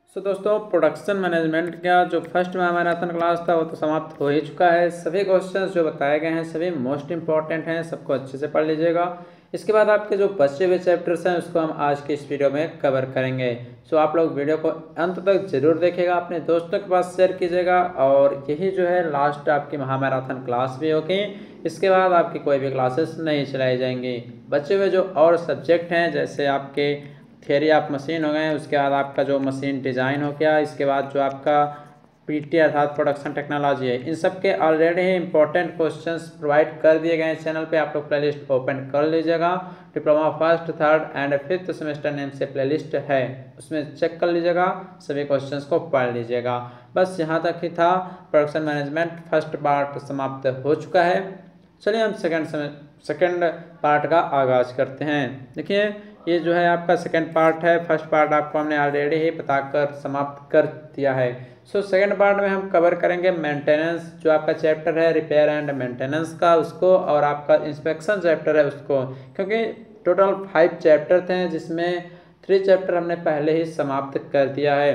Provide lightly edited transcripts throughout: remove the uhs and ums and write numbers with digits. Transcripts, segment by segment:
दोस्तों production management का जो फर्स्ट में हमारा क्लास था वो तो समाप्त हो ही चुका है। सभी क्वेश्चंस जो बताए गए हैं सभी मोस्ट इंपॉर्टेंट हैं, सबको अच्छे से पढ़ लीजिएगा। इसके बाद आपके जो बचे हुए चैप्टर्स हैं उसको हम आज के इस वीडियो में कवर करेंगे। आप लोग वीडियो को अंत तक जरूर देखिएगा, अपने दोस्तों के पास शेयर कीजिएगा। और यही जो है लास्ट आपकी महामैराथन क्लास भी होगी। इसके बाद आपकी कोई भी क्लासेस नहीं चलाई जाएंगी। बचे हुए जो और सब्जेक्ट हैं जैसे आपके थियरी ऑफ मशीन हो गए, उसके बाद आपका जो मशीन डिज़ाइन हो गया, इसके बाद जो आपका पीटी अर्थात प्रोडक्शन टेक्नोलॉजी है, इन सब के ऑलरेडी ही इंपॉर्टेंट क्वेश्चंस प्रोवाइड कर दिए गए हैं चैनल पे। आप लोग प्लेलिस्ट ओपन कर लीजिएगा। Diploma first, third and fifth semester name से प्लेलिस्ट है, उसमें चेक कर लीजिएगा, सभी क्वेश्चंस को पढ़ लीजिएगा। बस यहाँ तक ही था। प्रोडक्शन मैनेजमेंट फर्स्ट पार्ट समाप्त हो चुका है। चलिए हम सेकेंड पार्ट का आगाज़ करते हैं। देखिए ये जो है आपका सेकेंड पार्ट है। फर्स्ट पार्ट आपको हमने ऑलरेडी ही बताकर समाप्त कर दिया है। सेकेंड पार्ट में हम कवर करेंगे मेंटेनेंस, जो आपका चैप्टर है रिपेयर एंड मेंटेनेंस का, उसको, और आपका इंस्पेक्शन चैप्टर है उसको। क्योंकि टोटल 5 चैप्टर थे जिसमें 3 चैप्टर हमने पहले ही समाप्त कर दिया है।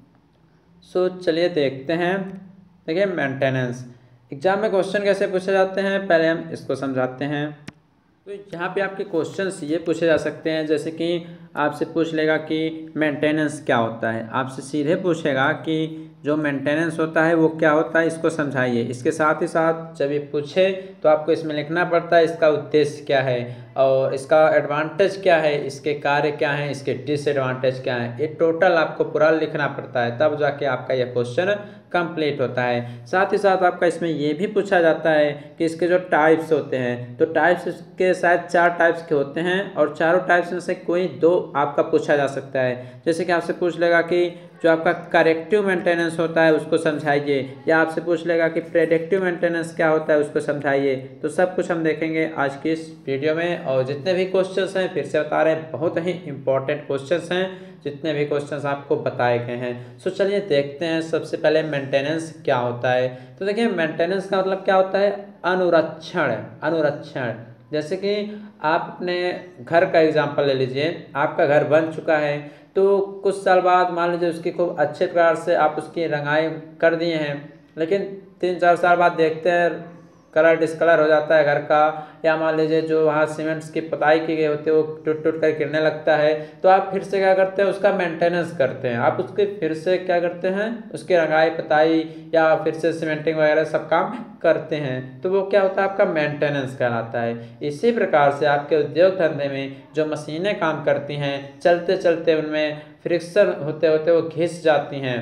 चलिए देखते हैं। देखिए मेंटेनेंस एग्जाम में क्वेश्चन कैसे पूछे जाते हैं पहले हम इसको समझाते हैं। तो यहाँ पे आपके क्वेश्चंस ये पूछे जा सकते हैं, जैसे कि आपसे पूछ लेगा कि मेंटेनेंस क्या होता है। आपसे सीधे पूछेगा कि जो मेंटेनेंस होता है वो क्या होता है, इसको समझाइए। इसके साथ ही साथ जब ये पूछे तो आपको इसमें लिखना पड़ता है इसका उद्देश्य क्या है और इसका एडवांटेज क्या है, इसके कार्य क्या हैं, इसके डिसएडवांटेज क्या हैं। ये टोटल आपको पूरा लिखना पड़ता है, तब जाके आपका यह क्वेश्चन कंप्लीट होता है। साथ ही साथ आपका इसमें ये भी पूछा जाता है कि इसके जो टाइप्स होते हैं, तो टाइप्स के शायद 4 टाइप्स के होते हैं और चारों टाइप्स में से कोई 2 आपका पूछा जा सकता है। जैसे कि आपसे पूछ लेगा कि जो आपका करेक्टिव मेंटेनेंस होता है उसको समझाइए, या आपसे पूछ लेगा कि प्रेडिक्टिव मेंटेनेंस क्या होता है उसको समझाइए। तो सब कुछ हम देखेंगे आज की इस वीडियो में। और जितने भी क्वेश्चंस हैं फिर से बता रहे हैं, बहुत ही इंपॉर्टेंट क्वेश्चंस हैं जितने भी क्वेश्चंस आपको बताए गए हैं। चलिए देखते हैं सबसे पहले मेंटेनेंस क्या होता है। तो देखिए मेंटेनेंस का मतलब क्या होता है, अनुरक्षण। अनुरक्षण जैसे कि आप अपने घर का एग्जांपल ले लीजिए। आपका घर बन चुका है, तो कुछ साल बाद मान लीजिए उसकी खूब अच्छे प्रकार से आप उसकी रंगाई कर दिए हैं, लेकिन 3-4 साल बाद देखते हैं कलर डिस्कलर हो जाता है घर का, या मान लीजिए जो वहाँ सीमेंट्स की पुताई की गई होती है वो टूट टूट कर गिरने लगता है। तो आप फिर से क्या करते हैं, उसका मेंटेनेंस करते हैं। आप उसके फिर से क्या करते हैं, उसकी रंगाई पुताई या फिर से सीमेंटिंग वगैरह सब काम करते हैं। तो वो क्या होता है, आपका मेंटेनेंस कहलाता है। इसी प्रकार से आपके उद्योग धंधे में जो मशीनें काम करती हैं, चलते चलते उनमें फ्रिक्शन होते होते वो घिस जाती हैं।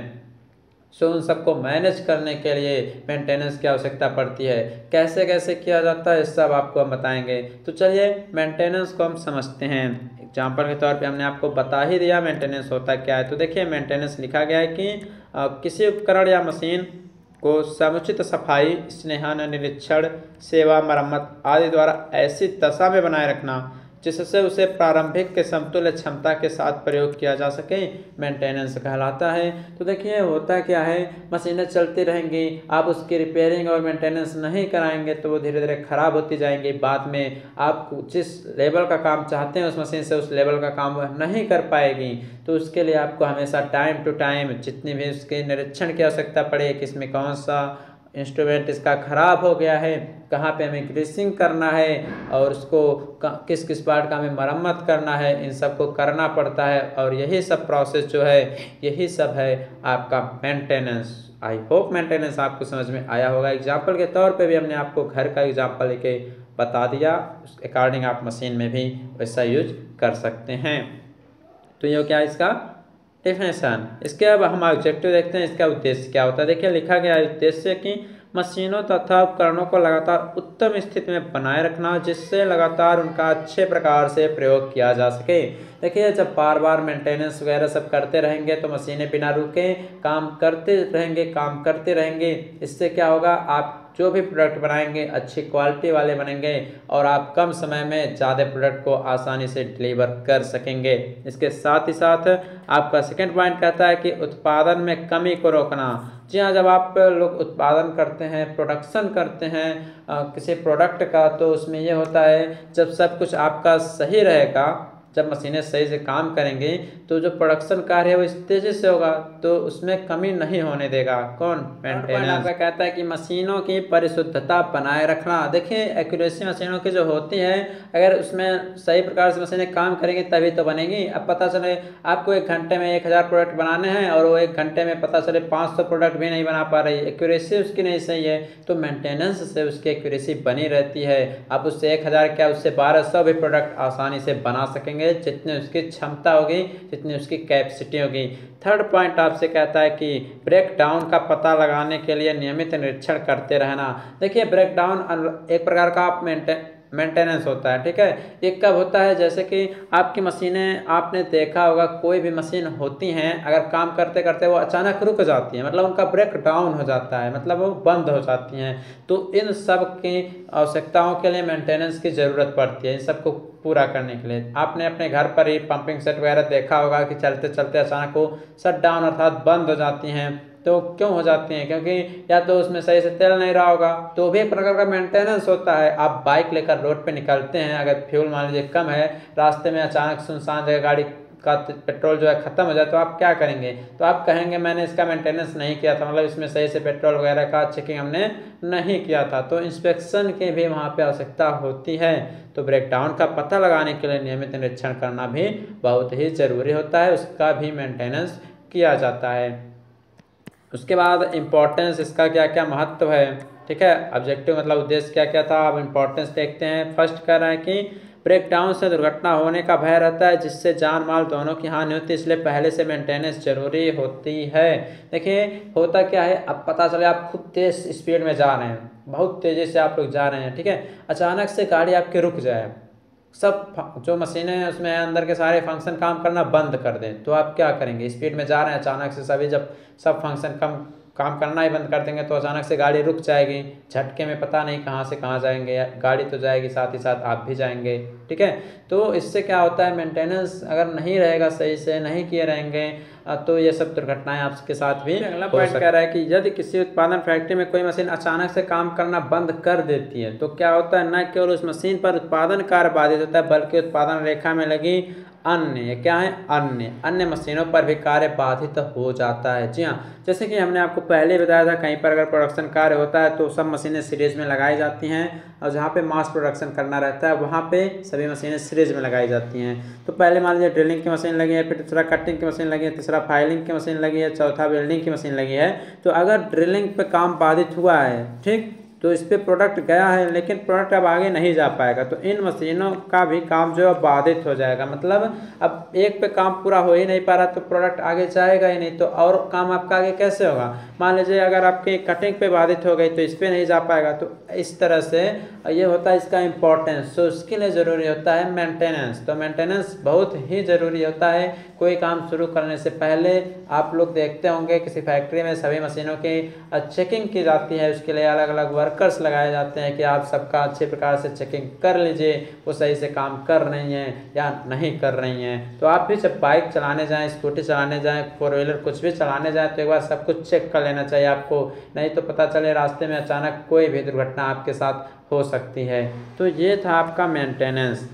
उन सबको मैनेज करने के लिए मेंटेनेंस की आवश्यकता पड़ती है। कैसे कैसे किया जाता है सब आपको हम बताएंगे। तो चलिए मेंटेनेंस को हम समझते हैं। एग्जाम्पल के तौर पे हमने आपको बता ही दिया मेंटेनेंस होता क्या है। तो देखिए मेंटेनेंस लिखा गया है कि किसी उपकरण या मशीन को समुचित सफाई, स्नेहान निरीक्षण, सेवा, मरम्मत आदि द्वारा ऐसी दशा में बनाए रखना जिससे उसे प्रारंभिक के समतुल्य क्षमता के साथ प्रयोग किया जा सके, मेंटेनेंस कहलाता है। तो देखिए होता क्या है, मशीनें चलती रहेंगी, आप उसकी रिपेयरिंग और मेंटेनेंस नहीं कराएंगे तो वो धीरे धीरे खराब होती जाएंगी। बाद में आप जिस लेवल का काम चाहते हैं उस मशीन से उस लेवल का काम वह नहीं कर पाएगी। तो उसके लिए आपको हमेशा टाइम टू टाइम जितनी भी उसके निरीक्षण की आवश्यकता पड़े कि इसमें कौन सा इंस्ट्रूमेंट इसका ख़राब हो गया है, कहाँ पे हमें ग्रीसिंग करना है और उसको किस किस पार्ट का हमें मरम्मत करना है, इन सब को करना पड़ता है। और यही सब प्रोसेस जो है, यही सब है आपका मेंटेनेंस। आई होप मेंटेनेंस आपको समझ में आया होगा। एग्जाम्पल के तौर पे भी हमने आपको घर का एग्जाम्पल लेके बता दिया, उस अकॉर्डिंग आप मशीन में भी वैसा यूज कर सकते हैं। तो ये क्या इसका डेफिनेशन। इसके अब हम ऑब्जेक्टिव देखते हैं, इसका उद्देश्य क्या होता है। देखिए लिखा गया है उद्देश्य कि मशीनों तथा उपकरणों को लगातार उत्तम स्थिति में बनाए रखना, जिससे लगातार उनका अच्छे प्रकार से प्रयोग किया जा सके। देखिए जब बार बार मेंटेनेंस वगैरह सब करते रहेंगे तो मशीनें बिना रुके काम करते रहेंगे। इससे क्या होगा, आप जो भी प्रोडक्ट बनाएंगे अच्छी क्वालिटी वाले बनेंगे और आप कम समय में ज़्यादा प्रोडक्ट को आसानी से डिलीवर कर सकेंगे। इसके साथ ही साथ आपका सेकंड पॉइंट कहता है कि उत्पादन में कमी को रोकना। जी हाँ, जब आप लोग उत्पादन करते हैं, प्रोडक्शन करते हैं किसी प्रोडक्ट का, तो उसमें ये होता है जब सब कुछ आपका सही रहेगा जब मशीनें सही से काम करेंगी तो जो प्रोडक्शन कार्य है वो इस तेजी से होगा, तो उसमें कमी नहीं होने देगा कौन, मेंटेनेंस। आपका कहता है कि मशीनों की परिशुद्धता बनाए रखना। देखिए एक्यूरेसी मशीनों की जो होती है, अगर उसमें सही प्रकार से मशीनें काम करेंगी तभी तो बनेगी। अब पता चले आपको 1 घंटे में 1000 प्रोडक्ट बनाने हैं और वो 1 घंटे में पता चले 500 प्रोडक्ट भी नहीं बना पा रही, एक्यूरेसी उसकी नहीं सही है, तो मेंटेनेंस से उसकी एक्यूरेसी बनी रहती है। आप उससे 1000 क्या उससे 1200 भी प्रोडक्ट आसानी से बना सकेंगे, जितनी उसकी क्षमता होगी, जितनी उसकी कैपेसिटी होगी। थर्ड पॉइंट आपसे कहता है कि ब्रेक डाउन का पता लगाने के लिए नियमित निरीक्षण करते रहना। देखिए ब्रेक डाउन एक प्रकार का आप मेंटेनेंस होता है, ठीक है। ये कब होता है, जैसे कि आपकी मशीनें, आपने देखा होगा कोई भी मशीन होती हैं, अगर काम करते करते वो अचानक रुक जाती हैं, मतलब उनका ब्रेक डाउन हो जाता है, मतलब वो बंद हो जाती हैं, तो इन सब की आवश्यकताओं के लिए मेंटेनेंस की ज़रूरत पड़ती है। इन सबको पूरा करने के लिए आपने अपने घर पर ही पंपिंग सेट वगैरह देखा होगा कि चलते चलते अचानक वो शट डाउन अर्थात बंद हो जाती हैं। तो क्यों हो जाती हैं, क्योंकि या तो उसमें सही से तेल नहीं रहा होगा, तो भी एक प्रकार का मेंटेनेंस होता है। आप बाइक लेकर रोड पे निकलते हैं, अगर फ्यूल मान लीजिए कम है, रास्ते में अचानक सुनसान जगह गाड़ी का पेट्रोल जो है ख़त्म हो जाए, तो आप क्या करेंगे, तो आप कहेंगे मैंने इसका मेंटेनेंस नहीं किया था, मतलब इसमें सही से पेट्रोल वगैरह का चेकिंग हमने नहीं किया था। तो इंस्पेक्शन की भी वहाँ पे आवश्यकता होती है। तो ब्रेकडाउन का पता लगाने के लिए नियमित निरीक्षण करना भी बहुत ही ज़रूरी होता है, उसका भी मेंटेनेंस किया जाता है। उसके बाद इम्पोर्टेंस, इसका क्या क्या महत्व है, ठीक है। ऑब्जेक्टिव मतलब उद्देश्य क्या क्या था, अब इम्पोर्टेंस देखते हैं। फर्स्ट कह रहा है कि ब्रेकडाउन से दुर्घटना होने का भय रहता है, जिससे जान माल दोनों की हानि होती है, इसलिए पहले से मेंटेनेंस जरूरी होती है। देखिए होता क्या है, अब पता चले आप खूब तेज स्पीड में जा रहे हैं, बहुत तेज़ी से आप लोग जा रहे हैं, ठीक है, अचानक से गाड़ी आपकी रुक जाए, सब जो मशीनें हैं उसमें अंदर के सारे फंक्शन काम करना बंद कर दें, तो आप क्या करेंगे, स्पीड में जा रहे हैं अचानक से सभी जब सब फंक्शन काम करना ही बंद कर देंगे तो अचानक से गाड़ी रुक जाएगी, झटके में पता नहीं कहाँ से कहाँ जाएंगे, गाड़ी तो जाएगी साथ ही साथ आप भी जाएंगे, ठीक है। तो इससे क्या होता है, मेंटेनेंस अगर नहीं रहेगा, सही से नहीं किए रहेंगे, तो ये सब दुर्घटनाएं आपके साथ भी। अगला पॉइंट कह रहा है कि यदि किसी उत्पादन फैक्ट्री में कोई मशीन अचानक से काम करना बंद कर देती है, तो क्या होता है, न केवल उस मशीन पर उत्पादन कार्य बाधित होता है, बल्कि उत्पादन रेखा में लगी अन्य क्या है, अन्य मशीनों पर भी कार्य बाधित हो जाता है। जी हाँ, जैसे कि हमने आपको पहले बताया था, कहीं पर अगर प्रोडक्शन कार्य होता है तो सब मशीनें सीरीज में लगाई जाती हैं, और जहाँ पे मास प्रोडक्शन करना रहता है वहाँ पे सभी मशीनें सीरीज में लगाई जाती हैं। तो पहले मान लीजिए ड्रिलिंग की मशीन लगी है, फिर दूसरा कटिंग की मशीन लगी है, तीसरा फाइलिंग की मशीन लगी है, चौथा वेल्डिंग की मशीन लगी है। तो अगर ड्रिलिंग पे काम बाधित हुआ है, ठीक, तो इस पर प्रोडक्ट गया है लेकिन प्रोडक्ट अब आगे नहीं जा पाएगा, तो इन मशीनों का भी काम जो है बाधित हो जाएगा। मतलब अब एक पे काम पूरा हो ही नहीं पा रहा तो प्रोडक्ट आगे जाएगा ही नहीं, तो और काम आपका आगे कैसे होगा। मान लीजिए अगर आपकी कटिंग पे बाधित हो गई तो इस पर नहीं जा पाएगा, तो इस तरह से ये होता है इसका इम्पोर्टेंस। तो उसके लिए ज़रूरी होता है मेंटेनेंस। तो मेंटेनेंस बहुत ही ज़रूरी होता है। कोई काम शुरू करने से पहले आप लोग देखते होंगे किसी फैक्ट्री में सभी मशीनों की चेकिंग की जाती है, उसके लिए अलग अलग वर्कर्स लगाए जाते हैं कि आप सबका अच्छे प्रकार से चेकिंग कर लीजिए, वो सही से काम कर रही हैं या नहीं कर रही हैं। तो आप भी जब बाइक चलाने जाएं, स्कूटी चलाने जाएं, 4 व्हीलर कुछ भी चलाने जाएं, तो एक बार सब कुछ चेक कर लेना चाहिए आपको, नहीं तो पता चले रास्ते में अचानक कोई भी दुर्घटना आपके साथ हो सकती है। तो ये था आपका मेंटेनेंस।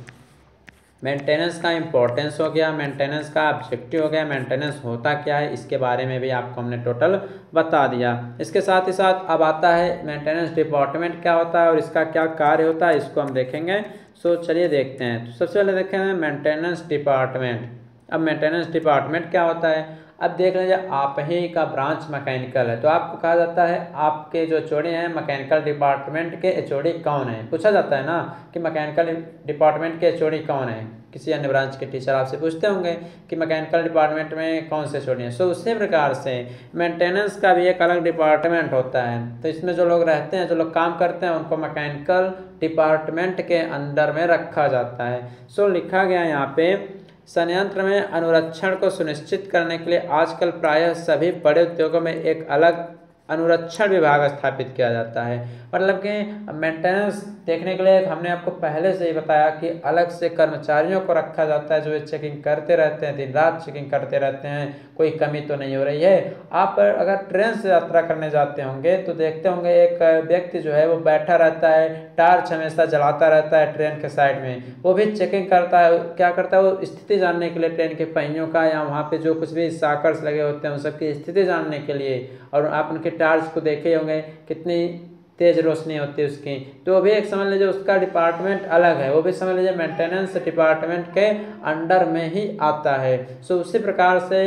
मेंटेनेंस का इम्पोर्टेंस हो गया, मेंटेनेंस का ऑब्जेक्टिव हो गया, मेंटेनेंस होता क्या है इसके बारे में भी आपको हमने टोटल बता दिया। इसके साथ ही साथ अब आता है मेंटेनेंस डिपार्टमेंट क्या होता है और इसका क्या कार्य होता है, इसको हम देखेंगे। सो चलिए देखते हैं। तो सबसे पहले देखेंगे मेंटेनेंस डिपार्टमेंट। अब मेंटेनेंस डिपार्टमेंट क्या होता है, अब देख लीजिए आप ही का ब्रांच मैकेनिकल है, तो आपको कहा जाता है आपके जो एचओडी हैं मैकेनिकल डिपार्टमेंट के एचओडी कौन है, पूछा जाता है ना कि मैकेनिकल डिपार्टमेंट के एचओडी कौन है। किसी अन्य ब्रांच के टीचर आपसे पूछते होंगे कि मैकेनिकल डिपार्टमेंट में कौन से एचओडी हैं। सो उसी प्रकार से मेंटेनेंस का भी एक अलग डिपार्टमेंट होता है। तो इसमें जो लोग रहते हैं, जो लोग काम करते हैं, उनको मैकेनिकल डिपार्टमेंट के अंदर में रखा जाता है। सो लिखा गया यहाँ पे, संयंत्र में अनुरक्षण को सुनिश्चित करने के लिए आजकल प्रायः सभी बड़े उद्योगों में एक अलग अनुरक्षण विभाग स्थापित किया जाता है। मतलब कि मेंटेनेंस देखने के लिए हमने आपको पहले से ही बताया कि अलग से कर्मचारियों को रखा जाता है जो ये चेकिंग करते रहते हैं, दिन रात चेकिंग करते रहते हैं, कोई कमी तो नहीं हो रही है। आप अगर ट्रेन से यात्रा करने जाते होंगे तो देखते होंगे एक व्यक्ति जो है वो बैठा रहता है, टार्च हमेशा जलाता रहता है ट्रेन के साइड में, वो भी चेकिंग करता है। क्या करता है, वो स्थिति जानने के लिए ट्रेन के पहियों का या वहाँ पे जो कुछ भी साकर्स लगे होते हैं उन सबकी स्थिति जानने के लिए। और आप उनके टार्च को देखे होंगे कितनी तेज रोशनी होती है उसकी, तो वो भी एक समझ लीजिए उसका डिपार्टमेंट अलग है, वो भी समझ लीजिए मेंटेनेंस डिपार्टमेंट के अंडर में ही आता है। सो उसी प्रकार से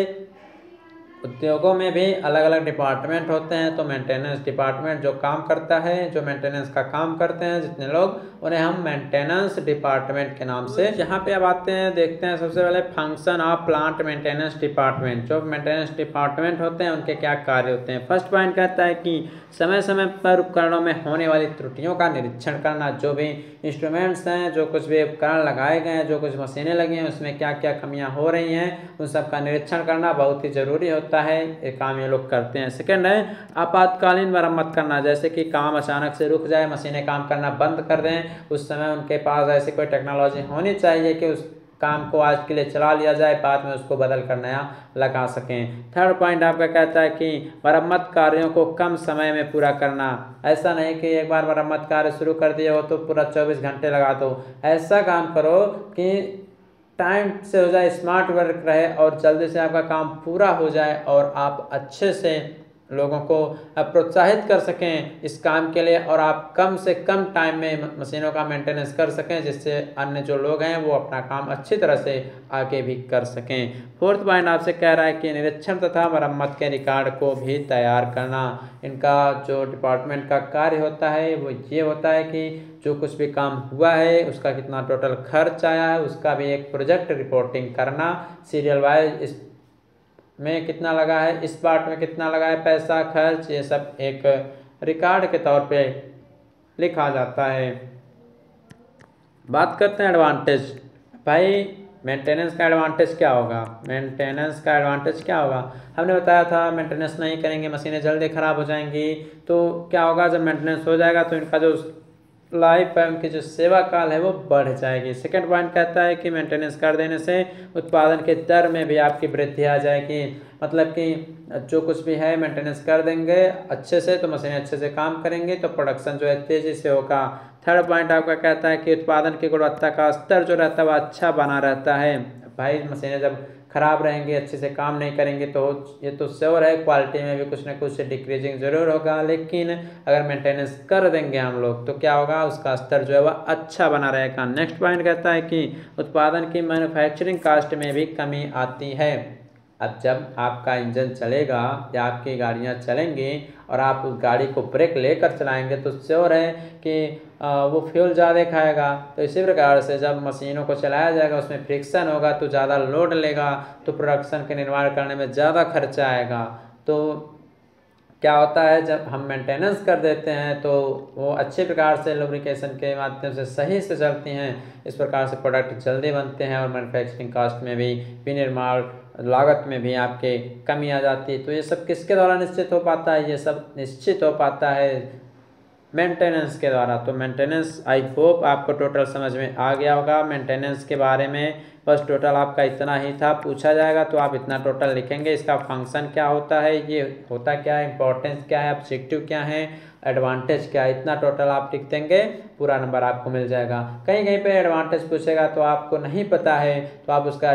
उद्योगों में भी अलग अलग डिपार्टमेंट होते हैं। तो मेंटेनेंस डिपार्टमेंट जो काम करता है, जो मेंटेनेंस का काम करते हैं जितने लोग, उन्हें हम मेंटेनेंस डिपार्टमेंट के नाम से यहाँ पे अब आते हैं, देखते हैं सबसे पहले function of plant maintenance department. जो मेंटेनेंस डिपार्टमेंट होते हैं उनके क्या कार्य होते हैं। फर्स्ट पॉइंट कहता है कि समय समय पर उपकरणों में होने वाली त्रुटियों का निरीक्षण करना। जो भी इंस्ट्रूमेंट्स हैं, जो कुछ भी उपकरण लगाए गए हैं, जो कुछ मशीनें लगी हैं, उसमें क्या क्या कमियां हो रही हैं, उन सब का निरीक्षण करना बहुत ही ज़रूरी होता है। ये काम ये लोग करते हैं। सेकंड है आपातकालीन मरम्मत करना। जैसे कि काम अचानक से रुक जाए, मशीनें काम करना बंद कर दें, उस समय उनके पास ऐसी कोई टेक्नोलॉजी होनी चाहिए कि उस काम को आज के लिए चला लिया जाए, बाद में उसको बदल कर नया लगा सकें। थर्ड पॉइंट आपका कहता है कि मरम्मत कार्यों को कम समय में पूरा करना। ऐसा नहीं कि एक बार मरम्मत कार्य शुरू कर दिए हो तो पूरा 24 घंटे लगा दो। ऐसा काम करो कि टाइम से हो जाए, स्मार्ट वर्क रहे और जल्दी से आपका काम पूरा हो जाए और आप अच्छे से लोगों को प्रोत्साहित कर सकें इस काम के लिए, और आप कम से कम टाइम में मशीनों का मेंटेनेंस कर सकें, जिससे अन्य जो लोग हैं वो अपना काम अच्छी तरह से आगे भी कर सकें। फोर्थ पॉइंट आपसे कह रहा है कि निरीक्षण तथा मरम्मत के रिकॉर्ड को भी तैयार करना। इनका जो डिपार्टमेंट का कार्य होता है वो ये होता है कि जो कुछ भी काम हुआ है, उसका कितना टोटल खर्च आया है, उसका भी एक प्रोजेक्ट रिपोर्टिंग करना, सीरियल वाइज इस में कितना लगा है, इस पार्ट में कितना लगा है, पैसा खर्च, ये सब एक रिकॉर्ड के तौर पे लिखा जाता है। बात करते हैं एडवांटेज। भाई मेंटेनेंस का एडवांटेज क्या होगा, मेंटेनेंस का एडवांटेज क्या होगा। हमने बताया था मेंटेनेंस नहीं करेंगे मशीनें जल्दी ख़राब हो जाएंगी। तो क्या होगा, जब मेंटेनेंस हो जाएगा तो इनका जो लाइफ है, उनकी जो सेवा काल है वो बढ़ जाएगी। सेकेंड पॉइंट कहता है कि मेंटेनेंस कर देने से उत्पादन के दर में भी आपकी वृद्धि आ जाएगी। मतलब कि जो कुछ भी है मेंटेनेंस कर देंगे अच्छे से तो मशीनें अच्छे से काम करेंगी, तो प्रोडक्शन जो है तेज़ी से होगा। थर्ड पॉइंट आपका कहता है कि उत्पादन की गुणवत्ता का स्तर जो रहता है वो अच्छा बना रहता है। भाई मशीनें जब खराब रहेंगी, अच्छे से काम नहीं करेंगे तो ये तो श्योर है क्वालिटी में भी कुछ ना कुछ डिक्रीजिंग जरूर होगा। लेकिन अगर मेंटेनेंस कर देंगे हम लोग तो क्या होगा, उसका स्तर जो है वह अच्छा बना रहेगा। नेक्स्ट पॉइंट कहता है कि उत्पादन की मैन्युफैक्चरिंग कास्ट में भी कमी आती है। अब जब आपका इंजन चलेगा या आपकी गाड़ियाँ चलेंगी और आप उस गाड़ी को ब्रेक लेकर चलाएंगे तो श्योर है कि वो फ्यूल ज़्यादा खाएगा। तो इसी प्रकार से जब मशीनों को चलाया जाएगा उसमें फ्रिक्शन होगा तो ज़्यादा लोड लेगा, तो प्रोडक्शन के निर्माण करने में ज़्यादा खर्चा आएगा। तो क्या होता है, जब हम मेंटेनेंस कर देते हैं तो वो अच्छे प्रकार से लुब्रिकेशन के माध्यम से सही से चलती हैं। इस प्रकार से प्रोडक्ट जल्दी बनते हैं और मैन्युफैक्चरिंग कास्ट में भी विनिर्माण लागत में भी आपके कमी आ जाती है। तो ये सब किसके द्वारा निश्चित हो पाता है, ये सब निश्चित हो पाता है मेंटेनेंस के द्वारा। तो मेंटेनेंस आई होप आपको टोटल समझ में आ गया होगा। मेंटेनेंस के बारे में बस टोटल आपका इतना ही था। पूछा जाएगा तो आप इतना टोटल लिखेंगे, इसका फंक्शन क्या होता है, ये होता क्या है, इंपॉर्टेंस क्या है, ऑब्जेक्टिव क्या है, एडवांटेज क्या है, इतना टोटल आप लिख देंगे, पूरा नंबर आपको मिल जाएगा। कहीं कहीं पे एडवांटेज पूछेगा तो आपको नहीं पता है तो आप उसका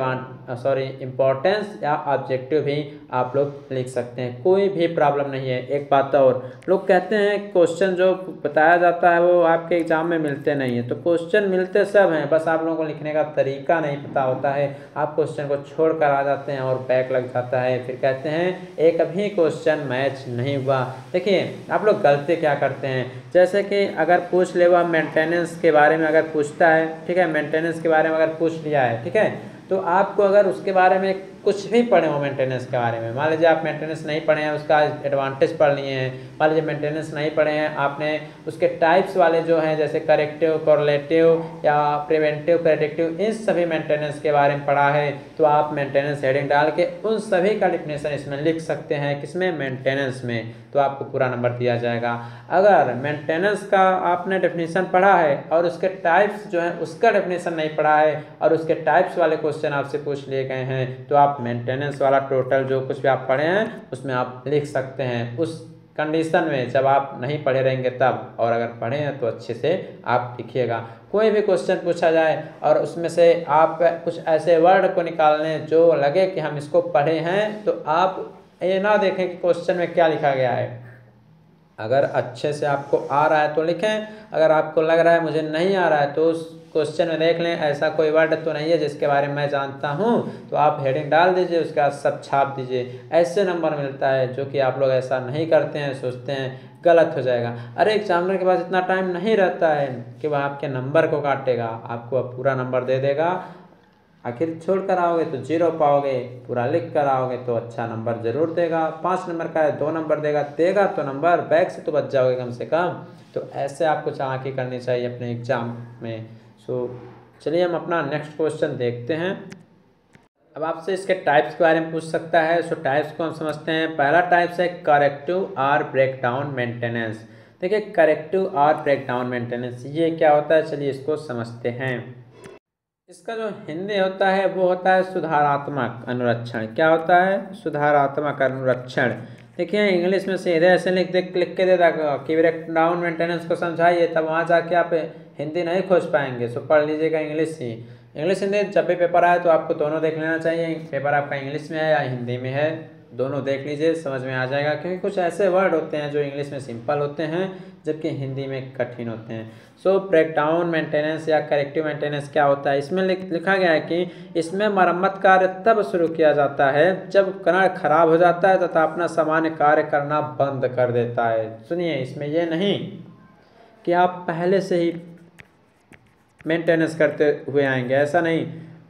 इंपॉर्टेंस या ऑब्जेक्टिव भी आप लोग लिख सकते हैं, कोई भी प्रॉब्लम नहीं है। एक बात और, लोग कहते हैं क्वेश्चन जो बताया जाता है वो आपके एग्जाम में मिलते नहीं है। तो क्वेश्चन मिलते सब हैं, बस आप लोगों को लिखने का तरीका नहीं पता होता है। आप क्वेश्चन को छोड़ कर आ जाते हैं और बैक लग जाता है, फिर कहते हैं एक भी क्वेश्चन मैच नहीं हुआ। देखिए आप लोग गलती क्या करते हैं, जैसे कि अगर पूछ ले वह मेंटेनेंस के बारे में अगर पूछता है, ठीक है, मेंटेनेंस के बारे में अगर पूछ लिया है, ठीक है, तो आपको अगर उसके बारे में कुछ भी पढ़े हो मेंटेनेंस के बारे में। मान लीजिए आप मेंटेनेंस नहीं पढ़े हैं, उसका एडवांटेज पढ़ लिए हैं। मान लीजिए मेंटेनेंस नहीं पढ़े हैं, आपने उसके टाइप्स वाले जो हैं जैसे करेक्टिव, कोरिलेटिव या प्रिवेंटिव, प्रेडिक्टिव, इन सभी मेंटेनेंस के बारे में पढ़ा है, तो आप मेंटेनेंस हेडिंग डाल के उन सभी का डिफिनेशन इसमें लिख सकते हैं। किसमें? मेंटेनेंस में। तो आपको पूरा नंबर दिया जाएगा। अगर मेंटेनेंस का आपने डेफिनेशन पढ़ा है और उसके टाइप्स जो है उसका डेफिनेशन नहीं पढ़ा है और उसके टाइप्स वाले क्वेश्चन आपसे पूछ लिए गए हैं, तो आप मेंटेनेंस वाला टोटल जो कुछ भी आप पढ़े हैं उसमें आप लिख सकते हैं, उस कंडीशन में जब आप नहीं पढ़े रहेंगे तब। और अगर पढ़े हैं तो अच्छे से आप लिखिएगा। कोई भी क्वेश्चन पूछा जाए और उसमें से आप कुछ ऐसे वर्ड को निकाल लें जो लगे कि हम इसको पढ़े हैं, तो आप ये ना देखें कि क्वेश्चन में क्या लिखा गया है। अगर अच्छे से आपको आ रहा है तो लिखें, अगर आपको लग रहा है मुझे नहीं आ रहा है तो उस क्वेश्चन में देख लें ऐसा कोई वर्ड तो नहीं है जिसके बारे में मैं जानता हूँ, तो आप हेडिंग डाल दीजिए, उसके बाद सब छाप दीजिए। ऐसे नंबर मिलता है, जो कि आप लोग ऐसा नहीं करते हैं, सोचते हैं गलत हो जाएगा। अरे एग्जामिनर के पास इतना टाइम नहीं रहता है कि वह आपके नंबर को काटेगा, आपको पूरा नंबर दे देगा। आखिर छोड़ कर आओगे तो 0 पाओगे, पूरा लिख कर आओगे तो अच्छा नंबर जरूर देगा। 5 नंबर का है 2 नंबर देगा तो नंबर, बैक से तो बच जाओगे कम से कम। तो ऐसे आपको चालाकी करनी चाहिए अपने एग्जाम में। सो चलिए हम अपना नेक्स्ट क्वेश्चन देखते हैं। अब आपसे इसके टाइप्स के बारे में पूछ सकता है। सो टाइप्स को हम समझते हैं। पहला टाइप्स है करेक्टिव और ब्रेकडाउन मेंटेनेंस। देखिए करेक्टिव और ब्रेकडाउन मेंटेनेंस ये क्या होता है, चलिए इसको समझते हैं। इसका जो हिंदी होता है वो होता है सुधारात्मक अनुरक्षण। क्या होता है? सुधारात्मक अनुरक्षण। देखिए इंग्लिश में सीधे ऐसे लिख के दे देगा कि ब्रेक डाउन मेंटेनेंस को समझाइए, तब वहाँ जाके आप हिंदी नहीं खोज पाएंगे। सो पढ़ लीजिएगा इंग्लिश ही। इंग्लिश हिंदी जब भी पेपर आए तो आपको दोनों देख लेना चाहिए, पेपर आपका इंग्लिश में है या हिंदी में है, दोनों देख लीजिए, समझ में आ जाएगा। क्योंकि कुछ ऐसे वर्ड होते हैं जो इंग्लिश में सिंपल होते हैं जबकि हिंदी में कठिन होते हैं। सो ब्रेकडाउन मेंटेनेंस या करेक्टिव मेंटेनेंस क्या होता है, इसमें लिखा गया है कि इसमें मरम्मत कार्य तब शुरू किया जाता है जब उपकरण खराब हो जाता है तथा अपना सामान्य कार्य करना बंद कर देता है। सुनिए, इसमें यह नहीं कि आप पहले से ही मेंटेनेंस करते हुए आएंगे, ऐसा नहीं।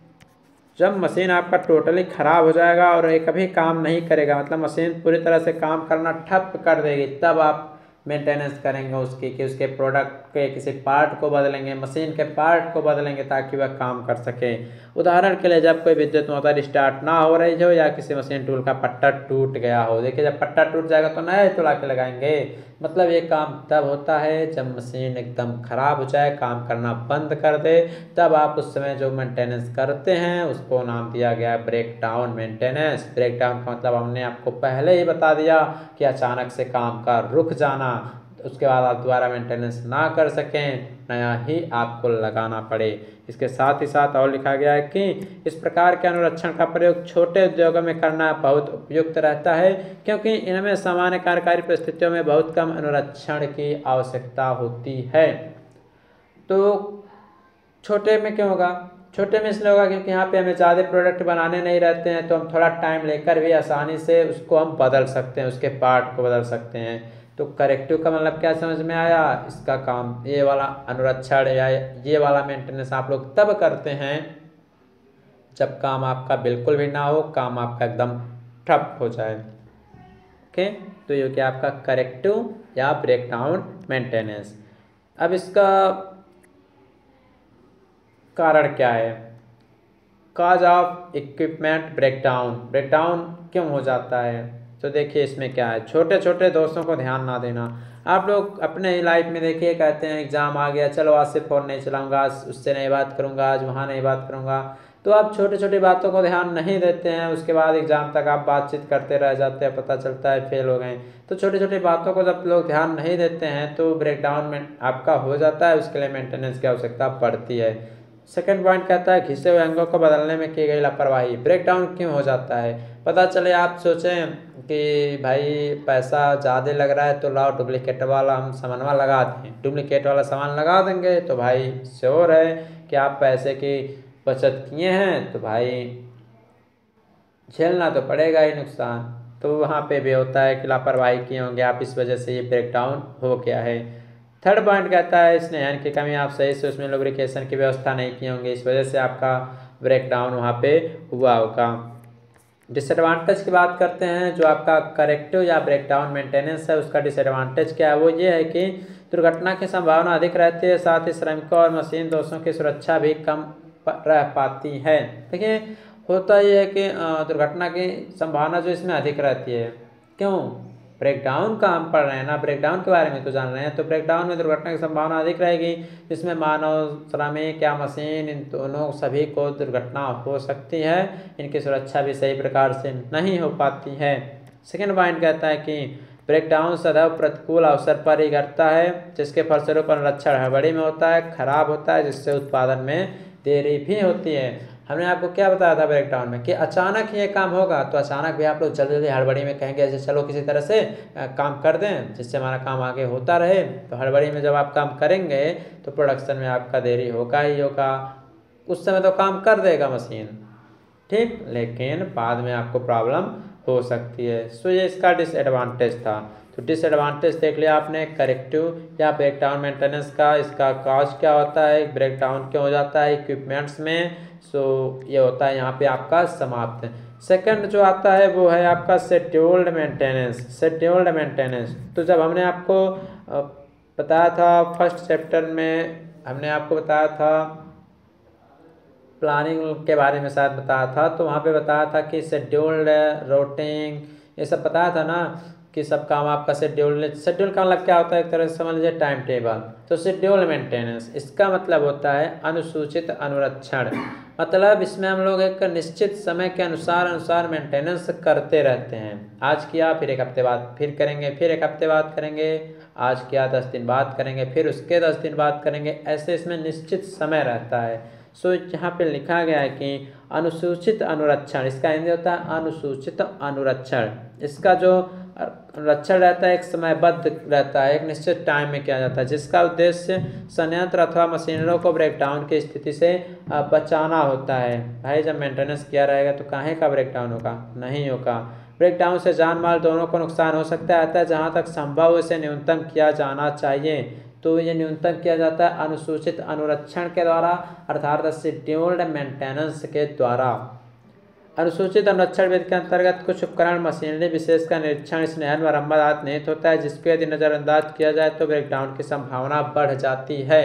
जब मशीन आपका टोटली ख़राब हो जाएगा और ये कभी काम नहीं करेगा, मतलब मशीन पूरी तरह से काम करना ठप कर देगी, तब आप मेंटेनेंस करेंगे उसकी, कि उसके प्रोडक्ट के किसी पार्ट को बदलेंगे, मशीन के पार्ट को बदलेंगे ताकि वह काम कर सके। उदाहरण के लिए जब कोई विद्युत मोटर स्टार्ट ना हो रही हो या किसी मशीन टूल का पट्टा टूट गया हो। देखिए जब पट्टा टूट जाएगा तो नया ही तुला के लगाएंगे। मतलब ये काम तब होता है जब मशीन एकदम ख़राब हो जाए, काम करना बंद कर दे, तब आप उस समय जो मेंटेनेंस करते हैं उसको नाम दिया गया है break down maintenance. Break down का मतलब हमने आपको पहले ही बता दिया कि अचानक से काम का रुक जाना, उसके बाद आप दोबारा मेंटेनेंस ना कर सकें, नया ही आपको लगाना पड़े। इसके साथ ही साथ और लिखा गया है कि इस प्रकार के अनुरक्षण का प्रयोग छोटे उद्योगों में करना बहुत उपयुक्त रहता है, क्योंकि इनमें सामान्य कार्यकारी परिस्थितियों में बहुत कम अनुरक्षण की आवश्यकता होती है। तो छोटे में क्यों होगा? छोटे में इसलिए होगा क्योंकि यहाँ पे हमें ज़्यादा प्रोडक्ट बनाने नहीं रहते हैं, तो हम थोड़ा टाइम लेकर भी आसानी से उसको हम बदल सकते हैं, उसके पार्ट को बदल सकते हैं। तो करेक्टिव का मतलब क्या समझ में आया? इसका काम ये वाला अनुरक्षण या ये वाला मेंटेनेंस आप लोग तब करते हैं जब काम आपका बिल्कुल भी ना हो, काम आपका एकदम ठप हो जाए। ओके, तो ये क्या आपका करेक्टिव या ब्रेकडाउन मेंटेनेंस। अब इसका कारण क्या है? Cause of equipment breakdown. Breakdown क्यों हो जाता है? तो देखिए इसमें क्या है, छोटे छोटे दोस्तों को ध्यान ना देना। आप लोग अपने लाइफ में देखिए, कहते हैं एग्जाम आ गया, चलो आज से फ़ोन नहीं चलाऊंगा, आज उससे नहीं बात करूंगा, आज वहाँ नहीं बात करूंगा। तो आप छोटी छोटी बातों को ध्यान नहीं देते हैं, उसके बाद एग्जाम तक आप बातचीत करते रह जाते हैं, पता चलता है फेल हो गए। तो छोटी छोटी बातों को जब लोग ध्यान नहीं देते हैं तो ब्रेकडाउन में आपका हो जाता है, उसके लिए मेंटेनेंस की आवश्यकता पड़ती है। सेकेंड पॉइंट कहता है घिसे हुए अंगों को बदलने में की गई लापरवाही। ब्रेकडाउन क्यों हो जाता है? पता चले आप सोचें कि भाई पैसा ज़्यादा लग रहा है तो लाओ डुप्लीकेट वाला हम सामानवा लगा दें, डुप्लीकेट वाला सामान लगा देंगे तो भाई श्योर है कि आप पैसे की बचत किए हैं, तो भाई झेलना तो पड़ेगा ही नुकसान। तो वहाँ पे भी होता है कि लापरवाही किए होंगे आप, इस वजह से ये ब्रेकडाउन हो गया है। थर्ड पॉइंट कहता है स्नेहन की कमी, आप सही से उसमें लुब्रिकेशन की व्यवस्था नहीं किए होंगे, इस वजह से आपका ब्रेकडाउन वहाँ पे हुआ होगा। डिसएडवांटेज की बात करते हैं, जो आपका करेक्टिव या ब्रेकडाउन मेंटेनेंस है उसका डिसएडवांटेज क्या है, वो ये है कि दुर्घटना की संभावना अधिक रहती है, साथ ही श्रमिकों और मशीन दोषों की सुरक्षा भी कम रह पाती है। देखिए होता ये है कि दुर्घटना की संभावना जो इसमें अधिक रहती है, क्यों? ब्रेकडाउन का हम पढ़ रहे हैं ना, ब्रेकडाउन के बारे में तो जान रहे हैं, तो ब्रेकडाउन में दुर्घटना की संभावना अधिक रहेगी, जिसमें मानव, श्रमिक या मशीन, इन दोनों सभी को दुर्घटना हो सकती है, इनकी सुरक्षा भी सही प्रकार से नहीं हो पाती है। सेकेंड पॉइंट कहता है कि ब्रेकडाउन सदैव प्रतिकूल अवसर पर ही घटता है, जिसके फलस्वरूप अनुरक्षण हड़बड़ी में होता है, खराब होता है, जिससे उत्पादन में देरी भी होती है। हमने आपको क्या बताया था ब्रेकडाउन में कि अचानक ये काम होगा, तो अचानक भी आप लोग जल्दी जल्दी हड़बड़ी में कहेंगे ऐसे चलो किसी तरह से काम कर दें जिससे हमारा काम आगे होता रहे। तो हड़बड़ी में जब आप काम करेंगे तो प्रोडक्शन में आपका देरी होगा ही होगा। उस समय तो काम कर देगा मशीन, ठीक, लेकिन बाद में आपको प्रॉब्लम हो सकती है। सो ये इसका डिसएडवांटेज था। तो डिसएडवांटेज देख लिया आपने करेक्टिव या ब्रेकडाउन मेंटेनेंस का, इसका कॉज क्या होता है, ब्रेकडाउन क्यों हो जाता है इक्विपमेंट्स में। सो ये होता है यहाँ पे आपका समाप्त। सेकंड जो आता है वो है आपका शेड्यूल्ड मेंटेनेंस। शेड्यूल्ड मेंटेनेंस तो जब हमने आपको बताया था फर्स्ट चैप्टर में, हमने आपको बताया था प्लानिंग के बारे में शायद बताया था, तो वहाँ पे बताया था कि शेड्यूल्ड, रूटिंग, ये सब बताया था ना कि सब काम आपका शेड्यूल का मतलब क्या होता है, एक तरह से समझ लीजिए टाइम टेबल। तो शेड्यूल मेंटेनेंस इसका मतलब होता है अनुसूचित अनुरक्षण, मतलब इसमें हम लोग एक निश्चित समय के अनुसार मेंटेनेंस करते रहते हैं। आज किया फिर एक हफ्ते बाद फिर करेंगे, फिर एक हफ्ते बाद करेंगे, आज किया 10 दिन बाद करेंगे, फिर उसके 10 दिन बाद करेंगे, ऐसे इसमें निश्चित समय रहता है। सो यहाँ पे लिखा गया है कि अनुसूचित अनुरक्षण, इसका हिंदी होता है अनुसूचित अनुरक्षण। इसका जो अनुरक्षण रहता है एक समयबद्ध रहता है, एक निश्चित टाइम में किया जाता है, जिसका उद्देश्य संयंत्र अथवा मशीनरों को ब्रेकडाउन की स्थिति से बचाना होता है। भाई जब मेंटेनेंस किया रहेगा तो काहे का ब्रेकडाउन होगा, नहीं होगा। ब्रेकडाउन से जान माल दोनों को नुकसान हो सकता है, अतः जहाँ तक संभव इसे न्यूनतम किया जाना चाहिए। तो ये न्यूनतम किया जाता है अनुसूचित अनुरक्षण के द्वारा, अर्थात शेड्यूल्ड मेंटेनेंस के द्वारा। अनुसूचित अनुरक्षण विधि के अंतर्गत कुछ उपकरण मशीनरी विशेष का निरीक्षण, स्नेहन, मरम्मत आदि निहित होता है, जिसको यदि नज़रअंदाज किया जाए तो ब्रेकडाउन की संभावना बढ़ जाती है।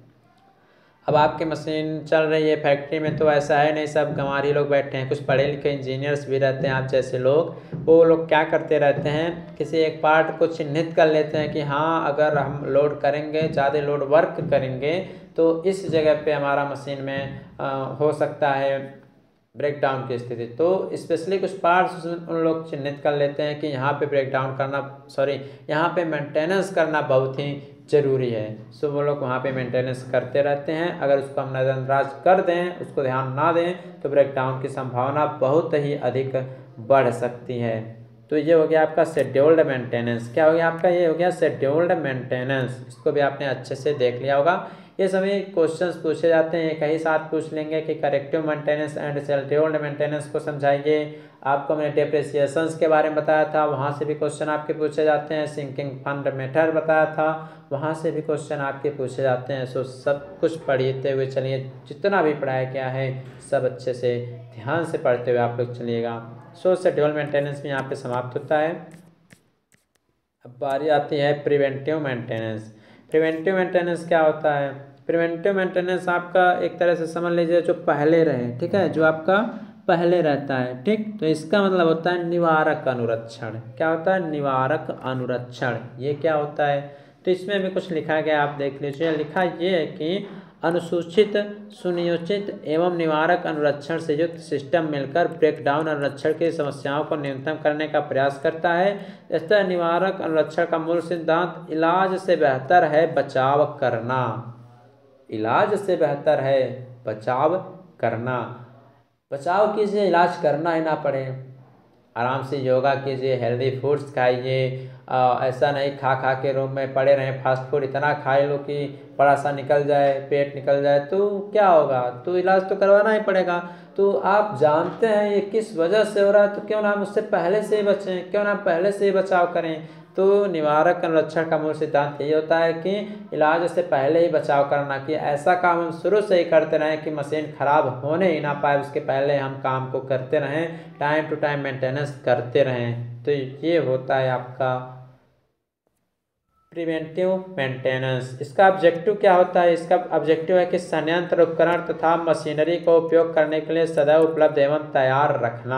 अब आपकी मशीन चल रही है फैक्ट्री में तो ऐसा है नहीं, सब गंवारी लोग बैठे हैं, कुछ पढ़े लिखे इंजीनियर्स भी रहते हैं आप जैसे लोग, वो लोग क्या करते रहते हैं, किसी एक पार्ट को चिन्हित कर लेते हैं कि हाँ अगर हम लोड करेंगे, ज़्यादा लोड वर्क करेंगे तो इस जगह पे हमारा मशीन में हो सकता है ब्रेकडाउन की स्थिति। तो स्पेशली कुछ पार्ट्स उन लोग चिन्हित कर लेते हैं कि यहाँ पे ब्रेकडाउन करना, यहाँ पे मेंटेनेंस करना बहुत ही ज़रूरी है। सो वो लोग वहाँ पे मेंटेनेंस करते रहते हैं। अगर उसको हम नज़रअंदाज कर दें, उसको ध्यान ना दें, तो ब्रेकडाउन की संभावना बहुत ही अधिक बढ़ सकती है। तो ये हो गया आपका शेड्यूल्ड मेंटेनेंस। क्या हो गया आपका, ये हो गया शेड्यूल्ड मेंटेनेंस। इसको भी आपने अच्छे से देख लिया होगा। ये सभी क्वेश्चंस पूछे जाते हैं, कहीं साथ पूछ लेंगे कि corrective maintenance and scheduled maintenance को समझाइए। आपको मैंने डेप्रिसिएशंस के बारे में बताया था, वहाँ से भी क्वेश्चन आपके पूछे जाते हैं। सिंकिंग फंड मेथड बताया था, वहाँ से भी क्वेश्चन आपके पूछे जाते हैं। सो सब कुछ पढ़ते हुए चलिए, जितना भी पढ़ाया गया है सब अच्छे से ध्यान से पढ़ते हुए आप लोग चलिएगा। सो शेड्यूल मेंटेनेंस भी यहाँ पे समाप्त होता है। अब बारी आती है प्रिवेंटिव मेंटेनेंस। प्रिवेंटिव मेंटेनेंस क्या होता है? प्रिवेंटिव मेंटेनेंस आपका एक तरह से समझ लीजिए जो पहले रहे, ठीक है, जो आपका पहले रहता है, ठीक। तो इसका मतलब होता है निवारक अनुरक्षण। क्या होता है? निवारक अनुरक्षण। ये क्या होता है? तो इसमें भी कुछ लिखा गया, आप देख लीजिए। लिखा ये है कि अनुसूचित, सुनियोजित एवं निवारक अनुरक्षण से युक्त सिस्टम मिलकर ब्रेकडाउन अनुरक्षण की समस्याओं को न्यूनतम करने का प्रयास करता है। इस तरह निवारक अनुरक्षण का मूल सिद्धांत इलाज से बेहतर है बचाव करना। इलाज से बेहतर है बचाव करना। बचाव कीजिए, इलाज करना ही ना पड़े। आराम से योगा कीजिए, हेल्दी फूड्स खाइए। ऐसा नहीं खा खा के रूम में पड़े रहें, फास्ट फूड इतना खाए लो कि बड़ा सा निकल जाए, पेट निकल जाए तो क्या होगा, तो इलाज तो करवाना ही पड़ेगा। तो आप जानते हैं ये किस वजह से हो रहा है, तो क्यों ना हम उससे पहले से ही बचें, क्यों ना हम पहले से ही बचाव करें। तो निवारक अनुरक्षण का मूल सिद्धांत यही होता है कि इलाज से पहले ही बचाव करना, कि ऐसा काम हम शुरू से ही करते रहें कि मशीन खराब होने ही ना पाए, उसके पहले हम काम को करते रहें, टाइम टू टाइम मेंटेनेंस करते रहें। तो ये होता है आपका प्रिवेंटिव मेंटेनेंस। इसका ऑब्जेक्टिव क्या होता है, इसका ऑब्जेक्टिव है कि संयंत्र, उपकरण तथा मशीनरी को उपयोग करने के लिए सदैव उपलब्ध एवं तैयार रखना।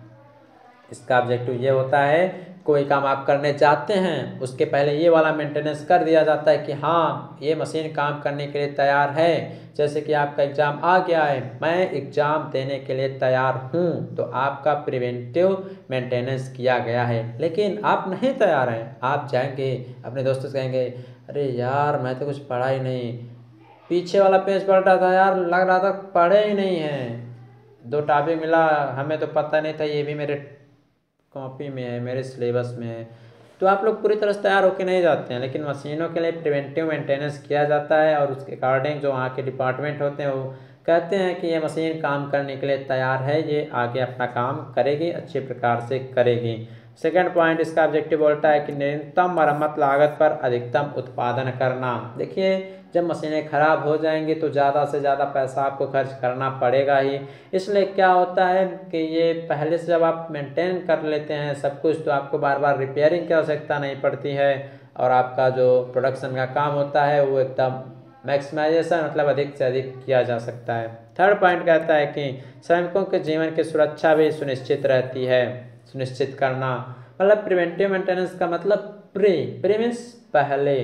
इसका ऑब्जेक्टिव ये होता है, कोई काम आप करने जाते हैं उसके पहले ये वाला मेंटेनेंस कर दिया जाता है कि हाँ ये मशीन काम करने के लिए तैयार है। जैसे कि आपका एग्ज़ाम आ गया है, मैं एग्ज़ाम देने के लिए तैयार हूँ, तो आपका प्रिवेंटिव मेंटेनेंस किया गया है। लेकिन आप नहीं तैयार हैं, आप जाएंगे अपने दोस्तों से कहेंगे, अरे यार मैं तो कुछ पढ़ा ही नहीं, पीछे वाला पेज पलटा था यार, लग रहा था पढ़े ही नहीं है, 2 टॉपिक मिला हमें तो पता नहीं था, ये भी मेरे कॉपी में है, मेरे सिलेबस में है। तो आप लोग पूरी तरह से तैयार होकर नहीं जाते हैं। लेकिन मशीनों के लिए प्रिवेंटिव मेंटेनेंस किया जाता है और उसके अकॉर्डिंग जो वहाँ के डिपार्टमेंट होते हैं वो कहते हैं कि ये मशीन काम करने के लिए तैयार है, ये आगे अपना काम करेगी, अच्छे प्रकार से करेगी। सेकेंड पॉइंट इसका ऑब्जेक्टिव बोलता है कि न्यूनतम मरम्मत लागत पर अधिकतम उत्पादन करना। देखिए जब मशीनें ख़राब हो जाएंगी तो ज़्यादा से ज़्यादा पैसा आपको खर्च करना पड़ेगा ही। इसलिए क्या होता है कि ये पहले से जब आप मेंटेन कर लेते हैं सब कुछ, तो आपको बार बार रिपेयरिंग की आवश्यकता नहीं पड़ती है और आपका जो प्रोडक्शन का काम होता है वो एकदम मैक्सिमाइजेशन, मतलब अधिक से अधिक किया जा सकता है। थर्ड पॉइंट कहता है कि श्रमिकों के जीवन की सुरक्षा भी सुनिश्चित रहती है। सुनिश्चित करना मतलब प्रिवेंटिव मेंटेनेंस का मतलब प्री मीन्स पहले,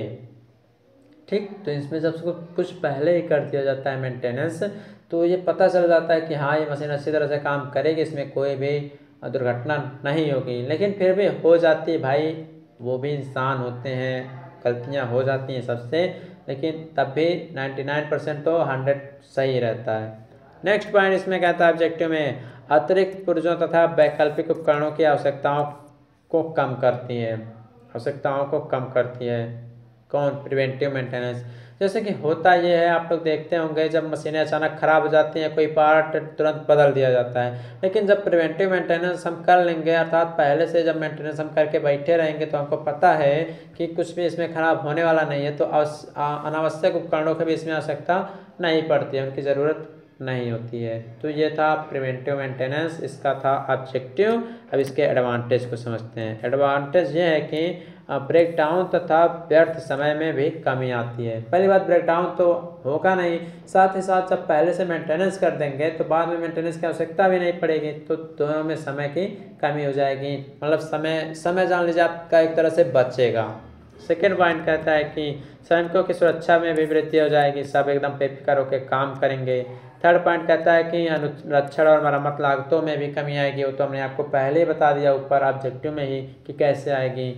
ठीक। तो इसमें जब कुछ पहले ही कर दिया जाता है मेंटेनेंस, तो ये पता चल जाता है कि हाँ ये मशीन अच्छी तरह से काम करेगी, इसमें कोई भी दुर्घटना नहीं होगी। लेकिन फिर भी हो जाती है भाई, वो भी इंसान होते हैं, गलतियाँ हो जाती हैं सबसे, लेकिन तब भी 99% तो 100 सही रहता है। नेक्स्ट पॉइंट इसमें कहता है ऑब्जेक्टिव में अतिरिक्त पुर्जों तथा वैकल्पिक उपकरणों की आवश्यकताओं को कम करती है। आवश्यकताओं को कम करती है कौन, प्रिवेंटिव मेंटेनेंस। जैसे कि होता ये है, आप लोग देखते होंगे जब मशीनें अचानक ख़राब हो जाती हैं कोई पार्ट तुरंत बदल दिया जाता है। लेकिन जब प्रिवेंटिव मेंटेनेंस हम कर लेंगे, अर्थात पहले से जब मेंटेनेंस हम करके बैठे रहेंगे, तो हमको पता है कि कुछ भी इसमें ख़राब होने वाला नहीं है, तो अनावश्यक उपकरणों की भी इसमें आवश्यकता नहीं पड़ती है, उनकी ज़रूरत नहीं होती है। तो ये था प्रिवेंटिव मेंटेनेंस, इसका था ऑब्जेक्टिव। अब इसके एडवांटेज को समझते हैं। एडवांटेज ये है कि ब्रेक डाउन तथा व्यर्थ समय में भी कमी आती है। पहली बात, ब्रेक डाउन तो होगा नहीं, साथ ही साथ जब पहले से मेंटेनेंस कर देंगे तो बाद में मेंटेनेंस की आवश्यकता भी नहीं पड़ेगी, तो दोनों में समय की कमी हो जाएगी, मतलब समय जान लीजिए आपका एक तरह से बचेगा। सेकेंड पॉइंट कहता है कि श्रमिकों की सुरक्षा में भी वृद्धि हो जाएगी, सब एकदम बेफिक्र होकर काम करेंगे। थर्ड पॉइंट कहता है कि अनुरक्षण और मरम्मत लागतों में भी कमी आएगी, वो तो हमने आपको पहले ही बता दिया ऊपर ऑब्जेक्टिव में ही कि कैसे आएगी।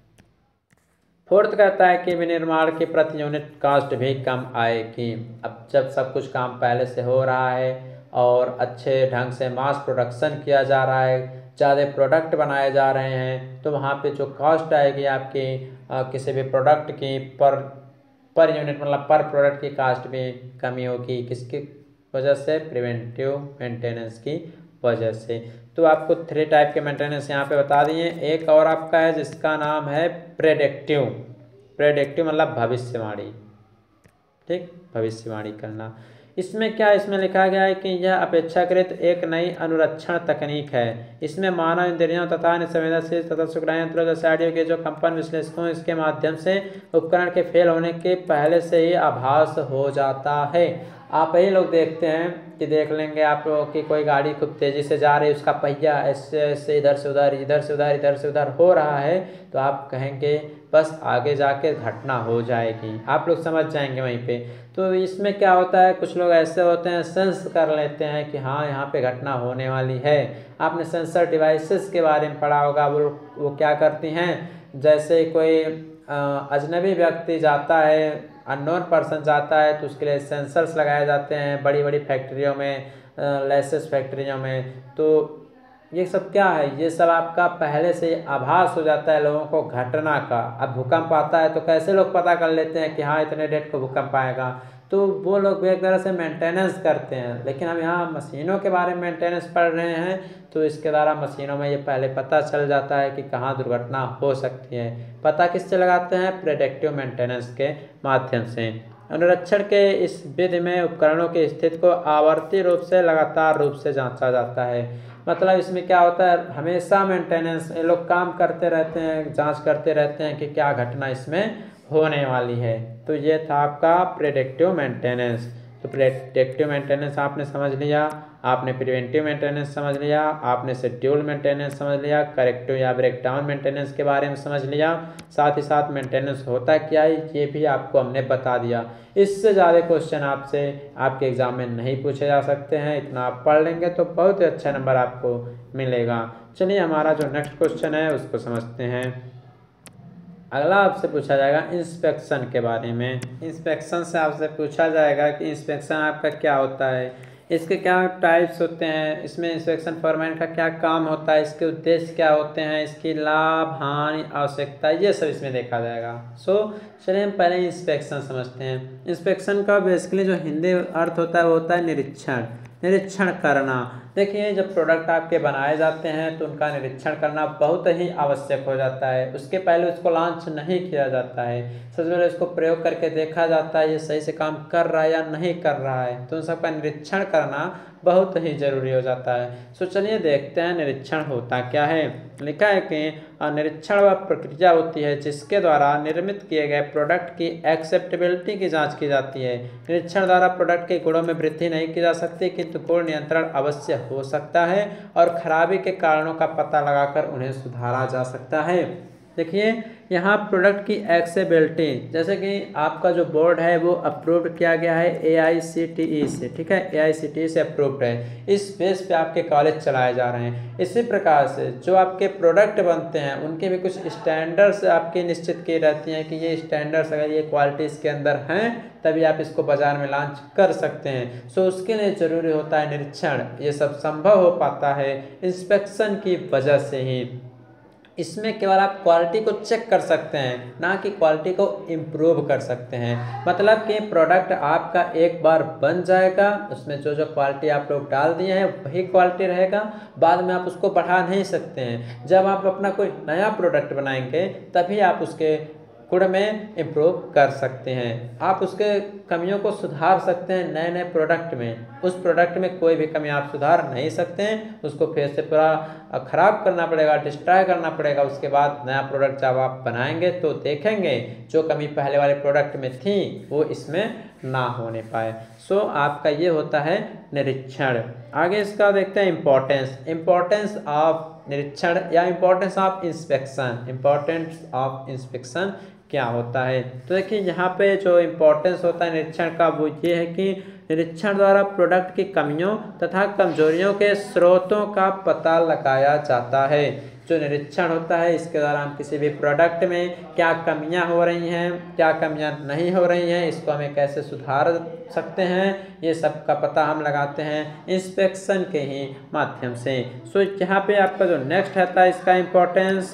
फोर्थ कहता है कि विनिर्माण की प्रति यूनिट कास्ट भी कम आएगी। अब जब सब कुछ काम पहले से हो रहा है और अच्छे ढंग से मास प्रोडक्शन किया जा रहा है, ज़्यादा प्रोडक्ट बनाए जा रहे हैं, तो वहाँ पे जो कॉस्ट आएगी आपकी किसी भी प्रोडक्ट की पर यूनिट, मतलब पर प्रोडक्ट की कास्ट भी कमी होगी। किसकी वजह से, प्रिवेंटिव मेंटेनेंस की वजह से। तो आपको 3 टाइप के मेंटेनेंस यहाँ पे बता दिए। एक और आपका है जिसका नाम है प्रेडिक्टिव। प्रेडिक्टिव मतलब भविष्यवाणी, ठीक, भविष्यवाणी करना। इसमें क्या, इसमें लिखा गया है कि यह अपेक्षाकृत एक नई अनुरक्षण तकनीक है। इसमें मानव इंद्रियों तथा संवेदनशील तथा शुक्राणु यंत्रों जैसे ऑडियो के जो कंपन विश्लेषकों, इसके माध्यम से उपकरण के फेल होने के पहले से ही आभास हो जाता है। आप ही लोग देखते हैं कि देख लेंगे आप लोग कि कोई गाड़ी खूब तेज़ी से जा रही है, उसका पहिया ऐसे ऐसे इधर से उधर, इधर से उधर, इधर से उधर हो रहा है, तो आप कहेंगे बस आगे जाके घटना हो जाएगी, आप लोग समझ जाएंगे वहीं पे। तो इसमें क्या होता है, कुछ लोग ऐसे होते हैं सेंस कर लेते हैं कि हाँ यहाँ पे घटना होने वाली है। आपने सेंसर डिवाइसेस के बारे में पढ़ा होगा, वो क्या करती हैं, जैसे कोई अजनबी व्यक्ति जाता है, अननोन पर्सन जाता है, तो उसके लिए सेंसर्स लगाए जाते हैं बड़ी बड़ी फैक्ट्रियों में, लेसेस फैक्ट्रियों में। तो ये सब क्या है, ये सब आपका पहले से आभास हो जाता है लोगों को घटना का। अब भूकंप आता है तो कैसे लोग पता कर लेते हैं कि हाँ इतने डेट को भूकंप आएगा, तो वो लोग भी एक तरह से मेंटेनेंस करते हैं। लेकिन हम यहाँ मशीनों के बारे में मेंटेनेंस पढ़ रहे हैं, तो इसके द्वारा मशीनों में ये पहले पता चल जाता है कि कहाँ दुर्घटना हो सकती है। पता किससे लगाते हैं, प्रेडिक्टिव मेंटेनेंस के माध्यम से। अनुरक्षण के इस विधि में उपकरणों की स्थिति को आवर्ती रूप से लगातार रूप से जांचा जाता है। मतलब इसमें क्या होता है, हमेशा मेंटेनेंस ये लोग काम करते रहते हैं, जांच करते रहते हैं कि क्या घटना इसमें होने वाली है। तो ये था आपका प्रेडिक्टिव मेंटेनेंस। तो प्रेडिक्टिव मेंटेनेंस आपने समझ लिया, आपने प्रिवेंटिव मेंटेनेंस समझ लिया, आपने शेड्यूल मेंटेनेंस समझ लिया, करेक्टिव या ब्रेकडाउन मेंटेनेंस के बारे में समझ लिया, साथ ही साथ मेंटेनेंस होता क्या है ये भी आपको हमने बता दिया। इससे ज़्यादा क्वेश्चन आपसे आपके एग्जाम में नहीं पूछे जा सकते हैं, इतना आप पढ़ लेंगे तो बहुत ही अच्छा नंबर आपको मिलेगा। चलिए हमारा जो नेक्स्ट क्वेश्चन है उसको समझते हैं। अगला आपसे पूछा जाएगा इंस्पेक्शन के बारे में। इंस्पेक्शन से आपसे पूछा जाएगा कि इंस्पेक्शन आपका क्या होता है, इसके क्या टाइप्स होते हैं, इसमें इंस्पेक्शन फॉरमैन का क्या काम होता है, इसके उद्देश्य क्या होते हैं, इसकी लाभ हानि आवश्यकता, ये सब इसमें देखा जाएगा। चलिए हम पहले इंस्पेक्शन समझते हैं। इंस्पेक्शन का बेसिकली जो हिंदी अर्थ होता है वो होता है निरीक्षण, निरीक्षण करना। देखिए जब प्रोडक्ट आपके बनाए जाते हैं तो उनका निरीक्षण करना बहुत ही आवश्यक हो जाता है। उसके पहले उसको लॉन्च नहीं किया जाता है, सबसे पहले उसको प्रयोग करके देखा जाता है ये सही से काम कर रहा है या नहीं कर रहा है, तो उन सबका निरीक्षण करना बहुत ही जरूरी हो जाता है। चलिए देखते हैं निरीक्षण होता क्या है। लिखा है कि निरीक्षण वह प्रक्रिया होती है जिसके द्वारा निर्मित किए गए प्रोडक्ट की एक्सेप्टेबिलिटी की जांच की जाती है। निरीक्षण द्वारा प्रोडक्ट के गुणों में वृद्धि नहीं की जा सकती, किंतु गुण नियंत्रण अवश्य हो सकता है और खराबी के कारणों का पता लगाकर उन्हें सुधारा जा सकता है। देखिए यहाँ प्रोडक्ट की एक्सेबिलिटी, जैसे कि आपका जो बोर्ड है वो अप्रूव्ड किया गया है AICTE से, ठीक है, AICTE से अप्रूव्ड है, इस बेस पे आपके कॉलेज चलाए जा रहे हैं। इसी प्रकार से जो आपके प्रोडक्ट बनते हैं उनके भी कुछ स्टैंडर्ड्स आपके निश्चित की रहती हैं कि ये स्टैंडर्ड्स अगर ये क्वालिटी इसके अंदर हैं तभी आप इसको बाजार में लॉन्च कर सकते हैं। उसके लिए ज़रूरी होता है निरीक्षण। ये सब संभव हो पाता है इंस्पेक्शन की वजह से ही। इसमें केवल आप क्वालिटी को चेक कर सकते हैं, ना कि क्वालिटी को इम्प्रूव कर सकते हैं। मतलब कि प्रोडक्ट आपका एक बार बन जाएगा, उसमें जो जो क्वालिटी आप लोग डाल दिए हैं वही क्वालिटी रहेगा, बाद में आप उसको बढ़ा नहीं सकते हैं। जब आप अपना कोई नया प्रोडक्ट बनाएंगे तभी आप उसके गुण में इम्प्रूव कर सकते हैं, आप उसके कमियों को सुधार सकते हैं। नए नए प्रोडक्ट में उस प्रोडक्ट में कोई भी कमी आप सुधार नहीं सकते हैं, उसको फिर से पूरा ख़राब करना पड़ेगा, डिस्ट्रॉय करना पड़ेगा। उसके बाद नया प्रोडक्ट जब आप बनाएंगे तो देखेंगे जो कमी पहले वाले प्रोडक्ट में थी वो इसमें ना होने पाए। आपका ये होता है निरीक्षण। आगे इसका देखते हैं इम्पोर्टेंस ऑफ निरीक्षण या importance of inspection. Importance of inspection क्या होता है, तो देखिए यहाँ पे जो इम्पोर्टेंस होता है निरीक्षण का वो ये है कि निरीक्षण द्वारा प्रोडक्ट की कमियों तथा कमजोरियों के स्रोतों का पता लगाया जाता है। जो निरीक्षण होता है इसके द्वारा हम किसी भी प्रोडक्ट में क्या कमियां हो रही हैं, क्या कमियां नहीं हो रही हैं, इसको हमें कैसे सुधार सकते हैं, ये सब का पता हम लगाते हैं इंस्पेक्शन के ही माध्यम से। यहाँ पे आपका जो नेक्स्ट रहता है इसका इम्पोर्टेंस,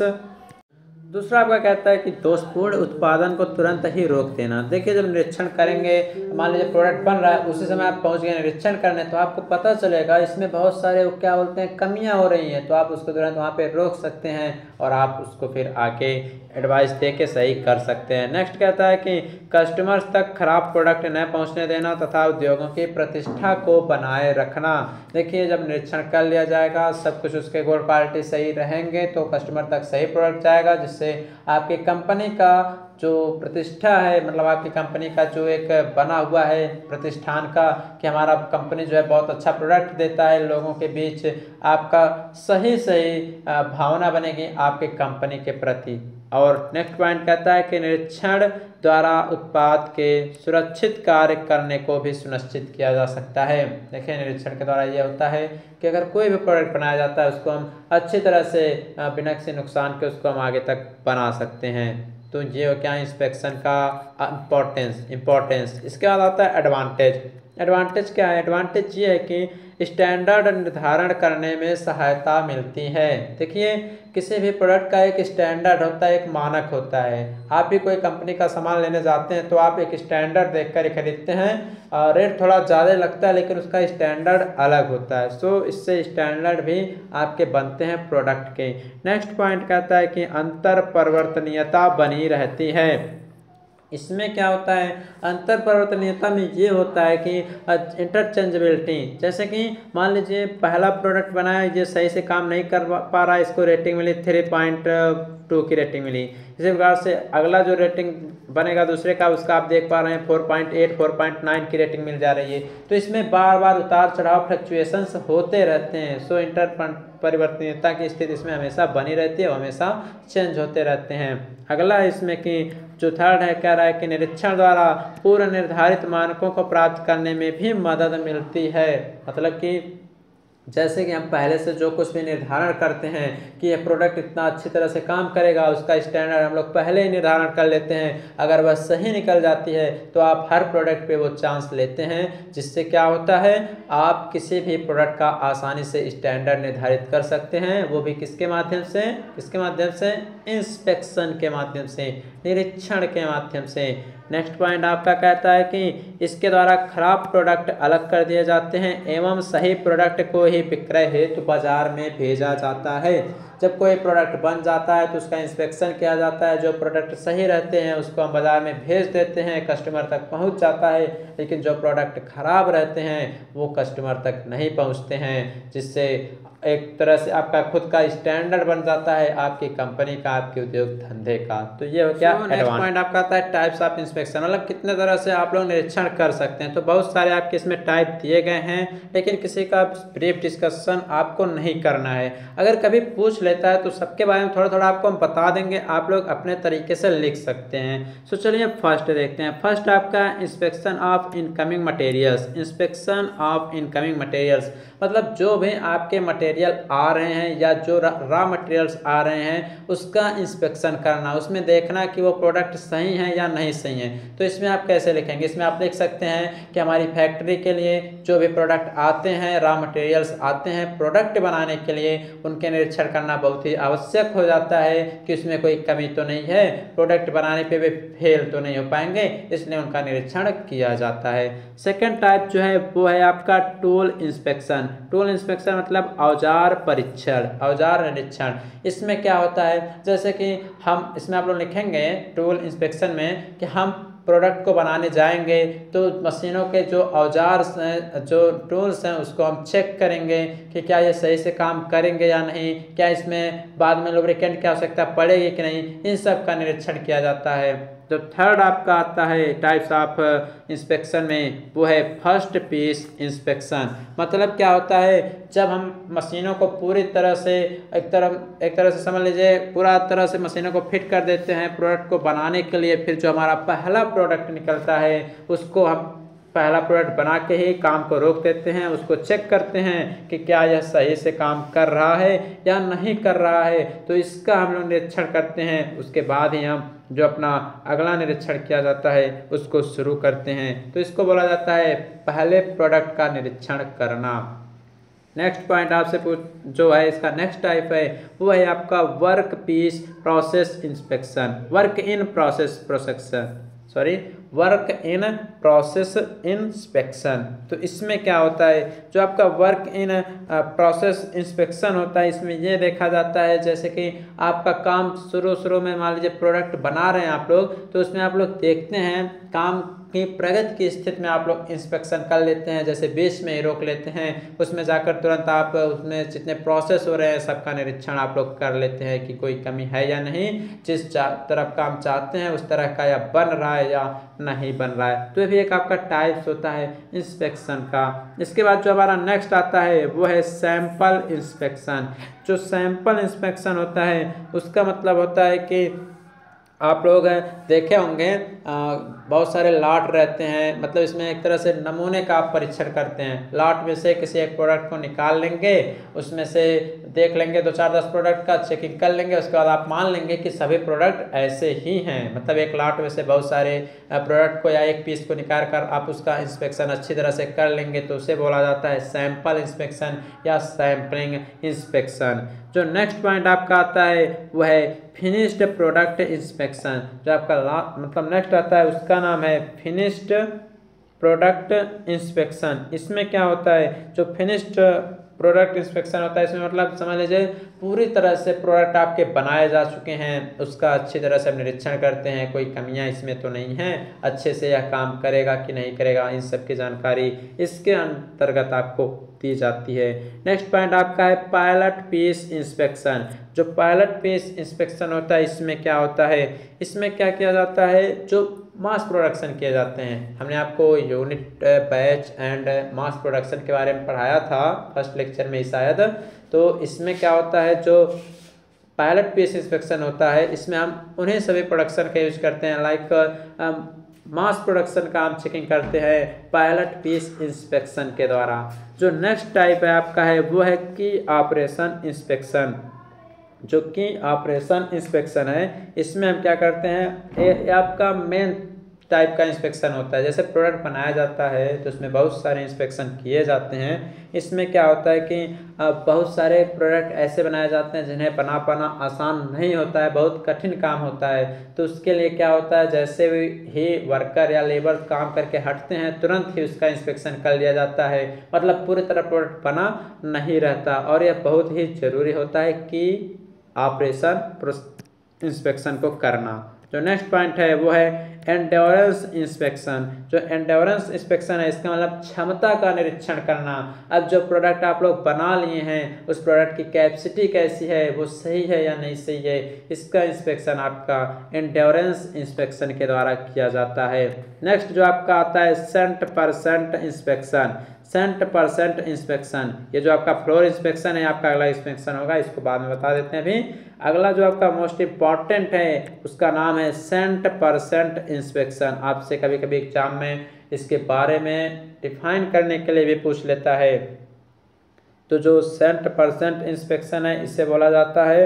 दूसरा आपका कहता है कि दोषपूर्ण उत्पादन को तुरंत ही रोक देना। देखिए जब निरीक्षण करेंगे, मान लीजिए प्रोडक्ट बन रहा है, उसी समय आप पहुंच गए निरीक्षण करने, तो आपको पता चलेगा इसमें बहुत सारे क्या बोलते हैं कमियां हो रही हैं, तो आप उसको तुरंत वहां पे रोक सकते हैं और आप उसको फिर आगे एडवाइस दे के सही कर सकते हैं। नेक्स्ट कहता है कि कस्टमर्स तक खराब प्रोडक्ट न पहुँचने देना तथा उद्योगों की प्रतिष्ठा को बनाए रखना। देखिए जब निरीक्षण कर लिया जाएगा, सब कुछ उसके गुण क्वालिटी सही रहेंगे तो कस्टमर तक सही प्रोडक्ट जाएगा, जिससे आपकी कंपनी का जो प्रतिष्ठा है, मतलब आपकी कंपनी का जो एक बना हुआ है प्रतिष्ठान का कि हमारा कंपनी जो है बहुत अच्छा प्रोडक्ट देता है, लोगों के बीच आपका सही भावना बनेगी आपके कंपनी के प्रति। और नेक्स्ट पॉइंट कहता है कि निरीक्षण द्वारा उत्पाद के सुरक्षित कार्य करने को भी सुनिश्चित किया जा सकता है। देखिए निरीक्षण के द्वारा ये होता है कि अगर कोई भी प्रोडक्ट बनाया जाता है उसको हम अच्छी तरह से बिना किसी नुकसान के उसको हम आगे तक बना सकते हैं। तो ये क्या इंस्पेक्शन का इम्पोर्टेंस। इसके बाद आता है एडवांटेज। एडवांटेज क्या है? एडवांटेज ये है कि स्टैंडर्ड निर्धारण करने में सहायता मिलती है। देखिए, किसी भी प्रोडक्ट का एक स्टैंडर्ड होता है, एक मानक होता है। आप भी कोई कंपनी का सामान लेने जाते हैं तो आप एक स्टैंडर्ड देखकर ही खरीदते हैं। रेट थोड़ा ज़्यादा लगता है लेकिन उसका स्टैंडर्ड अलग होता है। सो इससे स्टैंडर्ड भी आपके बनते हैं प्रोडक्ट के। नेक्स्ट पॉइंट कहता है कि अंतर परिवर्तनीयता बनी रहती है। इसमें क्या होता है? अंतर परिवर्तनीयता में ये होता है कि इंटरचेंजेबिलिटी, जैसे कि मान लीजिए पहला प्रोडक्ट बनाया, ये सही से काम नहीं कर पा रहा है, इसको रेटिंग मिली 3.2 की रेटिंग मिली। इसी प्रकार से अगला जो रेटिंग बनेगा दूसरे का, उसका आप देख पा रहे हैं 4.8 4.9 की रेटिंग मिल जा रही है। तो इसमें बार बार उतार चढ़ाव फ्लक्चुएशंस होते रहते हैं। सो इंटर परिवर्तनीयता की स्थिति इसमें हमेशा बनी रहती है और हमेशा चेंज होते रहते हैं। अगला है इसमें कि जो थर्ड है, कह रहा है कि निरीक्षण द्वारा पूर्व निर्धारित मानकों को प्राप्त करने में भी मदद मिलती है। मतलब कि जैसे कि हम पहले से जो कुछ भी निर्धारण करते हैं कि यह प्रोडक्ट इतना अच्छी तरह से काम करेगा, उसका स्टैंडर्ड हम लोग पहले ही निर्धारण कर लेते हैं। अगर वह सही निकल जाती है तो आप हर प्रोडक्ट पे वो चांस लेते हैं, जिससे क्या होता है, आप किसी भी प्रोडक्ट का आसानी से स्टैंडर्ड निर्धारित कर सकते हैं। वो भी किसके माध्यम से? किसके माध्यम से? इंस्पेक्शन के माध्यम से, निरीक्षण के माध्यम से। नेक्स्ट पॉइंट आपका कहता है कि इसके द्वारा खराब प्रोडक्ट अलग कर दिए जाते हैं एवं सही प्रोडक्ट को ही विक्रय हेतु बाजार में भेजा जाता है। जब कोई प्रोडक्ट बन जाता है तो उसका इंस्पेक्शन किया जाता है। जो प्रोडक्ट सही रहते हैं उसको हम बाजार में भेज देते हैं, कस्टमर तक पहुंच जाता है। लेकिन जो प्रोडक्ट खराब रहते हैं वो कस्टमर तक नहीं पहुंचते हैं, जिससे एक तरह से आपका खुद का स्टैंडर्ड बन जाता है, आपकी कंपनी का, आपके उद्योग धंधे का। तो ये हो गया। नेक्स्ट पॉइंट आपका आता है टाइप्स ऑफ इंस्पेक्शन, मतलब कितने तरह से आप लोग निरीक्षण कर सकते हैं। तो बहुत सारे आपके इसमें टाइप दिए गए हैं, लेकिन किसी का ब्रीफ डिस्कशन आपको नहीं करना है। अगर कभी पूछ लेता है तो सबके बारे में थोड़ा थोड़ा आपको हम बता देंगे, आप लोग अपने तरीके से लिख सकते हैं। सो चलिए फर्स्ट देखते हैं। फर्स्ट आपका inspection of incoming materials. Inspection of incoming materials मतलब जो भी आपके मटेरियल आ रहे हैं या जो रॉ मटेरियल्स आ रहे हैं उसका इंस्पेक्शन करना, उसमें देखना कि वो प्रोडक्ट सही है या नहीं सही है। तो इसमें आप कैसे लिखेंगे? इसमें आप लिख सकते हैं कि हमारी फैक्ट्री के लिए जो भी प्रोडक्ट आते हैं, रॉ मटेरियल्स आते हैं प्रोडक्ट बनाने के लिए, उनके निरीक्षण करना बहुत ही आवश्यक हो जाता है कि उसमें कोई कमी तो नहीं है, प्रोडक्ट बनाने पे वे फेल तो नहीं हो पाएंगे, इसलिए उनका निरीक्षण किया जाता है। सेकेंड टाइप जो है वो है आपका टूल इंस्पेक्शन। टूल इंस्पेक्शन मतलब औजार परीक्षण, औजार निरीक्षण। इसमें क्या होता है, जैसे कि हम इसमें आप लोग लिखेंगे टूल इंस्पेक्शन में कि हम प्रोडक्ट को बनाने जाएंगे तो मशीनों के जो औजार हैं, जो टूल्स हैं, उसको हम चेक करेंगे कि क्या ये सही से काम करेंगे या नहीं, क्या इसमें बाद में लुब्रिकेंट की आवश्यकता पड़ेगी कि नहीं, इन सब का निरीक्षण किया जाता है। जो थर्ड आपका आता है टाइप्स ऑफ इंस्पेक्शन में वो है फर्स्ट पीस इंस्पेक्शन। मतलब क्या होता है, जब हम मशीनों को पूरी तरह से एक तरह से समझ लीजिए पूरा तरह से मशीनों को फिट कर देते हैं प्रोडक्ट को बनाने के लिए, फिर जो हमारा पहला प्रोडक्ट निकलता है उसको हम पहला प्रोडक्ट बना के ही काम को रोक देते हैं, उसको चेक करते हैं कि क्या यह सही से काम कर रहा है या नहीं कर रहा है। तो इसका हम लोग निरीक्षण करते हैं, उसके बाद ही हम जो अपना अगला निरीक्षण किया जाता है उसको शुरू करते हैं। तो इसको बोला जाता है पहले प्रोडक्ट का निरीक्षण करना। नेक्स्ट पॉइंट आपसे जो है इसका नेक्स्ट टाइप है वो है आपका work piece process inspection. Work in process inspection. तो इसमें क्या होता है, जो आपका वर्क इन प्रोसेस इंस्पेक्शन होता है, इसमें ये देखा जाता है जैसे कि आपका काम शुरू में मान लीजिए प्रोडक्ट बना रहे हैं आप लोग, तो उसमें आप लोग देखते हैं काम की प्रगति की स्थिति में आप लोग इंस्पेक्शन कर लेते हैं, जैसे बीच में ही रोक लेते हैं, उसमें जाकर तुरंत आप उसमें जितने प्रोसेस हो रहे हैं सबका निरीक्षण आप लोग कर लेते हैं कि कोई कमी है या नहीं, जिस तरफ काम चाहते हैं उस तरह का या बन रहा है या नहीं बन रहा है। तो ये भी एक आपका टाइप्स होता है इंस्पेक्शन का। इसके बाद जो हमारा नेक्स्ट आता है वो है सैंपल इंस्पेक्शन। जो सैंपल इंस्पेक्शन होता है उसका मतलब होता है कि आप लोग देखे होंगे बहुत सारे लाट रहते हैं, मतलब इसमें एक तरह से नमूने का आप परीक्षण करते हैं। लाट में से किसी एक प्रोडक्ट को निकाल लेंगे, उसमें से देख लेंगे 2-4-10 प्रोडक्ट का चेकिंग कर लेंगे, उसके बाद आप मान लेंगे कि सभी प्रोडक्ट ऐसे ही हैं। मतलब एक लाट में से बहुत सारे प्रोडक्ट को या एक पीस को निकाल कर आप उसका इंस्पेक्शन अच्छी तरह से कर लेंगे, तो उसे बोला जाता है सैंपल इंस्पेक्शन या सैम्पलिंग इंस्पेक्शन। जो नेक्स्ट पॉइंट आपका आता है वह है फिनिश्ड प्रोडक्ट इंस्पेक्शन। जो आपका मतलब नेक्स्ट आता है उसका नाम है फिनिश्ड प्रोडक्ट इंस्पेक्शन। इसमें क्या होता है, जो फिनिश्ड प्रोडक्ट इंस्पेक्शन होता है, इसमें मतलब समझ लीजिए पूरी तरह से प्रोडक्ट आपके बनाए जा चुके हैं, उसका अच्छी तरह से निरीक्षण करते हैं, कोई कमियां इसमें तो नहीं है, अच्छे से यह काम करेगा कि नहीं करेगा, इन सब की जानकारी इसके अंतर्गत आपको दी जाती है। नेक्स्ट पॉइंट आपका है पायलट पीस इंस्पेक्शन। जो पायलट पीस इंस्पेक्शन होता है इसमें क्या होता है, इसमें क्या किया जाता है, जो मास प्रोडक्शन किए जाते हैं। हमने आपको unit batch and mass production के बारे में पढ़ाया था फर्स्ट लेक्चर में शायद। तो इसमें क्या होता है, जो पायलट पीस इंस्पेक्शन होता है इसमें हम उन्हें सभी प्रोडक्शन का यूज करते हैं, लाइक मास प्रोडक्शन का हम चेकिंग करते हैं पायलट पीस इंस्पेक्शन के द्वारा। जो नेक्स्ट टाइप है आपका है वो है की ऑपरेशन इंस्पेक्शन। जो कि ऑपरेशन इंस्पेक्शन है इसमें हम क्या करते हैं, ये आपका मेन टाइप का इंस्पेक्शन होता है। जैसे प्रोडक्ट बनाया जाता है तो उसमें बहुत सारे इंस्पेक्शन किए जाते हैं। इसमें क्या होता है कि बहुत सारे प्रोडक्ट ऐसे बनाए जाते हैं जिन्हें बना पाना आसान नहीं होता है, बहुत कठिन काम होता है। तो उसके लिए क्या होता है, जैसे ही वर्कर या लेबर काम करके हटते हैं तुरंत ही उसका इंस्पेक्शन कर लिया जाता है। मतलब पूरी तरह प्रोडक्ट बना नहीं रहता, और यह बहुत ही जरूरी होता है कि ऑपरेशन इंस्पेक्शन को करना। जो नेक्स्ट पॉइंट है वो है एंड्योरेंस इंस्पेक्शन। जो एंड्योरेंस इंस्पेक्शन है इसका मतलब क्षमता का निरीक्षण करना। अब जो प्रोडक्ट आप लोग बना लिए हैं उस प्रोडक्ट की कैपेसिटी कैसी है, वो सही है या नहीं सही है, इसका इंस्पेक्शन आपका एंड्योरेंस इंस्पेक्शन के द्वारा किया जाता है। नेक्स्ट जो आपका आता है 100% इंस्पेक्शन। 100% इंस्पेक्शन, ये जो आपका फ्लोर इंस्पेक्शन है आपका अगला इंस्पेक्शन होगा, इसको बाद में बता देते हैं। अभी अगला जो आपका मोस्ट इम्पॉर्टेंट है उसका नाम है 100% इंस्पेक्शन। आपसे कभी कभी एग्जाम में इसके बारे में डिफाइन करने के लिए भी पूछ लेता है। तो जो 100% इंस्पेक्शन है इसे बोला जाता है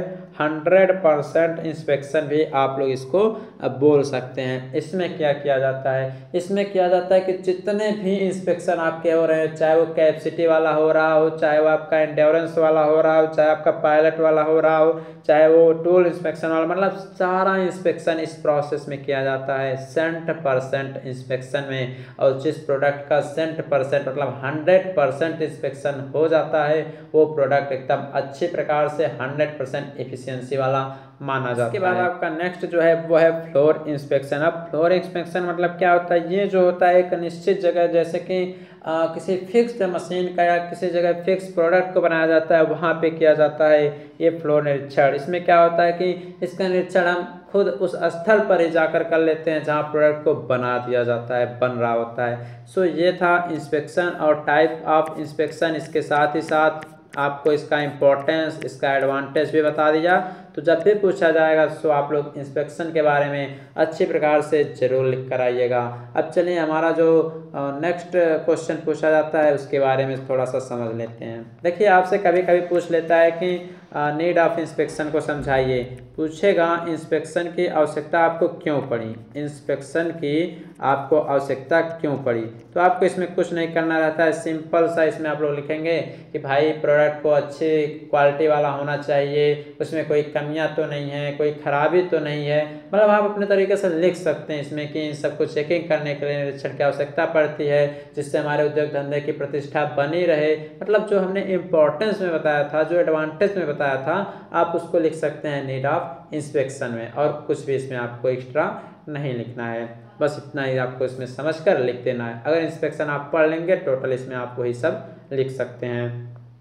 100% इंस्पेक्शन भी आप लोग इसको बोल सकते हैं। इसमें क्या किया जाता है, इसमें किया जाता है कि जितने भी इंस्पेक्शन आपके हो रहे हैं, चाहे वो कैपेसिटी वाला हो रहा हो, चाहे वो आपका एंड्योरेंस वाला हो रहा हो, चाहे आपका पायलट वाला हो रहा हो, चाहे वो टूल इंस्पेक्शन वाला, मतलब सारा इंस्पेक्शन इस प्रोसेस में किया जाता है 100% इंस्पेक्शन में। और जिस प्रोडक्ट का 100% मतलब 100% इंस्पेक्शन हो जाता है वो प्रोडक्ट एकदम अच्छे प्रकार से 100% एफिशिएंसी वाला माना जाता है। इसके बाद आपका नेक्स्ट जो है वो है फ्लोर इंस्पेक्शन। अब फ्लोर इंस्पेक्शन मतलब क्या होता है, ये जो होता है एक निश्चित जगह, जैसे कि किसी फिक्स्ड मशीन का या किसी जगह फिक्स प्रोडक्ट को बनाया जाता है वहाँ पे किया जाता है ये फ्लोर निरीक्षण। इसमें क्या होता है कि इसका निरीक्षण हम खुद उस स्थल पर ही जाकर कर लेते हैं जहाँ प्रोडक्ट को बना दिया जाता है, बन रहा होता है। सो ये था इंस्पेक्शन और टाइप ऑफ इंस्पेक्शन। इसके साथ ही साथ आपको इसका इम्पोर्टेंस, इसका एडवांटेज भी बता दिया। तो जब भी पूछा जाएगा तो आप लोग इंस्पेक्शन के बारे में अच्छी प्रकार से जरूर लिख कर आइएगा। अब चलिए हमारा जो नेक्स्ट क्वेश्चन पूछा जाता है उसके बारे में थोड़ा सा समझ लेते हैं। देखिए आपसे कभी कभी पूछ लेता है कि नीड ऑफ इंस्पेक्शन को समझाइए। पूछेगा इंस्पेक्शन की आवश्यकता आपको क्यों पड़ी, इंस्पेक्शन की आपको आवश्यकता क्यों पड़ी। तो आपको इसमें कुछ नहीं करना रहता है, सिंपल सा इसमें आप लोग लिखेंगे कि भाई प्रोडक्ट को अच्छी क्वालिटी वाला होना चाहिए, उसमें कोई कमियां तो नहीं है, कोई खराबी तो नहीं है। मतलब आप अपने तरीके से लिख सकते हैं इसमें कि इन सबको चेकिंग करने के लिए निरीक्षण की आवश्यकता पड़ती है, जिससे हमारे उद्योग धंधे की प्रतिष्ठा बनी रहे। मतलब जो हमने इम्पोर्टेंस में बताया था, जो एडवांटेज में बताया था, आप उसको लिख सकते हैं नीड ऑफ इंस्पेक्शन में, और कुछ भी इसमें आपको एक्स्ट्रा नहीं लिखना है। बस इतना ही आपको इसमें समझकर लिख देना है। अगर इंस्पेक्शन आप पढ़ लेंगे टोटल इसमें आप वही सब लिख सकते हैं।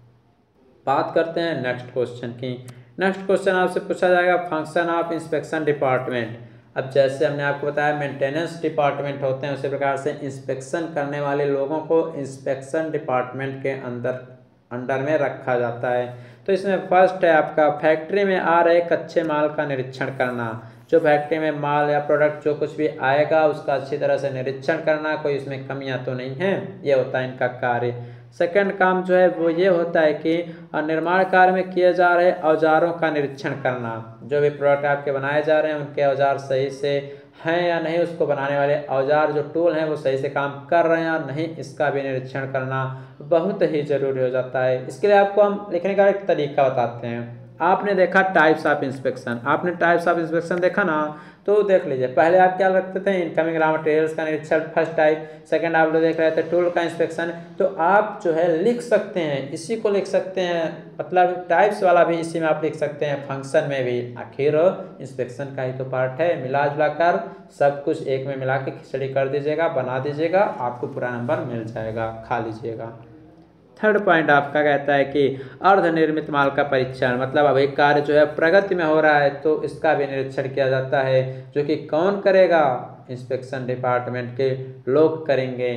बात करते हैं नेक्स्ट क्वेश्चन की। नेक्स्ट क्वेश्चन आपसे पूछा जाएगा फंक्शन ऑफ इंस्पेक्शन डिपार्टमेंट। अब जैसे हमने आपको बताया मेंटेनेंस डिपार्टमेंट होते हैं, उसी प्रकार से इंस्पेक्शन करने वाले लोगों को इंस्पेक्शन डिपार्टमेंट के अंडर में रखा जाता है। तो इसमें फर्स्ट है आपका फैक्ट्री में आ रहे कच्चे माल का निरीक्षण करना। जो फैक्ट्री में माल या प्रोडक्ट जो कुछ भी आएगा उसका अच्छी तरह से निरीक्षण करना, कोई इसमें कमियां तो नहीं है, ये होता है इनका कार्य। सेकंड काम जो है वो ये होता है कि निर्माण कार्य में किए जा रहे औजारों का निरीक्षण करना। जो भी प्रोडक्ट आपके बनाए जा रहे हैं उनके औजार सही से हैं या नहीं, उसको बनाने वाले औजार जो टूल हैं वो सही से काम कर रहे हैं या नहीं, इसका भी निरीक्षण करना बहुत ही ज़रूरी हो जाता है। इसके लिए आपको हम लिखने का एक तरीका बताते हैं। आपने देखा टाइप्स ऑफ इंस्पेक्शन, आपने टाइप्स ऑफ इंस्पेक्शन देखा ना, तो देख लीजिए। पहले आप क्या रखते थे, इनकमिंग रॉ मटेरियल्स का निरीक्षण फर्स्ट टाइप। सेकंड आप लोग देख रहे थे टूल का इंस्पेक्शन। तो आप जो है लिख सकते हैं, इसी को लिख सकते हैं, मतलब टाइप्स वाला भी इसी में आप लिख सकते हैं, फंक्शन में भी। आखिर इंस्पेक्शन का ही तो पार्ट है, मिला जुला कर सब कुछ एक में मिला के खिचड़ी कर दीजिएगा, बना दीजिएगा, आपको पूरा नंबर मिल जाएगा, खा लीजिएगा। थर्ड पॉइंट आपका कहता है कि अर्धनिर्मित माल का परीक्षण, मतलब अब एक कार्य जो है प्रगति में हो रहा है तो इसका भी निरीक्षण किया जाता है, जो कि कौन करेगा, इंस्पेक्शन डिपार्टमेंट के लोग करेंगे।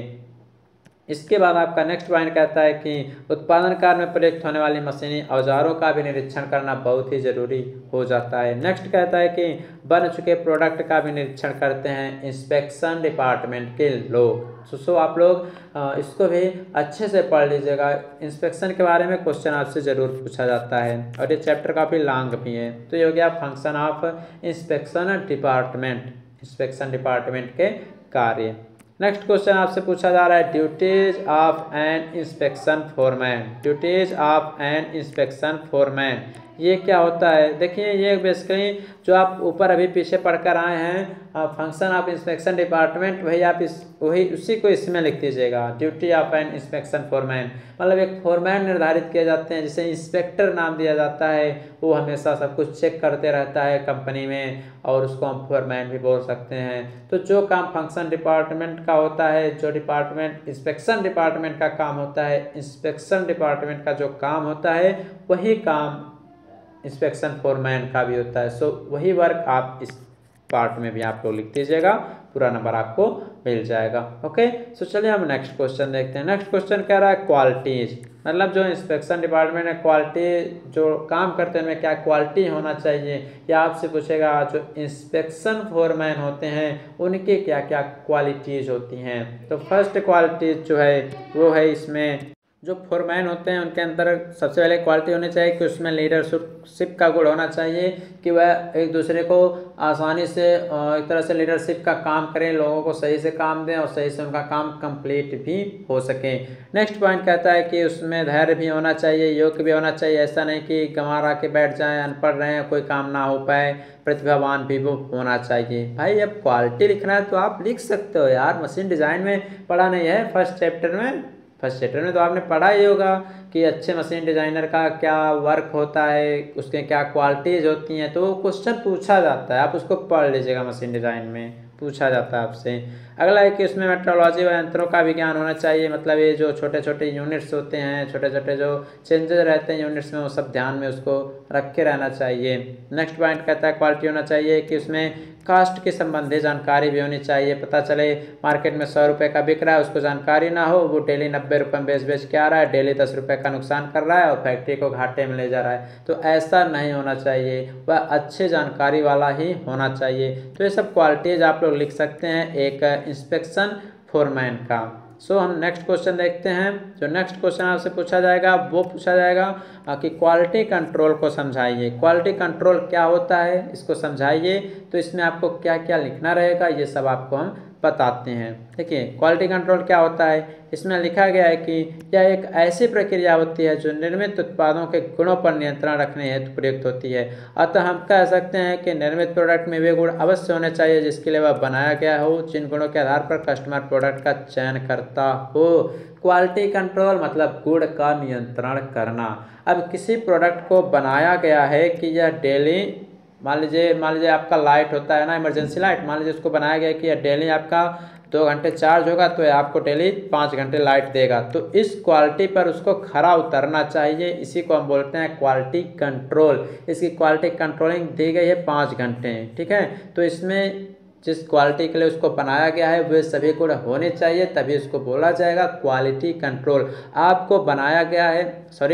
इसके बाद आपका नेक्स्ट पॉइंट कहता है कि उत्पादन कार्य में प्रयुक्त होने वाली मशीनी औजारों का भी निरीक्षण करना बहुत ही जरूरी हो जाता है। नेक्स्ट कहता है कि बन चुके प्रोडक्ट का भी निरीक्षण करते हैं इंस्पेक्शन डिपार्टमेंट के लोग। सो आप लोग इसको भी अच्छे से पढ़ लीजिएगा। इंस्पेक्शन के बारे में क्वेश्चन आपसे जरूर पूछा जाता है और ये चैप्टर काफ़ी लॉन्ग भी है। तो ये हो गया function of inspection department, inspection department के कार्य। नेक्स्ट क्वेश्चन आपसे पूछा जा रहा है duties of an inspection foreman, duties of an inspection foreman, ये क्या होता है। देखिए ये बेसिकली जो आप ऊपर अभी पीछे पढ़कर आए हैं फंक्शन ऑफ इंस्पेक्शन डिपार्टमेंट, वही आप वही उसी को इसमें लिख दीजिएगा। Duty of an inspection foreman, मतलब एक फोरमैन निर्धारित किए जाते हैं, जिसे इंस्पेक्टर नाम दिया जाता है। वो हमेशा सब कुछ चेक करते रहता है कंपनी में, और उसको हम फोरमैन भी बोल सकते हैं। तो जो काम फंक्शन डिपार्टमेंट का होता है, जो डिपार्टमेंट इंस्पेक्शन डिपार्टमेंट का काम होता है, इंस्पेक्शन डिपार्टमेंट का जो काम होता है वही काम इंस्पेक्शन फोरमैन का भी होता है। सो वही वर्क आप इस पार्ट में भी आप लोग लिख दीजिएगा, पूरा नंबर आपको मिल जाएगा। ओके, सो चलिए हम नेक्स्ट क्वेश्चन देखते हैं। नेक्स्ट क्वेश्चन कह रहा है क्वालिटीज, मतलब जो इंस्पेक्शन डिपार्टमेंट है क्वालिटी जो काम करते हैं उनमें क्या क्वालिटी होना चाहिए, या आपसे पूछेगा जो इंस्पेक्शन फोरमैन होते हैं उनकी क्या क्या क्वालिटीज होती हैं। तो फर्स्ट क्वालिटीज जो है वो है, इसमें जो फोरमैन होते हैं उनके अंदर सबसे पहले क्वालिटी होनी चाहिए कि उसमें लीडरशिप का गुण होना चाहिए, कि वह एक दूसरे को आसानी से एक तरह से लीडरशिप का काम करें, लोगों को सही से काम दें और सही से उनका काम कंप्लीट भी हो सके। नेक्स्ट पॉइंट कहता है कि उसमें धैर्य भी होना चाहिए, योग्य भी होना चाहिए, ऐसा नहीं कि गंवार आके बैठ जाएं, अनपढ़ रहें, कोई काम ना हो पाए, प्रतिभावान भी वो होना चाहिए। भाई अब क्वालिटी लिखना है तो आप लिख सकते हो यार, मशीन डिज़ाइन में पढ़ा नहीं है फर्स्ट चैप्टर में, फर्स्ट चैप्टर में तो आपने पढ़ा ही होगा कि अच्छे मशीन डिज़ाइनर का क्या वर्क होता है, उसके क्या क्वालिटीज़ होती हैं। तो वो क्वेश्चन पूछा जाता है, आप उसको पढ़ लीजिएगा, मशीन डिज़ाइन में पूछा जाता है आपसे। अगला है कि उसमें मेट्रोलॉजी व यंत्रों का भी ज्ञान होना चाहिए, मतलब ये जो छोटे छोटे यूनिट्स होते हैं, छोटे छोटे जो चेंजेस रहते हैं यूनिट्स में, वो सब ध्यान में उसको रख के रहना चाहिए। नेक्स्ट पॉइंट कहता है क्वालिटी होना चाहिए कि उसमें कास्ट की संबंधी जानकारी भी होनी चाहिए, पता चले मार्केट में 100 रुपये का बिक रहा है, उसको जानकारी ना हो, वो डेली 90 रुपये में बेच के आ रहा है, डेली 10 रुपये का नुकसान कर रहा है और फैक्ट्री को घाटे में ले जा रहा है। तो ऐसा नहीं होना चाहिए, वह अच्छे जानकारी वाला ही होना चाहिए। तो ये सब क्वालिटीज आप लोग लिख सकते हैं एक इंस्पेक्शन फोरमैन का। सो हम नेक्स्ट क्वेश्चन देखते हैं। जो नेक्स्ट क्वेश्चन आपसे पूछा जाएगा वो पूछा जाएगा कि क्वालिटी कंट्रोल को समझाइए। क्वालिटी कंट्रोल क्या होता है इसको समझाइए। तो इसमें आपको क्या क्या लिखना रहेगा ये सब आपको हम बताते हैं। देखिए क्वालिटी कंट्रोल क्या होता है, इसमें लिखा गया है कि यह एक ऐसी प्रक्रिया होती है जो निर्मित उत्पादों के गुणों पर नियंत्रण रखने हेतु प्रयुक्त होती है। अतः हम कह सकते हैं कि निर्मित प्रोडक्ट में वे गुण अवश्य होने चाहिए जिसके लिए वह बनाया गया हो, जिन गुणों के आधार पर कस्टमर प्रोडक्ट का चयन करता हो। क्वालिटी कंट्रोल मतलब गुण का नियंत्रण करना। अब किसी प्रोडक्ट को बनाया गया है कि यह डेली, मान लीजिए आपका लाइट होता है ना, इमरजेंसी लाइट, मान लीजिए उसको बनाया गया कि यह डेली आपका 2 घंटे चार्ज होगा तो यह आपको डेली 5 घंटे लाइट देगा। तो इस क्वालिटी पर उसको खरा उतरना चाहिए, इसी को हम बोलते हैं क्वालिटी कंट्रोल। इसकी क्वालिटी कंट्रोलिंग दी गई है 5 घंटे, ठीक है। तो इसमें जिस क्वालिटी के लिए उसको बनाया गया है वे सभी गुण होने चाहिए, तभी उसको बोला जाएगा क्वालिटी कंट्रोल। आपको बनाया गया है,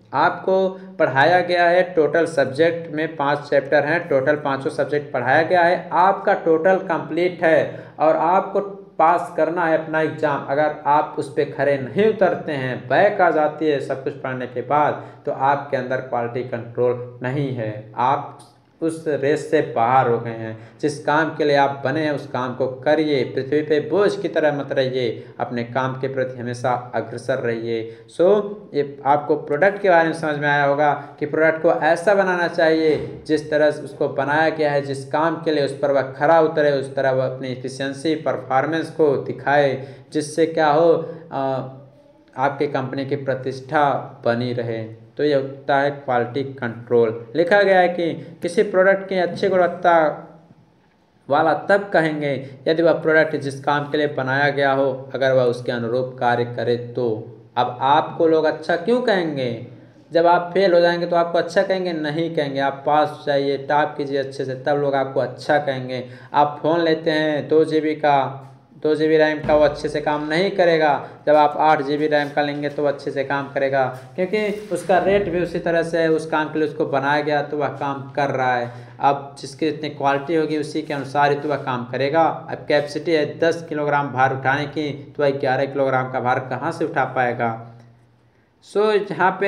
आपको पढ़ाया गया है टोटल सब्जेक्ट में 5 चैप्टर हैं, टोटल 5 सब्जेक्ट पढ़ाया गया है, आपका टोटल कंप्लीट है और आपको पास करना है अपना एग्ज़ाम। अगर आप उस पर खरे नहीं उतरते हैं, बैक आ जाती है सब कुछ पढ़ने के बाद, तो आपके अंदर क्वालिटी कंट्रोल नहीं है, आप उस रेस से बाहर हो गए हैं। जिस काम के लिए आप बने हैं उस काम को करिए, पृथ्वी पे बोझ की तरह मत रहिए, अपने काम के प्रति हमेशा अग्रसर रहिए। ये आपको प्रोडक्ट के बारे में समझ में आया होगा कि प्रोडक्ट को ऐसा बनाना चाहिए जिस तरह से उसको बनाया गया है, जिस काम के लिए उस पर वह खरा उतरे, उस तरह वह अपनी एफिशिएंसी परफॉर्मेंस को दिखाए, जिससे क्या हो आपकी कंपनी की प्रतिष्ठा बनी रहे। तो ये होता है क्वालिटी कंट्रोल। लिखा गया है कि किसी प्रोडक्ट की अच्छी गुणवत्ता वाला तब कहेंगे यदि वह प्रोडक्ट जिस काम के लिए बनाया गया हो, अगर वह उसके अनुरूप कार्य करे तो। अब आपको लोग अच्छा क्यों कहेंगे? जब आप फेल हो जाएंगे तो आपको अच्छा कहेंगे? नहीं कहेंगे। आप पास जाइए, टॉप कीजिए अच्छे से, तब लोग आपको अच्छा कहेंगे। आप फ़ोन लेते हैं 2 GB रैम का, वो अच्छे से काम नहीं करेगा। जब आप 8 GB रैम का लेंगे तो वो अच्छे से काम करेगा, क्योंकि उसका रेट भी उसी तरह से है, उस काम के लिए उसको बनाया गया तो वह काम कर रहा है। अब जिसकी इतनी क्वालिटी होगी उसी के अनुसार ही तो वह काम करेगा। अब कैपेसिटी है 10 किलोग्राम भार उठाने की, तो वह 11 किलोग्राम का भार कहाँ से उठा पाएगा? यहाँ पे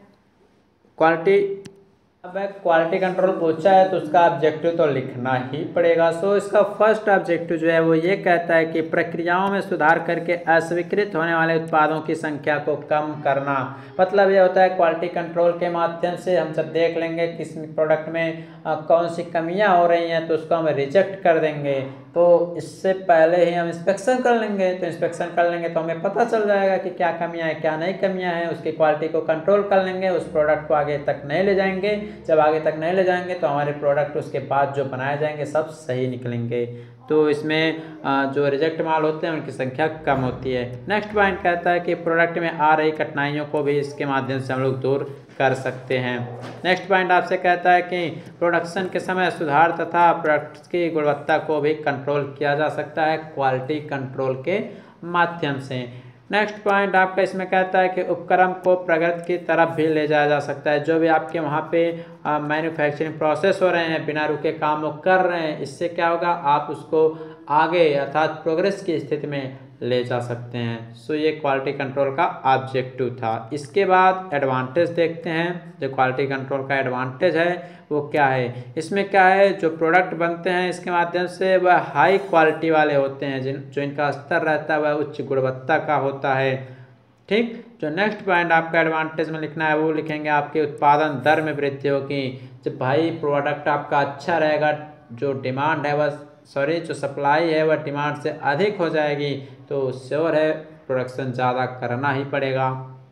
क्वालिटी कंट्रोल पूछा है तो उसका ऑब्जेक्टिव तो लिखना ही पड़ेगा। इसका फर्स्ट ऑब्जेक्टिव जो है वो ये कहता है कि प्रक्रियाओं में सुधार करके अस्वीकृत होने वाले उत्पादों की संख्या को कम करना। मतलब ये होता है क्वालिटी कंट्रोल के माध्यम से हम जब देख लेंगे किस प्रोडक्ट में कौन सी कमियां हो रही हैं तो उसको हम रिजेक्ट कर देंगे। तो इससे पहले ही हम इंस्पेक्शन कर लेंगे, तो इंस्पेक्शन कर लेंगे तो हमें पता चल जाएगा कि क्या कमियां हैं क्या नहीं कमियां हैं, उसकी क्वालिटी को कंट्रोल कर लेंगे, उस प्रोडक्ट को आगे तक नहीं ले जाएंगे। जब आगे तक नहीं ले जाएंगे तो हमारे प्रोडक्ट उसके बाद जो बनाए जाएंगे सब सही निकलेंगे। तो इसमें जो रिजेक्ट माल होते हैं उनकी संख्या कम होती है। नेक्स्ट पॉइंट कहता है कि प्रोडक्ट में आ रही कठिनाइयों को भी इसके माध्यम से हम लोग दूर कर सकते हैं। नेक्स्ट पॉइंट आपसे कहता है कि प्रोडक्शन के समय सुधार तथा प्रोडक्ट की गुणवत्ता को भी कंट्रोल किया जा सकता है क्वालिटी कंट्रोल के माध्यम से। नेक्स्ट पॉइंट आपका इसमें कहता है कि उपक्रम को प्रगति की तरफ भी ले जाया जा सकता है। जो भी आपके वहाँ पे मैन्युफैक्चरिंग प्रोसेस हो रहे हैं, बिना रुके काम वो कर रहे हैं, इससे क्या होगा आप उसको आगे अर्थात प्रोग्रेस की स्थिति में ले जा सकते हैं। ये क्वालिटी कंट्रोल का ऑब्जेक्टिव था। इसके बाद एडवांटेज देखते हैं। जो क्वालिटी कंट्रोल का एडवांटेज है वो क्या है? इसमें क्या है, जो प्रोडक्ट बनते हैं इसके माध्यम से वह हाई क्वालिटी वाले होते हैं, जो इनका स्तर रहता है वह उच्च गुणवत्ता का होता है। ठीक, जो नेक्स्ट पॉइंट आपका एडवांटेज में लिखना है वो लिखेंगे आपके उत्पादन दर में वृद्धि होगी। जब भाई प्रोडक्ट आपका अच्छा रहेगा, जो डिमांड है वह जो सप्लाई है वह डिमांड से अधिक हो जाएगी, तो श्योर है प्रोडक्शन ज़्यादा करना ही पड़ेगा।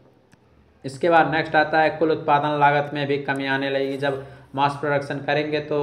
इसके बाद नेक्स्ट आता है कुल उत्पादन लागत में भी कमी आने लगेगी। जब मास प्रोडक्शन करेंगे तो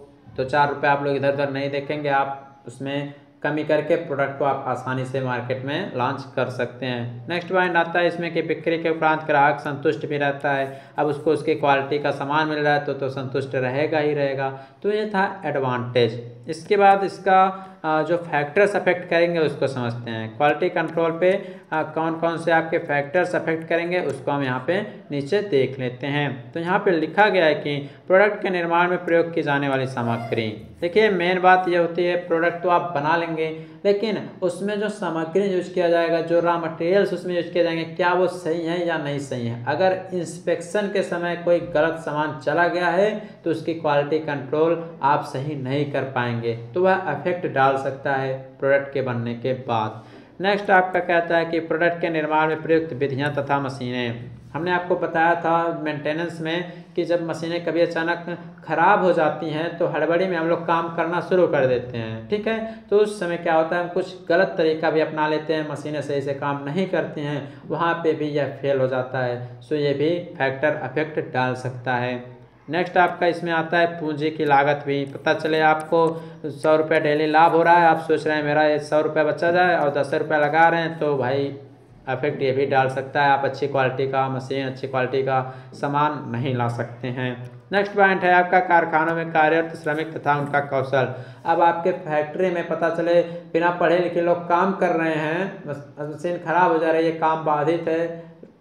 4 रुपये आप लोग इधर उधर नहीं देखेंगे, आप उसमें कमी करके प्रोडक्ट को आप आसानी से मार्केट में लॉन्च कर सकते हैं। नेक्स्ट पॉइंट आता है इसमें कि बिक्री के उपरांत ग्राहक संतुष्ट भी रहता है। अब उसको उसकी क्वालिटी का सामान मिल रहा है तो संतुष्ट रहेगा ही रहेगा। तो ये था एडवांटेज। इसके बाद इसका जो फैक्टर्स अफेक्ट करेंगे उसको समझते हैं। क्वालिटी कंट्रोल पे कौन कौन से आपके फैक्टर्स अफेक्ट करेंगे उसको हम यहाँ पे नीचे देख लेते हैं। तो यहाँ पे लिखा गया है कि प्रोडक्ट के निर्माण में प्रयोग की जाने वाली सामग्री। देखिए मेन बात ये होती है, प्रोडक्ट तो आप बना लेंगे लेकिन उसमें जो सामग्री यूज किया जाएगा, जो रॉ मटेरियल्स उसमें यूज किए जाएंगे, क्या वो सही है या नहीं सही है। अगर इंस्पेक्शन के समय कोई गलत सामान चला गया है तो उसकी क्वालिटी कंट्रोल आप सही नहीं कर पाएंगे, तो वह अफेक्ट डाल सकता है प्रोडक्ट के बनने के बाद। नेक्स्ट आपका कहता है कि प्रोडक्ट के निर्माण में प्रयुक्त विधियां तथा मशीनें। हमने आपको बताया था मेंटेनेंस में कि जब मशीनें कभी अचानक ख़राब हो जाती हैं तो हड़बड़ी में हम लोग काम करना शुरू कर देते हैं। ठीक है, तो उस समय क्या होता है हम कुछ गलत तरीका भी अपना लेते हैं, मशीनें सही से काम नहीं करती हैं, वहाँ पे भी यह फेल हो जाता है। ये भी फैक्टर अफेक्ट डाल सकता है। नेक्स्ट आपका इसमें आता है पूंजी की लागत भी। पता चले आपको 100 रुपये डेली लाभ हो रहा है, आप सोच रहे हैं मेरा ये 100 रुपये बचा जाए और 10 रुपये लगा रहे हैं, तो भाई अफेक्ट ये भी डाल सकता है। आप अच्छी क्वालिटी का मशीन, अच्छी क्वालिटी का सामान नहीं ला सकते हैं। नेक्स्ट पॉइंट है आपका कारखानों में कार्यरत श्रमिक तथा उनका कौशल। अब आपके फैक्ट्री में पता चले बिना पढ़े लिखे लोग काम कर रहे हैं, मशीन खराब हो जा रही है, काम बाधित है,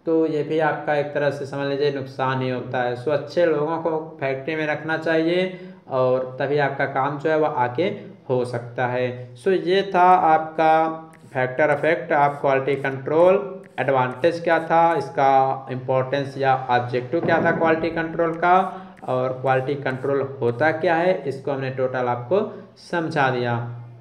तो ये भी आपका एक तरह से समझ लीजिए नुकसान ही होता है। सो अच्छे लोगों को फैक्ट्री में रखना चाहिए और तभी आपका काम जो है वह आगे हो सकता है। सो ये था आपका factor effect of quality control. Advantage क्या था, इसका इम्पोर्टेंस या ऑब्जेक्टिव क्या था क्वालिटी कंट्रोल का, और क्वालिटी कंट्रोल होता क्या है, इसको हमने टोटल आपको समझा दिया।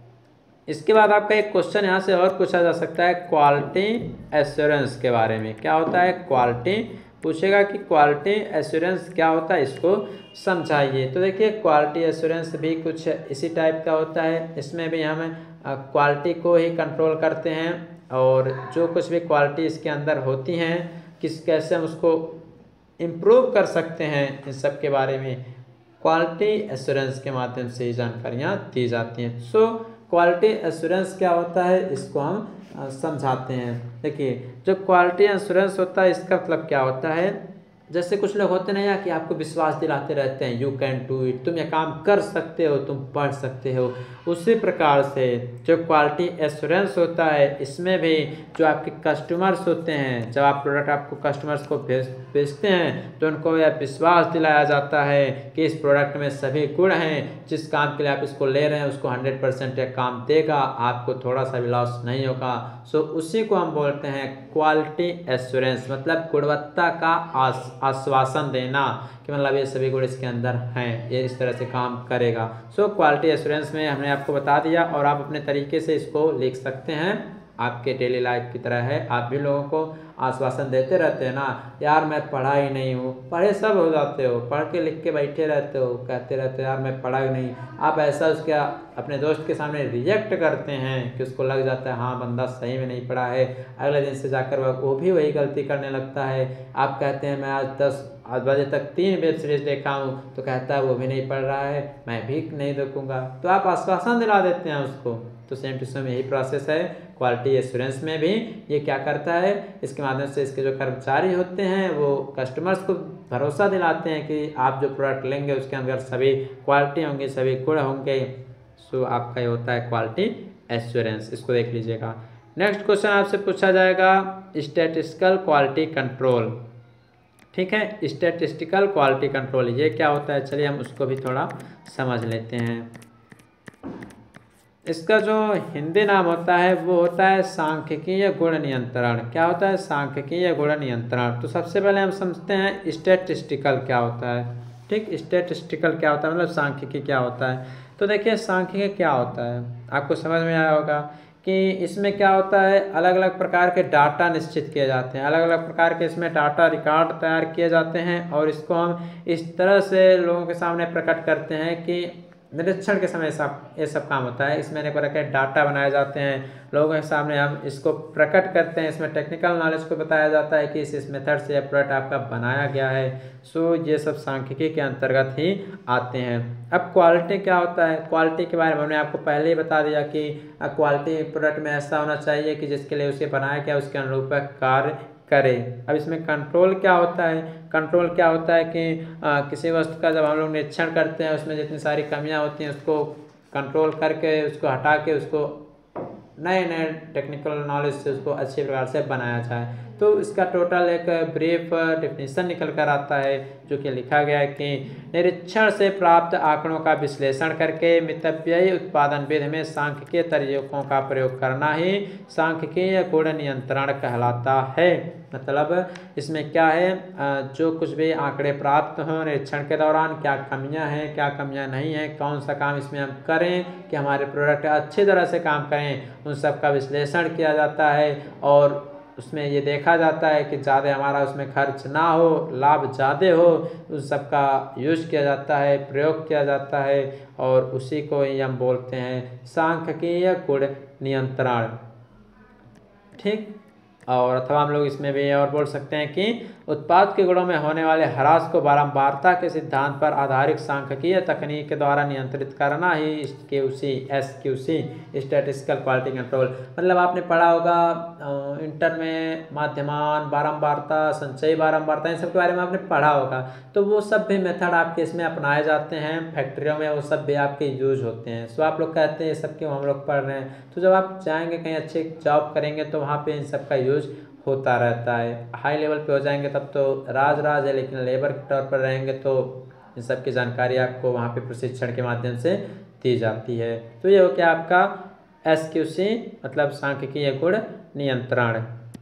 इसके बाद आपका एक क्वेश्चन यहाँ से और पूछा जा सकता है क्वालिटी एश्योरेंस के बारे में। क्या होता है क्वालिटी, पूछेगा कि क्वालिटी एश्योरेंस क्या होता है, इसको समझाइए। तो देखिए क्वालिटी एश्योरेंस भी कुछ इसी टाइप का होता है। इसमें भी हम क्वालिटी को ही कंट्रोल करते हैं और जो कुछ भी क्वालिटी इसके अंदर होती हैं कैसे हम उसको इम्प्रूव कर सकते हैं, इन सब के बारे में क्वालिटी एश्योरेंस के माध्यम से ही जानकारियाँ दी जाती हैं। सो क्वालिटी एश्योरेंस क्या होता है, इसको हम समझाते हैं। देखिए जो क्वालिटी एश्योरेंस होता है इसका मतलब क्या होता है, जैसे कुछ लोग होते नहीं कि आपको विश्वास दिलाते रहते हैं, यू कैन डू इट, तुम ये काम कर सकते हो, तुम पढ़ सकते हो। उसी प्रकार से जो क्वालिटी एश्योरेंस होता है इसमें भी जो आपके कस्टमर्स होते हैं, जब आप प्रोडक्ट आपको कस्टमर्स को बेचते हैं तो उनको यह विश्वास दिलाया जाता है कि इस प्रोडक्ट में सभी गुण हैं, जिस काम के लिए आप इसको ले रहे हैं उसको 100% यह काम देगा, आपको थोड़ा सा भी लॉस नहीं होगा। सो उसी को हम बोलते हैं क्वालिटी एश्योरेंस, मतलब गुणवत्ता का आश्वासन देना कि मतलब ये सभी गुण इसके अंदर हैं, ये इस तरह से काम करेगा। सो क्वालिटी एश्योरेंस में हमने आपको बता दिया और आप अपने तरीके से इसको लिख सकते हैं, आपके डेली लाइफ की तरह है। आप भी लोगों को आश्वासन देते रहते हैं ना, यार मैं पढ़ा ही नहीं हूँ, पढ़े सब हो जाते हो, पढ़ के लिख के बैठे रहते हो, कहते रहते हो यार मैं पढ़ा ही नहीं। आप ऐसा उसके अपने दोस्त के सामने रिजेक्ट करते हैं कि उसको लग जाता है हाँ बंदा सही में नहीं पढ़ा है। अगले दिन से जाकर वो भी वही गलती करने लगता है। आप कहते हैं मैं आज बजे तक 3 वेब सीरीज देखा हूँ, तो कहता है वो भी नहीं पढ़ रहा है, मैं भी नहीं देखूंगा। तो आप आश्वासन दिला देते हैं उसको। तो सेम टू सेम यही प्रोसेस है क्वालिटी एश्योरेंस में भी। ये क्या करता है, इसके माध्यम से इसके जो कर्मचारी होते हैं वो कस्टमर्स को भरोसा दिलाते हैं कि आप जो प्रोडक्ट लेंगे उसके अंदर सभी क्वालिटी होंगी, सभी गुण होंगे। सो आपका ये होता है क्वालिटी एश्योरेंस, इसको देख लीजिएगा। नेक्स्ट क्वेश्चन आपसे पूछा जाएगा स्टैटिस्टिकल क्वालिटी कंट्रोल। ठीक है, स्टैटिस्टिकल क्वालिटी कंट्रोल ये क्या होता है, चलिए हम उसको भी थोड़ा समझ लेते हैं। इसका जो हिंदी नाम होता है वो होता है सांख्यिकीय गुण नियंत्रण। क्या होता है, सांख्यिकीय गुण नियंत्रण। तो सबसे पहले हम समझते हैं स्टैटिस्टिकल क्या होता है। ठीक, स्टैटिस्टिकल क्या होता है, मतलब सांख्यिकी क्या होता है। तो देखिए सांख्यिकी क्या होता है, आपको समझ में आया होगा कि इसमें क्या होता है, अलग अलग प्रकार के डाटा निश्चित किए जाते हैं, अलग अलग प्रकार के इसमें डाटा रिकॉर्ड तैयार किए जाते हैं और इसको हम इस तरह से लोगों के सामने प्रकट करते हैं कि निरीक्षण के समय ये सब काम होता है। इसमें एक प्रकार के डाटा बनाए जाते हैं, लोगों के सामने हम इसको प्रकट करते हैं, इसमें टेक्निकल नॉलेज को बताया जाता है कि इस मेथड से यह प्रोडक्ट आपका बनाया गया है। सो ये सब सांख्यिकी के अंतर्गत ही आते हैं। अब क्वालिटी क्या होता है, क्वालिटी के बारे में हमने आपको पहले ही बता दिया कि क्वालिटी प्रोडक्ट में ऐसा होना चाहिए कि जिसके लिए उसे बनाया गया उसके अनुरूप कार्य करे। अब इसमें कंट्रोल क्या होता है, कंट्रोल क्या होता है कि किसी वस्तु का जब हम लोग निरीक्षण करते हैं उसमें जितनी सारी कमियां होती हैं उसको कंट्रोल करके उसको हटा के उसको नए नए टेक्निकल नॉलेज से उसको अच्छी प्रकार से बनाया जाए। तो इसका टोटल एक ब्रीफ डेफिनेशन निकल कर आता है जो कि लिखा गया है कि निरीक्षण से प्राप्त आंकड़ों का विश्लेषण करके मितव्ययी उत्पादन विधि में सांख्यिकीय तरीकों का प्रयोग करना ही सांख्यिकीय गुण नियंत्रण कहलाता है। मतलब इसमें क्या है, जो कुछ भी आंकड़े प्राप्त हों निरीक्षण के दौरान, क्या कमियां हैं क्या कमियां नहीं हैं, कौन सा काम इसमें हम करें कि हमारे प्रोडक्ट अच्छी तरह से काम करें, उन सब का विश्लेषण किया जाता है और उसमें ये देखा जाता है कि ज़्यादा हमारा उसमें खर्च ना हो, लाभ ज़्यादा हो, उस सब का यूज किया जाता है, प्रयोग किया जाता है और उसी को ही हम बोलते हैं सांख्यिकीय गुण नियंत्रण। ठीक, और अथवा हम लोग इसमें भी और बोल सकते हैं कि उत्पाद के गुणों में होने वाले ह्रास को बारंबारता के सिद्धांत पर आधारित सांख्यिकीय तकनीक के द्वारा नियंत्रित करना ही SQC स्टैटिस्टिकल क्वालिटी कंट्रोल। मतलब आपने पढ़ा होगा इंटर में माध्यमान बारंबारता, संचयी बारंबारता, इन सब के बारे में आपने पढ़ा होगा। तो वो सब भी मेथड आपके इसमें अपनाए जाते हैं फैक्ट्रियों में, वो सब भी आपके यूज होते हैं। सो आप लोग कहते हैं ये सब क्यों हम लोग पढ़ रहे हैं, तो जब आप जाएंगे कहीं अच्छे जॉब करेंगे तो वहाँ पे इन सब का यूज होता रहता है। हाई लेवल पे हो जाएंगे तब तो राज राज है, लेकिन लेबर के तौर पर रहेंगे तो इन सब की जानकारी आपको वहाँ पे प्रशिक्षण के माध्यम से दी जाती है। तो ये हो गया आपका SQC मतलब सांख्यिकीय गुण नियंत्रण।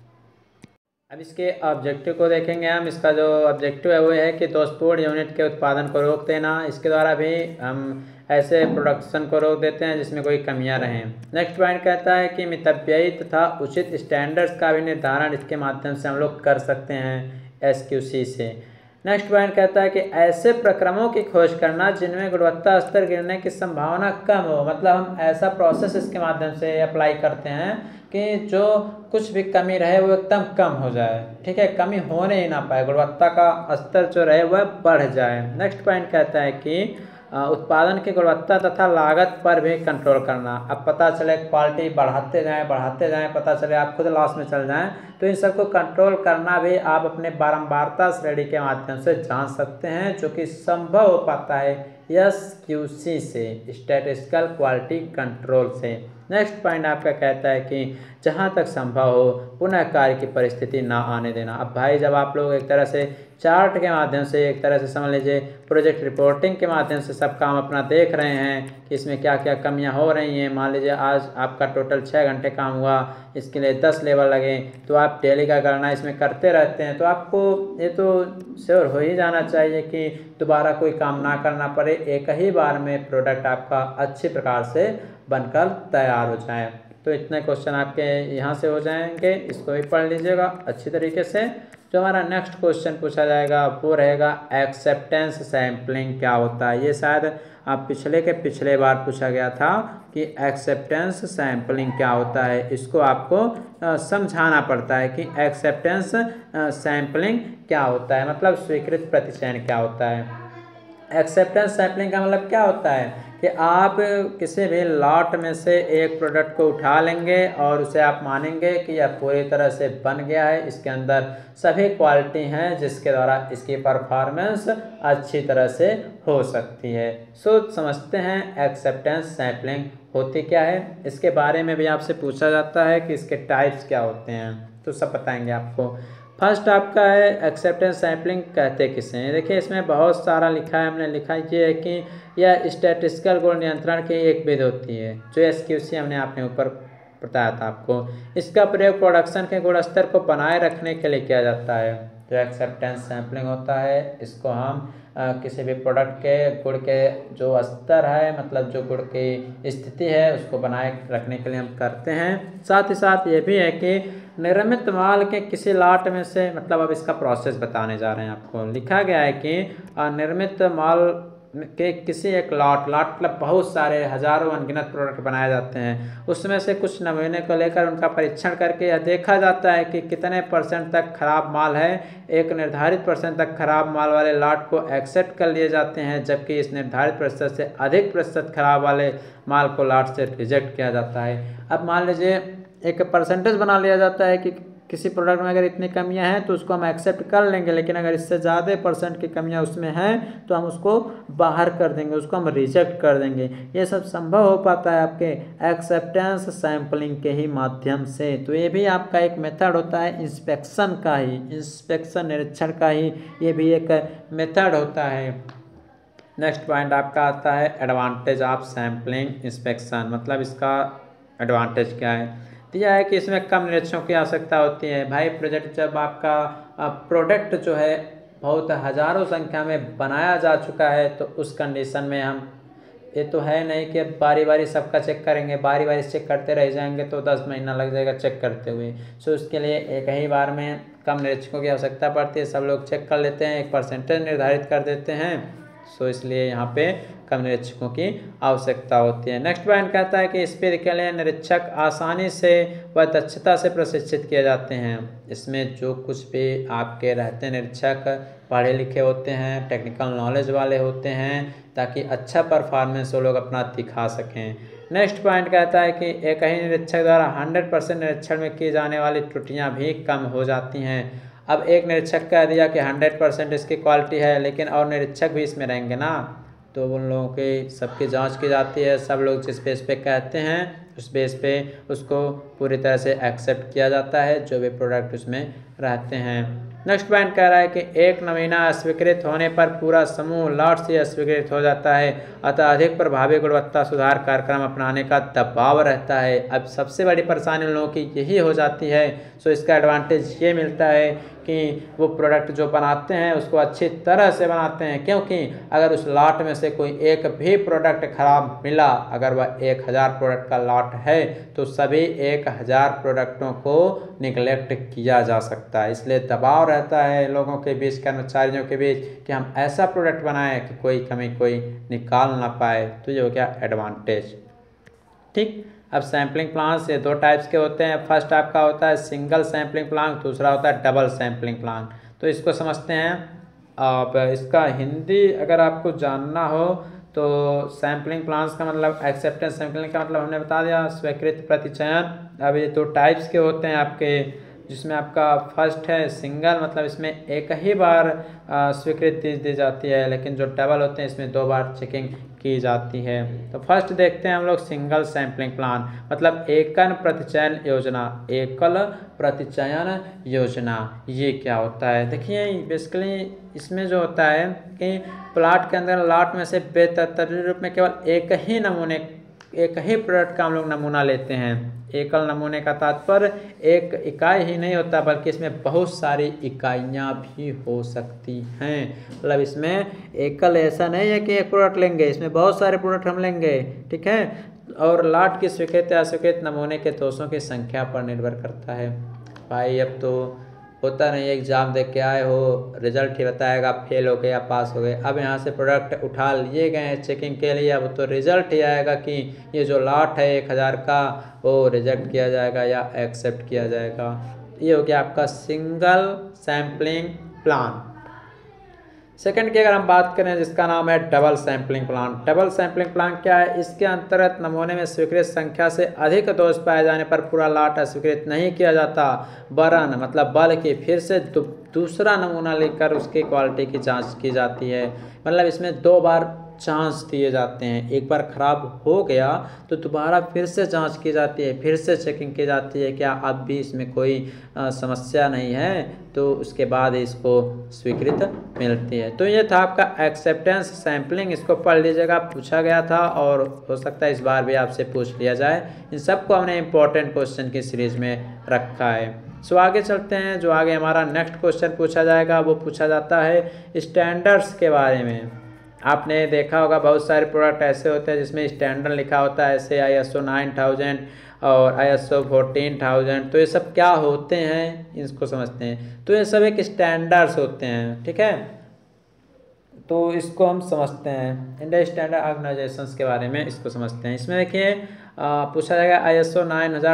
अब इसके ऑब्जेक्टिव को देखेंगे हम। इसका जो ऑब्जेक्टिव है वो है कि दोषपूर्ण यूनिट के उत्पादन को रोक देना। इसके द्वारा भी हम ऐसे प्रोडक्शन को रोक देते हैं जिसमें कोई कमियां रहें। नेक्स्ट पॉइंट कहता है कि मितव्ययी तथा उचित स्टैंडर्ड्स का भी निर्धारण इसके माध्यम से हम लोग कर सकते हैं SQC से। नेक्स्ट पॉइंट कहता है कि ऐसे प्रक्रमों की खोज करना जिनमें गुणवत्ता स्तर गिरने की संभावना कम हो। मतलब हम ऐसा प्रोसेस इसके माध्यम से अप्लाई करते हैं कि जो कुछ भी कमी रहे वो एकदम कम हो जाए, ठीक है, कमी होने ही ना पाए, गुणवत्ता का स्तर जो रहे वह बढ़ जाए। नेक्स्ट पॉइंट कहता है कि उत्पादन की गुणवत्ता तथा लागत पर भी कंट्रोल करना। अब पता चले क्वालिटी बढ़ाते जाएं, पता चले आप खुद लॉस में चल जाएं, तो इन सबको कंट्रोल करना भी आप अपने बारंबारता श्रेणी के माध्यम से जान सकते हैं, जो कि संभव हो पाता है SQC से, स्टैटिस्टिकल क्वालिटी कंट्रोल से। नेक्स्ट पॉइंट आपका कहता है कि जहाँ तक संभव हो पुनः कार्य की परिस्थिति ना आने देना। अब भाई जब आप लोग एक तरह से चार्ट के माध्यम से, एक तरह से समझ लीजिए प्रोजेक्ट रिपोर्टिंग के माध्यम से सब काम अपना देख रहे हैं कि इसमें क्या क्या कमियां हो रही हैं। मान लीजिए आज आपका टोटल 6 घंटे काम हुआ, इसके लिए 10 लेबर लगे, तो आप डेली का गणना इसमें करते रहते हैं, तो आपको ये तो श्योर हो ही जाना चाहिए कि दोबारा कोई काम ना करना पड़े, एक ही बार में प्रोडक्ट आपका अच्छी प्रकार से बनकर तैयार हो जाए। तो इतने क्वेश्चन आपके यहाँ से हो जाएंगे, इसको भी पढ़ लीजिएगा अच्छी तरीके से। जो हमारा नेक्स्ट क्वेश्चन पूछा जाएगा वो रहेगा एक्सेप्टेंस सैम्पलिंग क्या होता है। ये शायद आप पिछले बार पूछा गया था कि एक्सेप्टेंस सैम्पलिंग क्या होता है। इसको आपको समझाना पड़ता है कि एक्सेप्टेंस सैम्पलिंग क्या होता है, मतलब स्वीकृत प्रतिचयन क्या होता है। एक्सेप्टेंस सैम्पलिंग का मतलब क्या होता है कि आप किसी भी लॉट में से एक प्रोडक्ट को उठा लेंगे और उसे आप मानेंगे कि यह पूरी तरह से बन गया है, इसके अंदर सभी क्वालिटी हैं जिसके द्वारा इसकी परफॉर्मेंस अच्छी तरह से हो सकती है। सो समझते हैं एक्सेप्टेंस सैम्पलिंग होती क्या है। इसके बारे में भी आपसे पूछा जाता है कि इसके टाइप्स क्या होते हैं, तो सब बताएंगे आपको। फर्स्ट आपका है एक्सेप्टेंस सैम्पलिंग कहते किसे हैं। देखिए इसमें बहुत सारा लिखा है, हमने लिखा ये है कि यह स्टैटिस्टिकल गुण नियंत्रण की एक विधि होती है जो SQC हमने आपने ऊपर बताया था आपको। इसका प्रयोग प्रोडक्शन के गुण स्तर को बनाए रखने के लिए किया जाता है। जो एक्सेप्टेंस सैम्पलिंग होता है इसको हम किसी भी प्रोडक्ट के गुण के जो स्तर है, मतलब जो गुण की स्थिति है उसको बनाए रखने के लिए हम करते हैं। साथ ही साथ ये भी है कि निर्मित माल के किसी लॉट में से, मतलब अब इसका प्रोसेस बताने जा रहे हैं आपको। लिखा गया है कि निर्मित माल के किसी एक लॉट मतलब बहुत सारे हजारों अनगिनत प्रोडक्ट बनाए जाते हैं, उसमें से कुछ नमूने को लेकर उनका परीक्षण करके यह देखा जाता है कि कितने % तक खराब माल है। एक निर्धारित % तक खराब माल वाले लॉट को एक्सेप्ट कर लिए जाते हैं, जबकि इस निर्धारित % से अधिक % खराब वाले माल को लॉट से रिजेक्ट किया जाता है। अब मान लीजिए एक परसेंटेज बना लिया जाता है कि किसी प्रोडक्ट में अगर इतनी कमियां हैं तो उसको हम एक्सेप्ट कर लेंगे, लेकिन अगर इससे ज़्यादा % की कमियां उसमें हैं तो हम उसको बाहर कर देंगे, उसको हम रिजेक्ट कर देंगे। ये सब संभव हो पाता है आपके एक्सेप्टेंस सैम्पलिंग के ही माध्यम से। तो ये भी आपका एक मेथड होता है इंस्पेक्शन का ही, इंस्पेक्शन निरीक्षण का ही ये भी एक मेथड होता है। नेक्स्ट पॉइंट आपका आता है एडवांटेज ऑफ सैम्पलिंग इंस्पेक्शन, मतलब इसका एडवांटेज क्या है। दिया है कि इसमें कम निरीक्षणों की आवश्यकता होती है। भाई प्रोजेक्ट जब आपका प्रोडक्ट जो है बहुत हजारों संख्या में बनाया जा चुका है तो उस कंडीशन में हम ये तो है नहीं कि बारी बारी सबका चेक करेंगे, बारी बारी चेक करते रह जाएंगे तो 10 महीना लग जाएगा चेक करते हुए। सो उसके लिए एक ही बार में कम निरीक्षकों की आवश्यकता पड़ती है, सब लोग चेक कर लेते हैं, एक % निर्धारित कर देते हैं। सो इसलिए यहाँ पे कम निरीक्षकों की आवश्यकता होती है। नेक्स्ट पॉइंट कहता है कि स्पीड के लिए निरीक्षक आसानी से व दक्षता से प्रशिक्षित किए जाते हैं। इसमें जो कुछ भी आपके रहते हैं निरीक्षक पढ़े लिखे होते हैं, टेक्निकल नॉलेज वाले होते हैं, ताकि अच्छा परफॉर्मेंस वो लोग अपना दिखा सकें। नेक्स्ट पॉइंट कहता है कि एक ही निरीक्षक द्वारा 100% निरीक्षण में की जाने वाली त्रुटियाँ भी कम हो जाती हैं। अब एक निरीक्षक कह दिया कि 100% इसकी क्वालिटी है, लेकिन और निरीक्षक भी इसमें रहेंगे ना, तो उन लोगों की सबकी जांच की जाती है। सब लोग जिस पे इस पे कहते हैं उस बेस पे उसको पूरी तरह से एक्सेप्ट किया जाता है जो भी प्रोडक्ट उसमें रहते हैं। नेक्स्ट पॉइंट कह रहा है कि एक नमूना अस्वीकृत होने पर पूरा समूह लॉट से अस्वीकृत हो जाता है, अतः अधिक प्रभावी गुणवत्ता सुधार कार्यक्रम अपनाने का दबाव रहता है। अब सबसे बड़ी परेशानी उन लोगों की यही हो जाती है। सो इसका एडवांटेज ये मिलता है कि वो प्रोडक्ट जो बनाते हैं उसको अच्छी तरह से बनाते हैं, क्योंकि अगर उस लॉट में से कोई एक भी प्रोडक्ट खराब मिला, अगर वह 1000 प्रोडक्ट का लॉट है तो सभी 1000 प्रोडक्टों को निगलेक्ट किया जा सकता है। इसलिए दबाव रहता है लोगों के बीच, कर्मचारियों के बीच, कि हम ऐसा प्रोडक्ट बनाएं कि कोई कमी कोई निकाल ना पाए। तो ये हो गया एडवांटेज। ठीक, अब सैम्पलिंग प्लान्स ये दो टाइप्स के होते हैं। फर्स्ट आपका होता है सिंगल सैम्पलिंग प्लान, दूसरा होता है डबल सैम्पलिंग प्लान। तो इसको समझते हैं। अब इसका हिंदी अगर आपको जानना हो तो सैम्पलिंग प्लान्स का मतलब एक्सेप्टेंस, सैम्पलिंग का मतलब हमने बता दिया स्वीकृत प्रतिचयन। अब ये दो टाइप्स के होते हैं आपके, जिसमें आपका फर्स्ट है सिंगल, मतलब इसमें एक ही बार स्वीकृति दी जाती है, लेकिन जो डबल होते हैं इसमें 2 बार चेकिंग की जाती है। तो फर्स्ट देखते हैं हम लोग सिंगल सैम्पलिंग प्लान, मतलब एकल प्रतिचयन योजना। एकल प्रतिचयन योजना ये क्या होता है? देखिए बेसिकली इसमें जो होता है कि प्लाट के अंदर लॉट में से बेतरतीब रूप में केवल एक ही प्रोडक्ट का हम लोग नमूना लेते हैं। एकल नमूने का तात्पर्य एक इकाई ही नहीं होता, बल्कि इसमें बहुत सारी इकाइयाँ भी हो सकती हैं। मतलब इसमें एकल ऐसा नहीं है कि एक प्रोडक्ट लेंगे, इसमें बहुत सारे प्रोडक्ट हम लेंगे, ठीक है। और लॉट की स्वीकृत या अस्वीकृत नमूने के दोषों की संख्या पर निर्भर करता है। भाई अब तो होता नहीं है, एग्जाम देख के आए हो, रिजल्ट ही बताएगा फेल हो गए या पास हो गए। अब यहाँ से प्रोडक्ट उठा लिए गए हैं चेकिंग के लिए, अब तो रिजल्ट ही आएगा कि ये जो लॉट है 1000 का वो रिजेक्ट किया जाएगा या एक्सेप्ट किया जाएगा। ये हो गया आपका सिंगल सैम्पलिंग प्लान। सेकंड की अगर हम बात करें जिसका नाम है double sampling plan. Double sampling plan क्या है? इसके अंतर्गत नमूने में स्वीकृत संख्या से अधिक दोष पाए जाने पर पूरा लॉट अस्वीकृत नहीं किया जाता, वरन मतलब बल्कि फिर से दूसरा नमूना लेकर उसकी क्वालिटी की जांच की जाती है। मतलब इसमें 2 बार चांस दिए जाते हैं। एक बार खराब हो गया तो दोबारा फिर से जांच की जाती है, फिर से चेकिंग की जाती है क्या अब भी इसमें कोई समस्या नहीं है, तो उसके बाद इसको स्वीकृत मिलती है। तो ये था आपका एक्सेप्टेंस सैम्पलिंग, इसको पढ़ लीजिएगा, पूछा गया था और हो सकता है इस बार भी आपसे पूछ लिया जाए। इन सबको हमने इंपॉर्टेंट क्वेश्चन की सीरीज में रखा है। सो आगे चलते हैं। जो आगे हमारा नेक्स्ट क्वेश्चन पूछा जाएगा वो पूछा जाता है स्टैंडर्ड्स के बारे में। आपने देखा होगा बहुत सारे प्रोडक्ट ऐसे होते हैं जिसमें स्टैंडर्ड लिखा होता है, ऐसे ISO 9000 और ISO 14000। तो ये सब क्या होते हैं इसको समझते हैं। तो ये सब एक स्टैंडर्ड्स होते हैं, ठीक है। तो इसको हम समझते हैं इंडिया स्टैंडर्ड ऑर्गेनाइजेशंस के बारे में, इसको समझते हैं। इसमें देखिए पूछा जाएगा ISO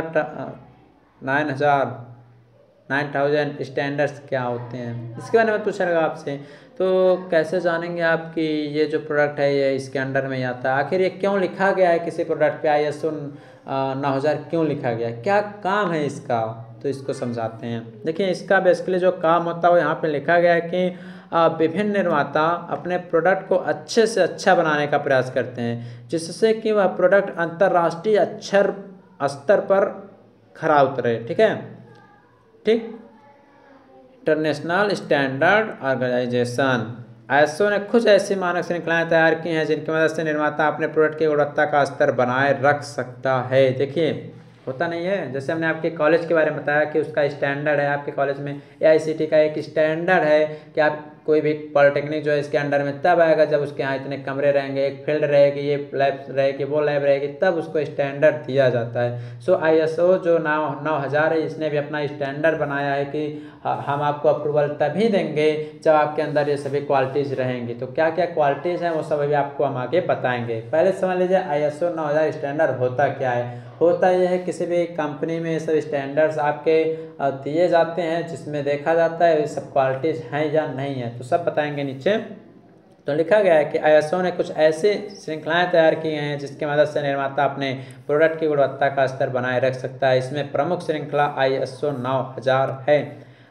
9000 स्टैंडर्ड्स क्या होते हैं, इसके बारे में पूछा जाएगा आपसे। तो कैसे जानेंगे आप कि ये जो प्रोडक्ट है ये इसके अंडर में ही आता है? आखिर ये क्यों लिखा गया है किसी प्रोडक्ट पे ISO 9000 क्यों लिखा गया है, क्या काम है इसका? तो इसको समझाते हैं। देखिए इसका बेसिकली जो काम होता है वो यहाँ पे लिखा गया है कि विभिन्न निर्माता अपने प्रोडक्ट को अच्छे से अच्छा बनाने का प्रयास करते हैं, जिससे कि वह प्रोडक्ट अंतर्राष्ट्रीय स्तर पर खरा उतरे, ठीक है। ठीक, इंटरनेशनल स्टैंडर्ड ऑर्गेनाइजेशन ISO ने कुछ ऐसी मानक श्रृंखलाएं तैयार की हैं जिनकी मदद से निर्माता अपने प्रोडक्ट की गुणवत्ता का स्तर बनाए रख सकता है। देखिए होता नहीं है, जैसे हमने आपके कॉलेज के बारे में बताया कि उसका स्टैंडर्ड है, आपके कॉलेज में AICTE का एक स्टैंडर्ड है कि आप कोई भी पॉलिटेक्निक जो है इसके अंडर में तब आएगा जब उसके यहाँ इतने कमरे रहेंगे, एक फील्ड रहेगी, ये लैब रहेगी, वो लैब रहेगी, तब उसको स्टैंडर्ड दिया जाता है। सो ISO जो 9000 है इसने भी अपना स्टैंडर्ड बनाया है कि हम आपको अप्रूवल तभी देंगे जब आपके अंदर ये सभी क्वालिटीज़ रहेंगी। तो क्या क्या क्वालिटीज़ हैं वो सब अभी आपको हम आगे बताएंगे। पहले समझ लीजिए ISO 9000 स्टैंडर्ड होता क्या है। होता यह है किसी भी कंपनी में ये सब स्टैंडर्ड्स आपके दिए जाते हैं जिसमें देखा जाता है ये सब क्वालिटीज़ हैं या नहीं है, तो सब बताएंगे नीचे। तो लिखा गया है कि ISO ने कुछ ऐसी श्रृंखलाएं तैयार की हैं जिसकी मदद से निर्माता अपने प्रोडक्ट की गुणवत्ता का स्तर बनाए रख सकता है। इसमें प्रमुख श्रृंखला ISO 9000 है।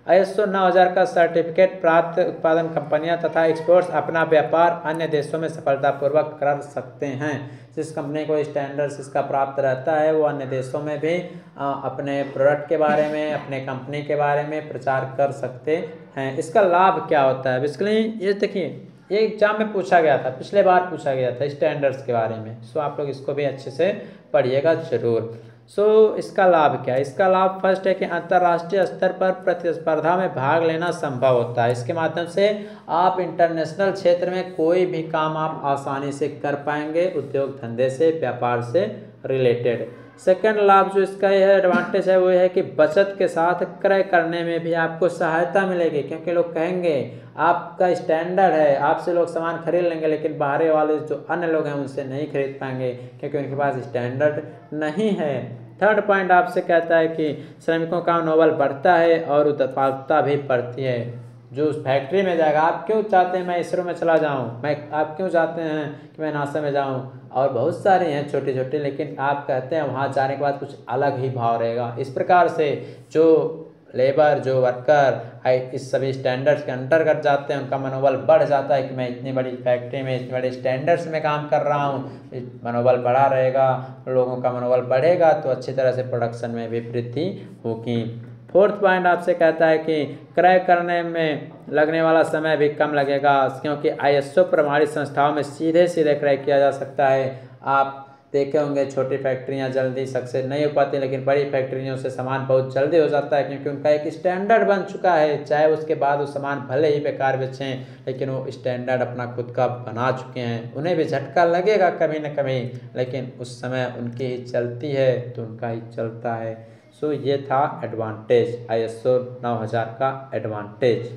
ISO 9000 का सर्टिफिकेट प्राप्त उत्पादन कंपनियां तथा एक्सपोर्ट्स अपना व्यापार अन्य देशों में सफलतापूर्वक कर सकते हैं। जिस कंपनी को स्टैंडर्ड्स इसका प्राप्त रहता है वो अन्य देशों में भी अपने प्रोडक्ट के बारे में, अपने कंपनी के बारे में प्रचार कर सकते हैं। इसका लाभ क्या होता है? बेसिकली ये देखिए, ये एग्जाम में पूछा गया था, पिछले बार पूछा गया था स्टैंडर्ड्स के बारे में। सो आप लोग इसको भी अच्छे से पढ़िएगा जरूर। सो इसका लाभ क्या है? इसका लाभ फर्स्ट है कि अंतर्राष्ट्रीय स्तर पर प्रतिस्पर्धा में भाग लेना संभव होता है। इसके माध्यम से आप इंटरनेशनल क्षेत्र में कोई भी काम आप आसानी से कर पाएंगे, उद्योग धंधे से, व्यापार से रिलेटेड। सेकंड लाभ जो इसका यह एडवांटेज है वो है कि बचत के साथ क्रय करने में भी आपको सहायता मिलेगी, क्योंकि लोग कहेंगे आपका स्टैंडर्ड है, आपसे लोग सामान खरीद लेंगे, लेकिन बाहर वाले जो अन्य लोग हैं उनसे नहीं खरीद पाएंगे क्योंकि उनके पास स्टैंडर्ड नहीं है। थर्ड पॉइंट आपसे कहता है कि श्रमिकों का मनोबल बढ़ता है और उत्पादकता भी बढ़ती है। जो उस फैक्ट्री में जाएगा, आप क्यों चाहते हैं मैं इसरो में चला जाऊं, आप क्यों चाहते हैं कि मैं नासा में जाऊं, और बहुत सारे हैं छोटे छोटे, लेकिन आप कहते हैं वहां जाने के बाद कुछ अलग ही भाव रहेगा। इस प्रकार से जो लेबर, जो वर्कर इस सभी स्टैंडर्ड्स के अंतर्गत जाते हैं उनका मनोबल बढ़ जाता है कि मैं इतनी बड़ी फैक्ट्री में, इतने बड़े स्टैंडर्ड्स में काम कर रहा हूँ। मनोबल बढ़ा रहेगा, लोगों का मनोबल बढ़ेगा तो अच्छी तरह से प्रोडक्शन में भी वृद्धि होगी। फोर्थ पॉइंट आपसे कहता है कि क्रय करने में लगने वाला समय भी कम लगेगा, क्योंकि ISO प्रमाणित संस्थाओं में सीधे सीधे क्रय किया जा सकता है। आप देखे होंगे छोटी फैक्ट्रियां जल्दी सक्सेस नहीं हो पाती, लेकिन बड़ी फैक्ट्रियों से सामान बहुत जल्दी हो जाता है, क्योंकि उनका एक स्टैंडर्ड बन चुका है। चाहे उसके बाद वो सामान भले ही बेकार बेचें, लेकिन वो स्टैंडर्ड अपना खुद का बना चुके हैं। उन्हें भी झटका लगेगा कभी न कभी, लेकिन उस समय उनकी ही चलती है तो उनका ही चलता है। सो ये था एडवांटेज, ISO 9000 का एडवांटेज।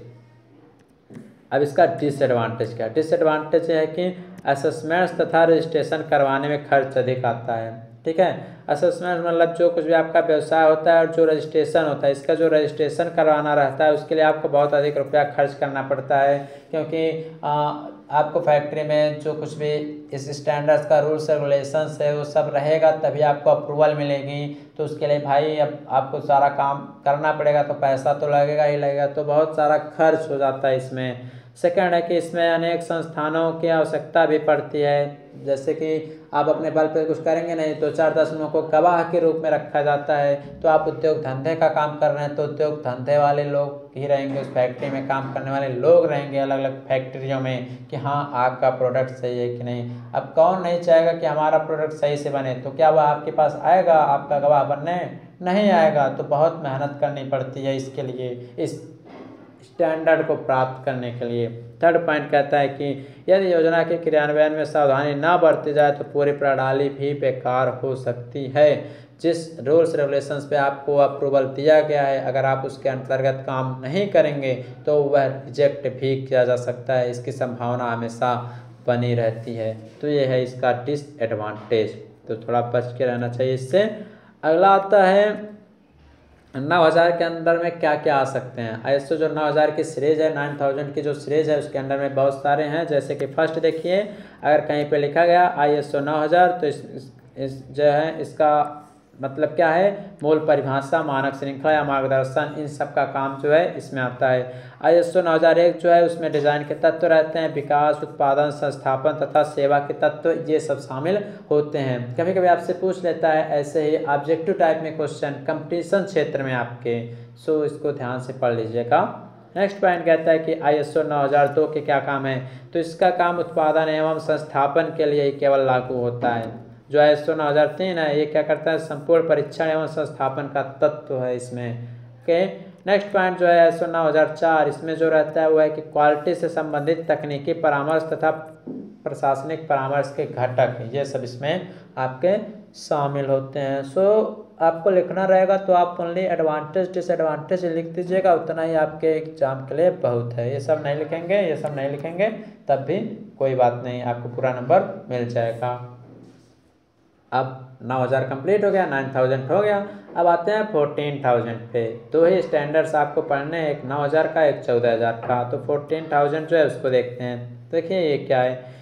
अब इसका डिसएडवांटेज क्या है? डिसएडवांटेज है कि असेसमेंट्स तथा रजिस्ट्रेशन करवाने में खर्च अधिक आता है। ठीक है, असेसमेंट मतलब जो कुछ भी आपका व्यवसाय होता है और जो रजिस्ट्रेशन होता है, इसका जो रजिस्ट्रेशन करवाना रहता है उसके लिए आपको बहुत अधिक रुपया खर्च करना पड़ता है, क्योंकि आपको फैक्ट्री में जो कुछ भी इस स्टैंडर्ड्स का रूल्स रेगुलेशंस है वो सब रहेगा, तभी आपको अप्रूवल मिलेगी। तो उसके लिए भाई अब आपको सारा काम करना पड़ेगा, तो पैसा तो लगेगा ही लगेगा, तो बहुत सारा खर्च हो जाता है इसमें। सेकंड है कि इसमें अनेक संस्थानों की आवश्यकता भी पड़ती है, जैसे कि आप अपने बल पे कुछ करेंगे नहीं तो 4-10 लोगों को गवाह के रूप में रखा जाता है। तो आप उद्योग धंधे का काम कर रहे हैं तो उद्योग धंधे वाले लोग ही रहेंगे, उस फैक्ट्री में काम करने वाले लोग रहेंगे अलग अलग फैक्ट्रियों में कि हाँ आपका प्रोडक्ट सही है कि नहीं। अब कौन नहीं चाहेगा कि हमारा प्रोडक्ट सही से बने, तो क्या वह आपके पास आएगा आपका गवाह बनने? नहीं आएगा। तो बहुत मेहनत करनी पड़ती है इसके लिए, इस स्टैंडर्ड को प्राप्त करने के लिए। थर्ड पॉइंट कहता है कि यदि योजना के क्रियान्वयन में सावधानी ना बरती जाए तो पूरी प्रणाली भी बेकार हो सकती है। जिस रूल्स रेगुलेशंस पे आपको अप्रूवल दिया गया है, अगर आप उसके अंतर्गत काम नहीं करेंगे तो वह रिजेक्ट भी किया जा सकता है, इसकी संभावना हमेशा बनी रहती है। तो ये है इसका डिसएडवांटेज, तो थोड़ा बच के रहना चाहिए इससे। अगला आता है 9000 के अंदर में क्या क्या आ सकते हैं। ISO जो 9000 की सीरीज है, 9000 की जो सीरीज है उसके अंदर में बहुत सारे हैं। जैसे कि फर्स्ट देखिए, अगर कहीं पे लिखा गया ISO 9000 तो इस जो है इसका मतलब क्या है, मूल परिभाषा, मानक श्रृंखला या मार्गदर्शन, इन सब का काम जो है इसमें आता है। ISO 9001 जो है उसमें डिज़ाइन के तत्व रहते हैं, विकास, उत्पादन, संस्थापन तथा सेवा के तत्व ये सब शामिल होते हैं। कभी कभी आपसे पूछ लेता है ऐसे ही ऑब्जेक्टिव टाइप में क्वेश्चन कंपटीशन क्षेत्र में आपके, सो इसको ध्यान से पढ़ लीजिएगा। नेक्स्ट पॉइंट कहता है कि ISO 9002 के क्या काम है, तो इसका काम उत्पादन एवं संस्थापन के लिए ही केवल लागू होता है। जो ISO 9003 है ये क्या करता है, संपूर्ण परीक्षण एवं संस्थापन का तत्व है इसमें। ओके, नेक्स्ट पॉइंट जो है ISO 9004, इसमें जो रहता है वो है कि क्वालिटी से संबंधित तकनीकी परामर्श तथा प्रशासनिक परामर्श के घटक, ये सब इसमें आपके शामिल होते हैं। सो आपको लिखना रहेगा तो आप ओनली एडवांटेज डिसएडवांटेज लिख दीजिएगा, उतना ही आपके एग्जाम के लिए बहुत है। ये सब नहीं लिखेंगे, ये सब नहीं लिखेंगे तब भी कोई बात नहीं, आपको पूरा नंबर मिल जाएगा। अब 9000 कंप्लीट हो गया, 9000 हो गया। अब आते हैं 14000 पे। दो ही स्टैंडर्ड्स आपको पढ़ने, एक 9000 का, एक 14000 का। तो 14000 जो है उसको देखते हैं। देखिए ये क्या है,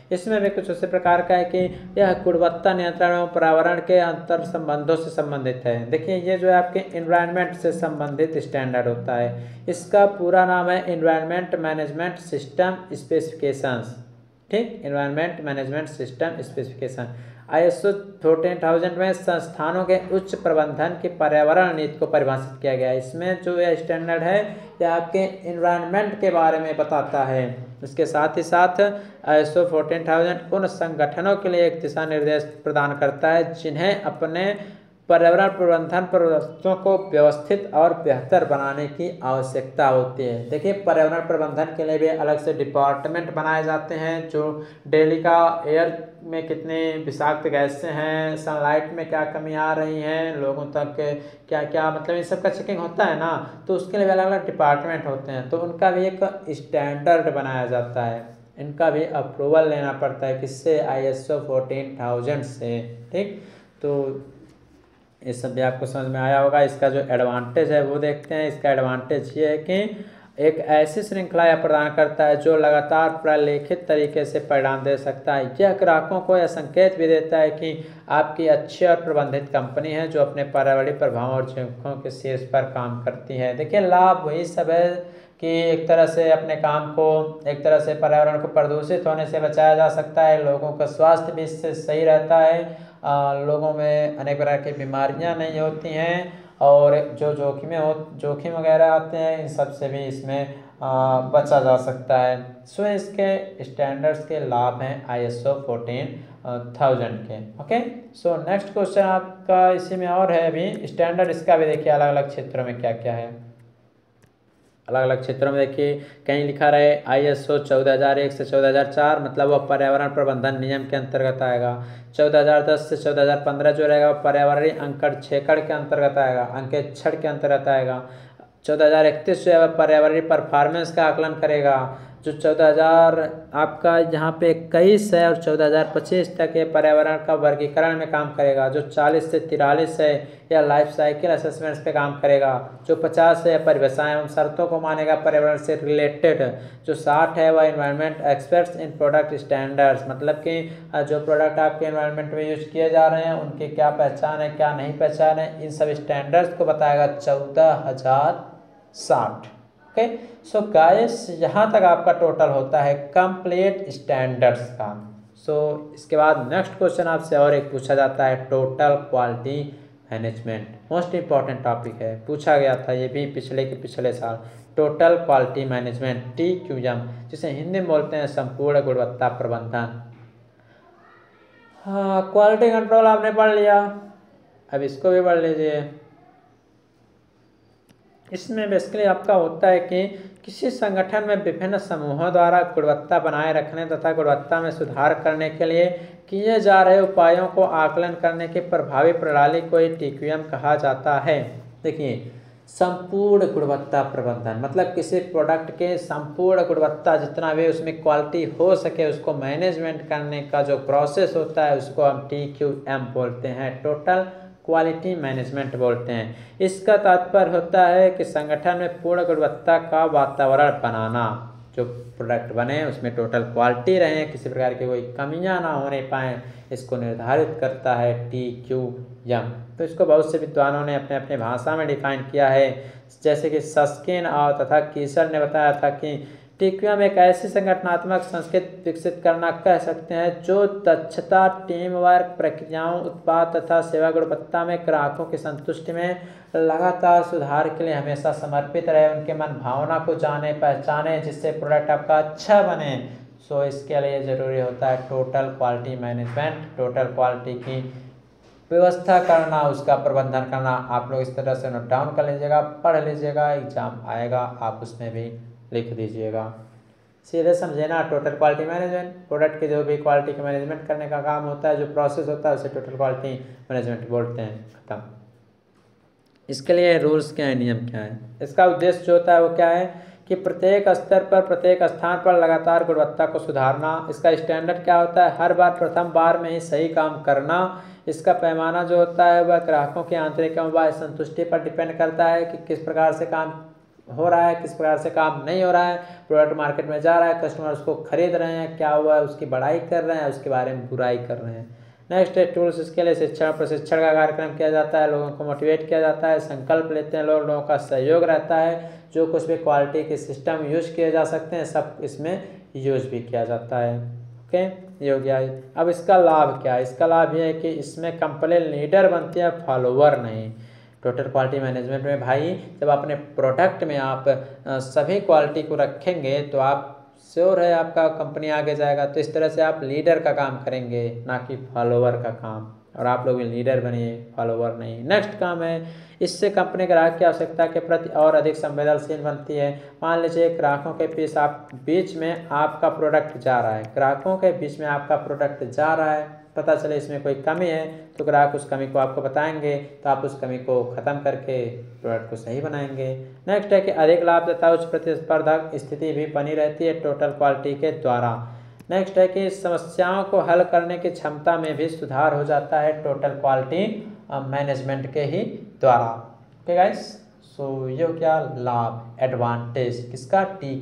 इसमें भी कुछ उसी प्रकार का है कि यह गुणवत्ता नियंत्रण एवं पर्यावरण के अंतर संबंधों से संबंधित है। देखिए ये जो है आपके इन्वायरमेंट से संबंधित स्टैंडर्ड होता है। इसका पूरा नाम है इन्वायरमेंट मैनेजमेंट सिस्टम स्पेसिफिकेशंस। ठीक, environment management system specification. ISO 14000 में संस्थानों के उच्च प्रबंधन की पर्यावरण नीति को परिभाषित किया गया है। इसमें जो यह स्टैंडर्ड है यह आपके इन्वायरमेंट के बारे में बताता है। इसके साथ ही साथ ISO 14000 उन संगठनों के लिए एक दिशा निर्देश प्रदान करता है जिन्हें अपने पर्यावरण प्रबंधन प्रयासों को व्यवस्थित और बेहतर बनाने की आवश्यकता होती है। देखिए पर्यावरण प्रबंधन के लिए भी अलग से डिपार्टमेंट बनाए जाते हैं जो डेली का एयर में कितने विषाक्त गैसें हैं, सनलाइट में क्या कमी आ रही हैं, लोगों तक क्या क्या मतलब इन सब का चेकिंग होता है ना, तो उसके लिए अलग अलग डिपार्टमेंट होते हैं, तो उनका भी एक स्टैंडर्ड बनाया जाता है। इनका भी अप्रूवल लेना पड़ता है किससे, ISO 14000 से। ठीक, तो ये सब भी आपको समझ में आया होगा। इसका जो एडवांटेज है वो देखते हैं। इसका एडवांटेज ये है कि एक ऐसी श्रृंखला यह प्रदान करता है जो लगातार प्रलेखित तरीके से परिणाम दे सकता है। यह ग्राहकों को यह संकेत भी देता है कि आपकी अच्छी और प्रबंधित कंपनी है जो अपने पर्यावरणीय प्रभाव और जोखिमों के शीर्ष पर काम करती है। देखिए लाभ वही सब है कि एक तरह से अपने काम को, एक तरह से पर्यावरण को प्रदूषित होने से बचाया जा सकता है, लोगों का स्वास्थ्य भी इससे सही रहता है, लोगों में अनेक प्रकार की बीमारियां नहीं होती हैं, और जो जोखिम वगैरह आते हैं इन सब से भी इसमें बचा जा सकता है। सो इसके स्टैंडर्ड्स के लाभ हैं ISO 14000 के। ओके, सो नेक्स्ट क्वेश्चन आपका इसी में और है अभी स्टैंडर्ड। इसका भी देखिए अलग अलग क्षेत्रों में क्या क्या है। अलग अलग क्षेत्रों में देखिए कहीं लिखा रहे ISO 14001 से 14004 मतलब वह पर्यावरण प्रबंधन नियम के अंतर्गत आएगा। 14010 से 14015 जो रहेगा वह पर्यावरणीय अंकड़ छेकड़ के अंतर्गत आएगा, अंकेक्षण के अंतर्गत आएगा। 14031 जो है वह पर्यावरणीय परफॉर्मेंस का आकलन करेगा। जो 14000 आपका यहाँ पे 21 है और 14025 तक ये पर्यावरण का वर्गीकरण में काम करेगा। जो 40 से 43 है या लाइफ साइकिल असेसमेंट्स पे काम करेगा। जो 50 है परिभाषाएं एवं शर्तों को मानेगा पर्यावरण से रिलेटेड। जो 60 है वह environment experts in product standards मतलब कि जो प्रोडक्ट आपके इन्वायरमेंट में यूज किए जा रहे हैं उनकी क्या पहचान है क्या नहीं पहचान है, इन सब स्टैंडर्ड्स को बताएगा 14060। ओके, सो गाइस यहाँ तक आपका टोटल होता है कंप्लीट स्टैंडर्ड्स का। सो इसके बाद नेक्स्ट क्वेश्चन आपसे और एक पूछा जाता है total quality management. Most important topic है, पूछा गया था ये भी पिछले साल। टोटल क्वालिटी मैनेजमेंट TQM जिसे हिंदी में बोलते हैं संपूर्ण गुणवत्ता प्रबंधन। हाँ, क्वालिटी कंट्रोल आपने पढ़ लिया, अब इसको भी पढ़ लीजिए। इसमें बेसिकली आपका होता है कि किसी संगठन में विभिन्न समूहों द्वारा गुणवत्ता बनाए रखने तथा गुणवत्ता में सुधार करने के लिए किए जा रहे उपायों को आकलन करने की प्रभावी प्रणाली को TQM कहा जाता है। देखिए संपूर्ण गुणवत्ता प्रबंधन मतलब किसी प्रोडक्ट के संपूर्ण गुणवत्ता जितना भी उसमें क्वालिटी हो सके उसको मैनेजमेंट करने का जो प्रोसेस होता है उसको हम TQM बोलते हैं, टोटल क्वालिटी मैनेजमेंट बोलते हैं। इसका तात्पर्य होता है कि संगठन में पूर्ण गुणवत्ता का वातावरण बनाना, जो प्रोडक्ट बने उसमें टोटल क्वालिटी रहे, किसी प्रकार की कोई कमियां ना होने पाए, इसको निर्धारित करता है TQM। तो इसको बहुत से विद्वानों ने अपने अपने भाषा में डिफाइन किया है, जैसे कि सस्किन और तथा कीसर ने बताया था कि TQM एक ऐसी संगठनात्मक संस्कृति विकसित करना कह सकते हैं जो दक्षता, टीम वर्क, प्रक्रियाओं, उत्पाद तथा सेवा गुणवत्ता में ग्राहकों की संतुष्टि में लगातार सुधार के लिए हमेशा समर्पित रहे, उनके मन भावना को जाने पहचाने जिससे प्रोडक्ट आपका अच्छा बने। सो इसके लिए ज़रूरी होता है total quality management, total quality की व्यवस्था करना, उसका प्रबंधन करना। आप लोग इस तरह से नोट डाउन कर लीजिएगा, पढ़ लीजिएगा, एग्जाम आएगा आप उसमें भी लिख दीजिएगा। सीधे समझे ना, टोटल क्वालिटी मैनेजमेंट प्रोडक्ट के जो भी क्वालिटी का मैनेजमेंट करने का काम होता है, जो प्रोसेस होता है उसे टोटल क्वालिटी मैनेजमेंट बोलते हैं। खत्म। इसके लिए रूल्स क्या है, नियम क्या है, इसका उद्देश्य जो होता है वो क्या है कि प्रत्येक स्तर पर प्रत्येक स्थान पर लगातार गुणवत्ता को सुधारना। इसका स्टैंडर्ड क्या होता है, हर बार प्रथम बार में ही सही काम करना। इसका पैमाना जो होता है वह ग्राहकों की आंतरिक एवं बाह्य संतुष्टि पर डिपेंड करता है कि किस प्रकार से काम हो रहा है, किस प्रकार से काम नहीं हो रहा है, प्रोडक्ट मार्केट में जा रहा है, कस्टमर उसको खरीद रहे हैं, क्या हुआ है, उसकी बड़ाई कर रहे हैं, उसके बारे में बुराई कर रहे हैं। नेक्स्ट है टूल्स, इसके लिए शिक्षण प्रशिक्षण का कार्यक्रम किया जाता है, लोगों को मोटिवेट किया जाता है, संकल्प लेते हैं लोग, लोगों का सहयोग रहता है, जो कुछ भी क्वालिटी के सिस्टम यूज किए जा सकते हैं सब इसमें यूज भी किया जाता है। ओके, ये हो गया। अब इसका लाभ क्या है? इसका लाभ ये है कि इसमें कंपनी लीडर बनती है, फॉलोवर नहीं। टोटल क्वालिटी मैनेजमेंट में भाई जब अपने प्रोडक्ट में आप सभी क्वालिटी को रखेंगे तो आप श्योर है आपका कंपनी आगे जाएगा। तो इस तरह से आप लीडर का काम करेंगे, ना कि फॉलोवर का काम, और आप लोग भी लीडर बनिए, फॉलोवर नहीं। नेक्स्ट काम है, इससे कंपनी ग्राहक की आवश्यकता के प्रति और अधिक संवेदनशील बनती है। मान लीजिए ग्राहकों के बीच में आपका प्रोडक्ट जा रहा है, ग्राहकों के बीच में आपका प्रोडक्ट जा रहा है, पता चले इसमें कोई कमी है तो ग्राहक उस कमी को आपको बताएंगे, तो आप उस कमी को ख़त्म करके प्रोडक्ट को सही बनाएंगे। नेक्स्ट है कि अधिक लाभदायक उच्च प्रतिस्पर्धा स्थिति भी बनी रहती है टोटल क्वालिटी के द्वारा। नेक्स्ट है कि समस्याओं को हल करने की क्षमता में भी सुधार हो जाता है टोटल क्वालिटी मैनेजमेंट के ही द्वारा। ओके गाइस, सो ये क्या लाभ, एडवांटेज किसका,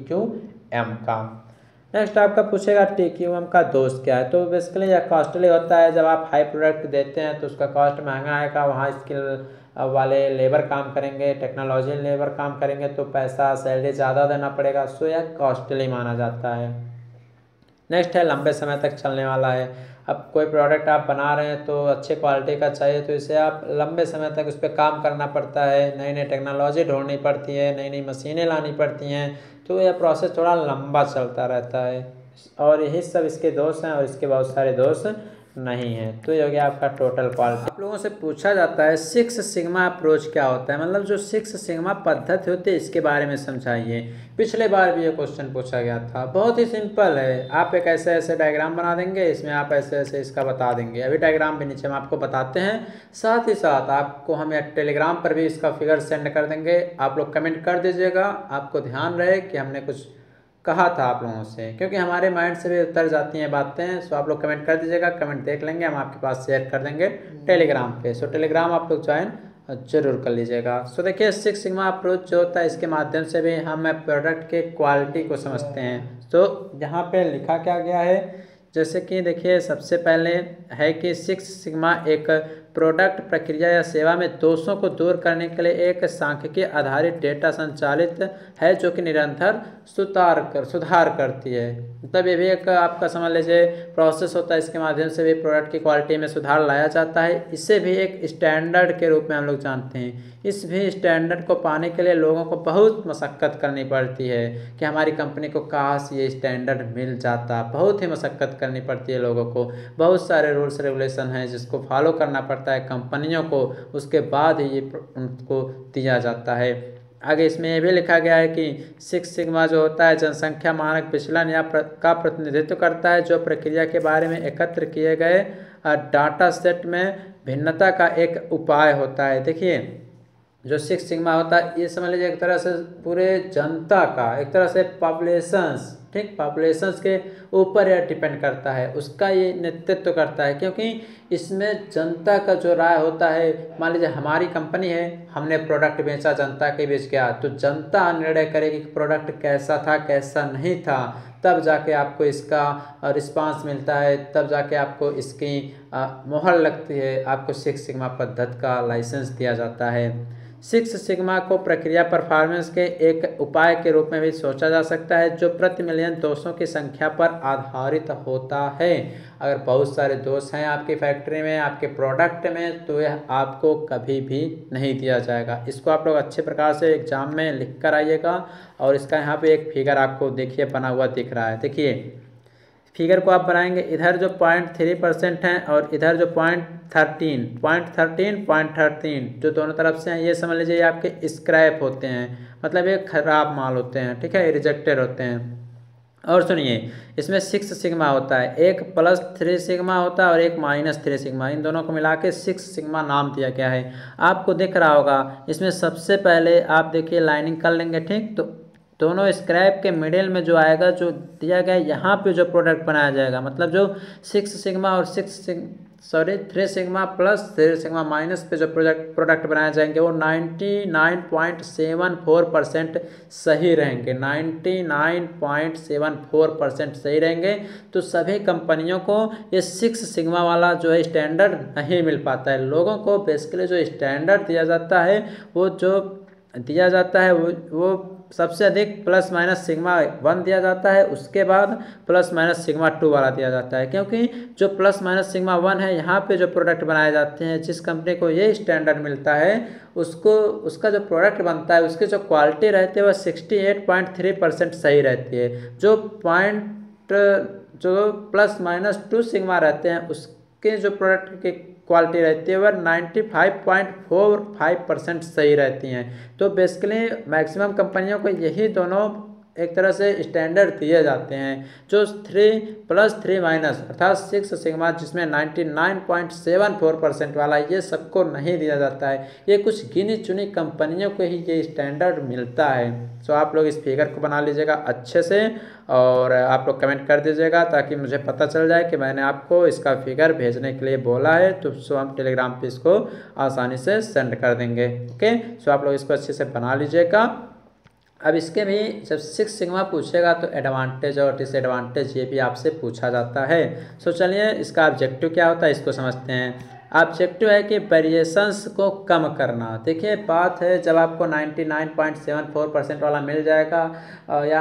TQM का। नेक्स्ट आपका पूछेगा TQM का दोष क्या है। तो बेसिकली यह कॉस्टली होता है, जब आप हाई प्रोडक्ट देते हैं तो उसका कॉस्ट महंगा आएगा, वहाँ स्किल वाले लेबर काम करेंगे, टेक्नोलॉजी लेबर काम करेंगे तो पैसा सैलरी ज़्यादा देना पड़ेगा, सो यह कॉस्टली माना जाता है। नेक्स्ट है लंबे समय तक चलने वाला है। अब कोई प्रोडक्ट आप बना रहे हैं तो अच्छे क्वालिटी का चाहिए, तो इसे आप लंबे समय तक उस पर काम करना पड़ता है, नई नई टेक्नोलॉजी ढूंढनी पड़ती है, नई नई मशीनें लानी पड़ती हैं, तो यह प्रोसेस थोड़ा लंबा चलता रहता है। और यही सब इसके दोष हैं, और इसके बहुत सारे दोष नहीं है। तो ये हो गया आपका टोटल क्वालिटी। आप लोगों से पूछा जाता है 6 सिग्मा अप्रोच क्या होता है, मतलब जो 6 सिग्मा पद्धति होती है इसके बारे में समझाइए। पिछले बार भी ये क्वेश्चन पूछा गया था। बहुत ही सिंपल है, आप एक ऐसे ऐसे डायग्राम बना देंगे, इसमें आप ऐसे ऐसे इसका बता देंगे। अभी डायग्राम भी नीचे हम आपको बताते हैं, साथ ही साथ आपको हम टेलीग्राम पर भी इसका फिगर सेंड कर देंगे, आप लोग कमेंट कर दीजिएगा। आपको ध्यान रहे कि हमने कुछ कहा था आप लोगों से, क्योंकि हमारे माइंड से भी उतर जाती हैं बातें। सो आप लोग कमेंट कर दीजिएगा, कमेंट देख लेंगे, हम आपके पास शेयर कर देंगे टेलीग्राम पे। सो टेलीग्राम आप लोग ज्वाइन जरूर कर लीजिएगा। सो देखिए 6 सिग्मा अप्रोच जो होता है इसके माध्यम से भी हम प्रोडक्ट के क्वालिटी को समझते हैं। तो यहाँ पे लिखा क्या गया है, जैसे कि देखिए सबसे पहले है कि 6 सिग्मा एक प्रोडक्ट प्रक्रिया या सेवा में दोषों को दूर करने के लिए एक सांख्यिकीय आधारित डेटा संचालित है, जो कि निरंतर सुधार करती है। मतलब ये भी एक आपका समझ लीजिए प्रोसेस होता है, इसके माध्यम से भी प्रोडक्ट की क्वालिटी में सुधार लाया जाता है। इसे भी एक स्टैंडर्ड के रूप में हम लोग जानते हैं। इस भी स्टैंडर्ड को पाने के लिए लोगों को बहुत मशक्क़त करनी पड़ती है कि हमारी कंपनी को काश ये स्टैंडर्ड मिल जाता। बहुत ही मशक्क़त करनी पड़ती है लोगों को, बहुत सारे रूल्स रेगुलेशन हैं जिसको फॉलो करना पड़ता है कंपनियों को, उसके बाद ही ये उनको दिया जाता है। आगे इसमें ये भी लिखा गया है कि 6 सिग्मा जो होता है जनसंख्या मानक विचलन या का प्रतिनिधित्व करता है, जो प्रक्रिया के बारे में एकत्र किए गए डाटा सेट में भिन्नता का एक उपाय होता है। देखिए जो 6 सिग्मा होता है ये समझ लीजिए एक तरह से पूरे जनता का, एक तरह से पॉपुलेशंस, ठीक, पॉपुलेशंस के ऊपर यह डिपेंड करता है, उसका ये नेतृत्व करता है। क्योंकि इसमें जनता का जो राय होता है, मान लीजिए हमारी कंपनी है, हमने प्रोडक्ट बेचा, जनता के बीच गया, तो जनता निर्णय करेगी कि प्रोडक्ट कैसा था कैसा नहीं था, तब जाके आपको इसका रिस्पांस मिलता है, तब जाके आपको इसकी मोहर लगती है, आपको 6 सिग्मा पद्धति का लाइसेंस दिया जाता है। 6 सिग्मा को प्रक्रिया परफॉर्मेंस के एक उपाय के रूप में भी सोचा जा सकता है, जो प्रति मिलियन दोषों की संख्या पर आधारित होता है। अगर बहुत सारे दोष हैं आपकी फैक्ट्री में, आपके प्रोडक्ट में, तो यह आपको कभी भी नहीं दिया जाएगा। इसको आप लोग अच्छे प्रकार से एग्जाम में लिख कर आइएगा। और इसका यहाँ पे एक फिगर आपको देखिए बना हुआ दिख रहा है। देखिए फिगर को आप बनाएंगे, इधर जो 0.3% हैं और इधर जो 0.13 जो दोनों तरफ से हैं, ये समझ लीजिए आपके स्क्रैप होते हैं, मतलब ये खराब माल होते हैं, ठीक है, रिजेक्टेड होते हैं। और सुनिए इसमें 6 सिग्मा होता है, एक +3 सिग्मा होता है और एक -3 सिग्मा, इन दोनों को मिला के 6 सिग्मा नाम दिया गया है। आपको दिख रहा होगा इसमें सबसे पहले आप देखिए लाइनिंग कर लेंगे, ठीक, तो दोनों स्क्रैप के मिडिल में जो आएगा, जो दिया गया यहाँ पे जो प्रोडक्ट बनाया जाएगा, मतलब जो 6 सिग्मा और 3 सिग्मा प्लस 3 सिग्मा माइनस पे जो प्रोडक्ट बनाए जाएंगे वो 99.74% सही रहेंगे। 99.74% सही रहेंगे। तो सभी कंपनियों को ये 6 सिग्मा वाला जो है स्टैंडर्ड नहीं मिल पाता है। लोगों को बेसिकली जो स्टैंडर्ड दिया जाता है वो सबसे अधिक प्लस माइनस सिग्मा 1 दिया जाता है, उसके बाद प्लस माइनस सिग्मा 2 वाला दिया जाता है। क्योंकि जो प्लस माइनस सिग्मा 1 है, यहाँ पे जो प्रोडक्ट बनाए जाते हैं, जिस कंपनी को ये स्टैंडर्ड मिलता है उसका जो प्रोडक्ट बनता है उसकी जो क्वालिटी रहती है वह 68.3% सही रहती है। जो प्लस माइनस 2 सिग्मा रहते हैं उसके जो प्रोडक्ट की क्वालिटी रहती है वह 95.45% सही रहती हैं। तो बेसिकली मैक्सिमम कंपनियों को यही दोनों एक तरह से स्टैंडर्ड दिए जाते हैं। जो 3+3- अर्थात 6 सिग्मा जिसमें 99.74% वाला, ये सबको नहीं दिया जाता है। ये कुछ गिनी चुनी कंपनियों को ही ये स्टैंडर्ड मिलता है। सो आप लोग इस फिगर को बना लीजिएगा अच्छे से और आप लोग कमेंट कर दीजिएगा ताकि मुझे पता चल जाए कि मैंने आपको इसका फिगर भेजने के लिए बोला है। तो सो हम टेलीग्राम पे इसको आसानी से सेंड कर देंगे। ओके, सो आप लोग इसको अच्छे से बना लीजिएगा। अब इसके भी जब 6 सिग्मा पूछेगा तो एडवांटेज और डिसएडवांटेज ये भी आपसे पूछा जाता है। सो चलिए इसका ऑब्जेक्टिव क्या होता है इसको समझते हैं। ऑब्जेक्टिव है कि वेरिएशंस को कम करना। देखिए बात है, जब आपको 99.74% वाला मिल जाएगा या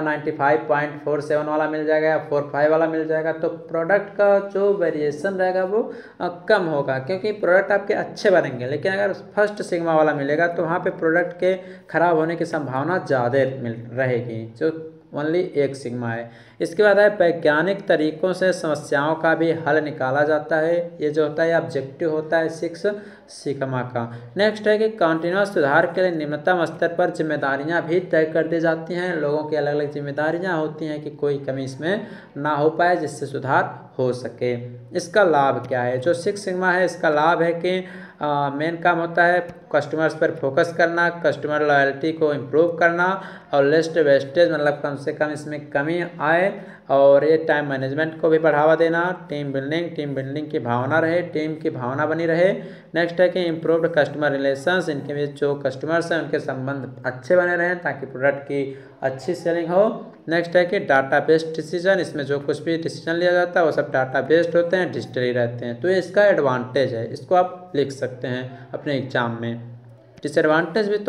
95.47 वाला मिल जाएगा या 45 वाला मिल जाएगा, तो प्रोडक्ट का जो वेरिएशन रहेगा वो कम होगा, क्योंकि प्रोडक्ट आपके अच्छे बनेंगे। लेकिन अगर फर्स्ट सिग्मा वाला मिलेगा तो वहाँ पे प्रोडक्ट के खराब होने की संभावना ज़्यादा रहेगी, जो ओनली 1 सिग्मा है। इसके बाद है वैज्ञानिक तरीकों से समस्याओं का भी हल निकाला जाता है। ये जो होता है ऑब्जेक्टिव होता है 6 सिग्मा का। नेक्स्ट है कि कंटिन्यूअस सुधार के लिए निम्नतम स्तर पर जिम्मेदारियां भी तय कर दी जाती हैं। लोगों की अलग अलग जिम्मेदारियां होती हैं कि कोई कमी इसमें ना हो पाए, जिससे सुधार हो सके। इसका लाभ क्या है? जो 6 सिग्मा है इसका लाभ है कि मेन काम होता है कस्टमर्स पर फोकस करना, कस्टमर लॉयल्टी को इम्प्रूव करना और लिस्ट वेस्टेज मतलब कम से कम इसमें कमी आए, और ये टाइम मैनेजमेंट को भी बढ़ावा देना, टीम बिल्डिंग की भावना रहे, टीम की भावना बनी रहे। नेक्स्ट है कि इम्प्रूव्ड कस्टमर रिलेशंस, इनके बीच जो कस्टमर्स हैं उनके संबंध अच्छे बने रहें ताकि प्रोडक्ट की अच्छी सेलिंग हो। नेक्स्ट है कि डाटा बेस्ड डिसीजन, इसमें जो कुछ भी डिसीजन लिया जाता है वो सब डाटा बेस्ड होते हैं, डिजिटली रहते हैं। तो ये इसका एडवांटेज है, इसको आप लिख सकते हैं अपने एग्जाम में। डिसएडवांटेज भी तो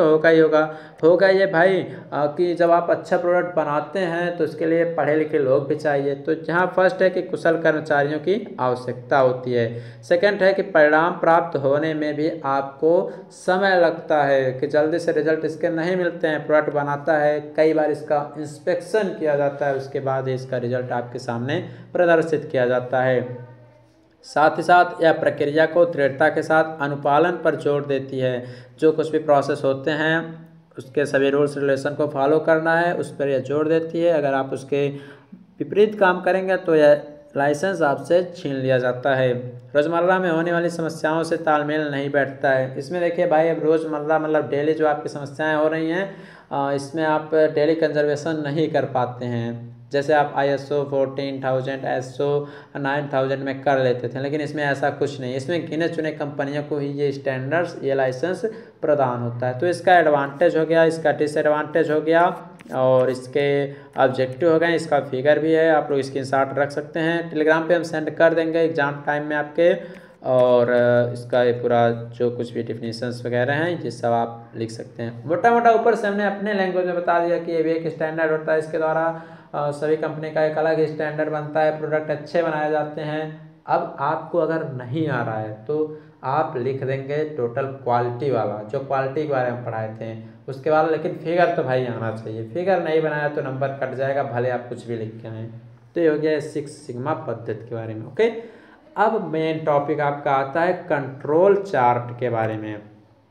होगा ये भाई कि जब आप अच्छा प्रोडक्ट बनाते हैं तो उसके लिए पढ़े लिखे लोग भी चाहिए। तो जहाँ फर्स्ट है कि कुशल कर्मचारियों की आवश्यकता होती है। सेकंड है कि परिणाम प्राप्त होने में भी आपको समय लगता है, कि जल्दी से रिजल्ट इसके नहीं मिलते हैं। प्रोडक्ट बनाता है, कई बार इसका इंस्पेक्शन किया जाता है, उसके बाद इसका रिजल्ट आपके सामने प्रदर्शित किया जाता है। साथ ही साथ यह प्रक्रिया को दृढ़ता के साथ अनुपालन पर जोर देती है। जो कुछ भी प्रोसेस होते हैं उसके सभी रूल्स रेगुलेशन को फॉलो करना है, उस पर यह जोर देती है। अगर आप उसके विपरीत काम करेंगे तो यह लाइसेंस आपसे छीन लिया जाता है। रोज़मर्रा में होने वाली समस्याओं से तालमेल नहीं बैठता है। इसमें देखिए भाई, अब रोज़मर्रा मतलब डेली जो आपकी समस्याएं हो रही हैं इसमें आप डेली कंजर्वेशन नहीं कर पाते हैं। जैसे आप ISO 14000 ISO 9000 में कर लेते थे, लेकिन इसमें ऐसा कुछ नहीं। इसमें गिने चुने कंपनियों को ही ये स्टैंडर्ड्स, ये लाइसेंस प्रदान होता है। तो इसका एडवांटेज हो गया, इसका डिसएडवांटेज हो गया और इसके ऑब्जेक्टिव हो गए। इसका फिगर भी है, आप लोग स्क्रीनशॉट रख सकते हैं। टेलीग्राम पे हम सेंड कर देंगे एग्जाम टाइम में आपके। और इसका ये पूरा जो कुछ भी डिफिनीशंस वगैरह हैं ये सब आप लिख सकते हैं। मोटा मोटा ऊपर से हमने अपने लैंग्वेज में बता दिया कि ये भी एक स्टैंडर्ड होता है। इसके द्वारा सभी कंपनी का एक अलग स्टैंडर्ड बनता है, प्रोडक्ट अच्छे बनाए जाते हैं। अब आपको अगर नहीं आ रहा है तो आप लिख देंगे टोटल क्वालिटी वाला, जो क्वालिटी के बारे में पढ़ाए थे उसके बाद। लेकिन फिगर तो भाई आना चाहिए, फिगर नहीं बनाया तो नंबर कट जाएगा, भले आप कुछ भी लिख के आएँ। तो ये हो गया 6 सिग्मा पद्धति के बारे में। ओके, अब मेन टॉपिक आपका आता है कंट्रोल चार्ट के बारे में।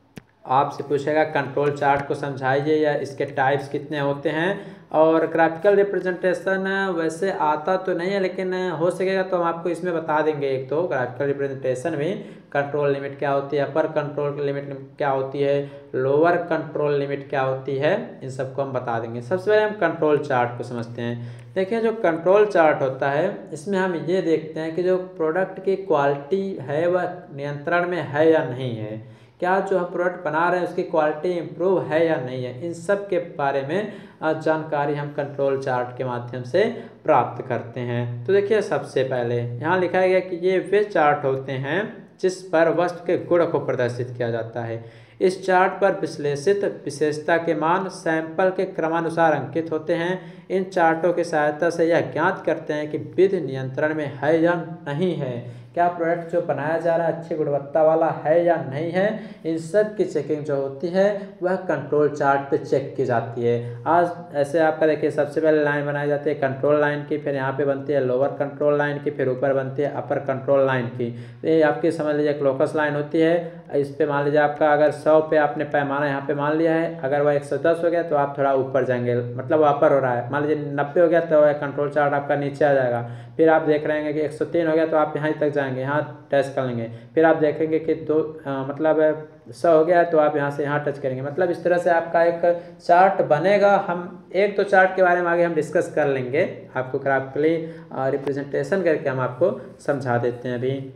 आपसे पूछेगा कंट्रोल चार्ट को समझाइए या इसके टाइप्स कितने होते हैं। और ग्राफिकल रिप्रेजेंटेशन वैसे आता तो नहीं है, लेकिन हो सकेगा तो हम आपको इसमें बता देंगे। एक तो ग्राफिकल रिप्रेजेंटेशन में कंट्रोल लिमिट क्या होती है, अपर कंट्रोल लिमिट क्या होती है, लोअर कंट्रोल लिमिट क्या होती है, इन सबको हम बता देंगे। सबसे पहले हम कंट्रोल चार्ट को समझते हैं। देखिए जो कंट्रोल चार्ट होता है इसमें हम ये देखते हैं कि जो प्रोडक्ट की क्वालिटी है वह नियंत्रण में है या नहीं है, क्या जो हम प्रोडक्ट बना रहे हैं उसकी क्वालिटी इम्प्रूव है या नहीं है, इन सब के बारे में जानकारी हम कंट्रोल चार्ट के माध्यम से प्राप्त करते हैं। तो देखिए सबसे पहले यहाँ लिखा गया कि ये वे चार्ट होते हैं जिस पर वस्तु के गुण को प्रदर्शित किया जाता है। इस चार्ट पर विश्लेषित विशेषता के मान सैंपल के क्रमानुसार अंकित होते हैं। इन चार्टों की सहायता से यह ज्ञात करते हैं कि विधि नियंत्रण में है या नहीं है, क्या प्रोडक्ट जो बनाया जा रहा है अच्छी गुणवत्ता वाला है या नहीं है, इन सब की चेकिंग जो होती है वह कंट्रोल चार्ट पे चेक की जाती है। आज ऐसे आपका देखिए सबसे पहले लाइन बनाई जाती है कंट्रोल लाइन की, फिर यहाँ पे बनती है लोअर कंट्रोल लाइन की, फिर ऊपर बनती है अपर कंट्रोल लाइन की। तो ये आपकी समझ लीजिए क्लोकस लाइन होती है। इस पे मान लीजिए आपका अगर 100 पे आपने पैमाना यहाँ पे मान लिया है, अगर वह 110 हो गया तो आप थोड़ा ऊपर जाएंगे, मतलब वह अपर हो रहा है। मान लीजिए 90 हो गया तो वह कंट्रोल चार्ट आपका नीचे आ जाएगा। फिर आप देख रहे हैं कि 103 हो गया तो आप यहाँ तक जाएंगे, यहाँ टच कर लेंगे। फिर आप देखेंगे कि मतलब 100 हो गया है तो आप यहाँ से यहाँ टच करेंगे। मतलब इस तरह से आपका एक चार्ट बनेगा। हम एक तो चार्ट के बारे में आगे हम डिस्कस कर लेंगे, आपको ग्राफिकली रिप्रेजेंटेशन करके हम आपको समझा देते हैं अभी।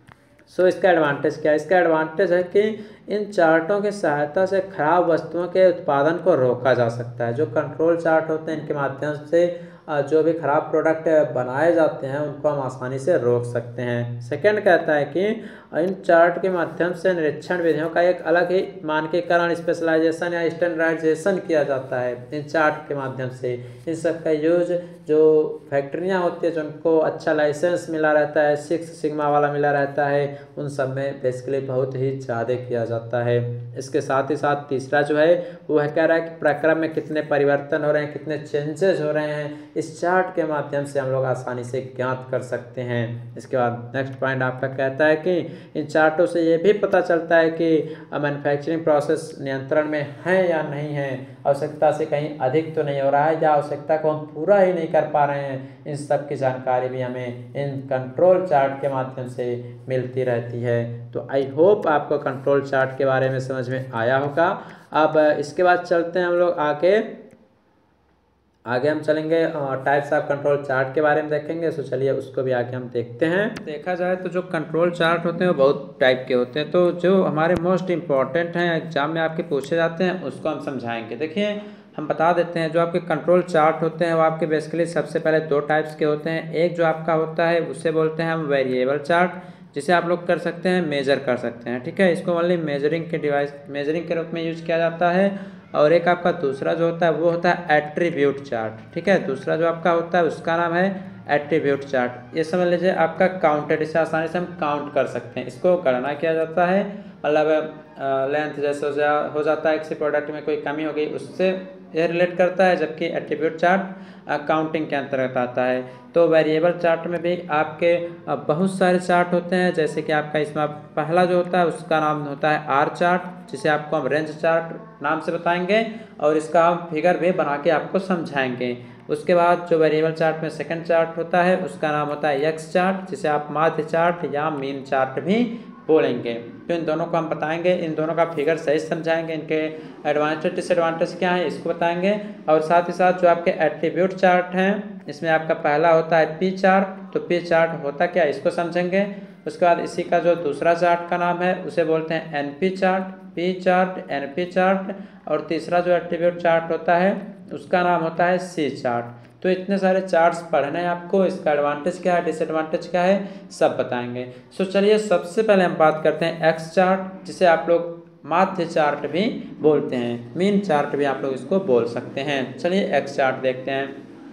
सो इसका एडवांटेज क्या है? इसका एडवांटेज है कि इन चार्टों की सहायता से खराब वस्तुओं के उत्पादन को रोका जा सकता है। जो कंट्रोल चार्ट होते हैं इनके माध्यम से जो भी खराब प्रोडक्ट बनाए जाते हैं उनको हम आसानी से रोक सकते हैं। सेकंड कहता है कि इन चार्ट के माध्यम से निरीक्षण विधियों का एक अलग ही मानकीकरण, स्पेशलाइजेशन या स्टैंडर्डाइजेशन किया जाता है इन चार्ट के माध्यम से। इन सब का यूज जो फैक्ट्रियाँ होती है जिनको अच्छा लाइसेंस मिला रहता है, 6 सिग्मा वाला मिला रहता है, उन सब में बेसिकली बहुत ही ज़्यादा किया जाता है। इसके साथ ही साथ तीसरा जो है वो है कह रहा है कि प्रक्रम में कितने परिवर्तन हो रहे हैं, कितने चेंजेस हो रहे हैं, इस चार्ट के माध्यम से हम लोग आसानी से ज्ञात कर सकते हैं। इसके बाद नेक्स्ट पॉइंट आपका कहता है कि इन चार्टों से ये भी पता चलता है कि मैन्युफैक्चरिंग प्रोसेस नियंत्रण में है या नहीं है, आवश्यकता से कहीं अधिक तो नहीं हो रहा है या आवश्यकता को हम पूरा ही नहीं कर पा रहे हैं। इन सब की जानकारी भी हमें इन कंट्रोल चार्ट के माध्यम से मिलती रहती है। तो आई होप आपको कंट्रोल चार्ट के बारे में समझ में आया होगा। अब इसके बाद चलते हैं हम लोग आगे हम चलेंगे टाइप्स ऑफ कंट्रोल चार्ट के बारे में देखेंगे। सो चलिए उसको भी आगे हम देखते हैं। देखा जाए तो जो कंट्रोल चार्ट होते हैं वो बहुत टाइप के होते हैं, तो जो हमारे मोस्ट इम्पॉर्टेंट हैं एग्जाम में आपके पूछे जाते हैं उसको हम समझाएंगे। देखिए हम बता देते हैं जो आपके कंट्रोल चार्ट होते हैं वो आपके बेसिकली सबसे पहले 2 टाइप्स के होते हैं। एक जो आपका होता है उसे बोलते हैं हम वेरिएबल चार्ट, जिसे आप लोग कर सकते हैं मेजर कर सकते हैं, ठीक है। इसको ओनली मेजरिंग के रूप में यूज किया जाता है। और एक आपका दूसरा जो होता है वो होता है एट्रीब्यूट चार्ट, ठीक है। दूसरा जो आपका होता है उसका नाम है एट्रीब्यूट चार्ट। ये समझ लीजिए आपका काउंटेड, इसे आसानी से हम काउंट कर सकते हैं। इसको गणना किया जाता है, मतलब लेंथ जैसे हो जाता है किसी प्रोडक्ट में कोई कमी हो गई उससे ये रिलेट करता है, जबकि एट्रीब्यूट चार्ट काउंटिंग के अंतर्गत आता है। तो वेरिएबल चार्ट में भी आपके बहुत सारे चार्ट होते हैं, जैसे कि आपका इसमें पहला जो होता है उसका नाम होता है आर चार्ट, जिसे आपको हम रेंज चार्ट नाम से बताएंगे और इसका हम फिगर भी बना के आपको समझाएंगे। उसके बाद जो वेरिएबल चार्ट में सेकंड चार्ट होता है उसका नाम होता है एक्स चार्ट, जिसे आप माध्य चार्ट या मीन चार्ट भी बोलेंगे। तो इन दोनों को हम बताएंगे, इन दोनों का फिगर सही समझाएंगे, इनके एडवांटेज डिसएडवांटेज क्या है इसको बताएंगे। और साथ ही साथ जो आपके एट्रीब्यूट चार्ट हैं इसमें आपका पहला होता है पी चार्ट, तो पी चार्ट होता क्या है इसको समझेंगे। उसके बाद इसी का जो दूसरा चार्ट का नाम है उसे बोलते हैं NP chart, P chart, NP chart. और तीसरा जो एट्रीब्यूट चार्ट होता है उसका नाम होता है सी चार्ट। तो इतने सारे चार्ट्स पढ़ने हैं आपको, इसका एडवांटेज क्या है डिसएडवांटेज क्या है सब बताएंगे। सो चलिए सबसे पहले हम बात करते हैं एक्स चार्ट, जिसे आप लोग माध्य चार्ट भी बोलते हैं, मीन चार्ट भी आप लोग इसको बोल सकते हैं। चलिए एक्स चार्ट देखते हैं।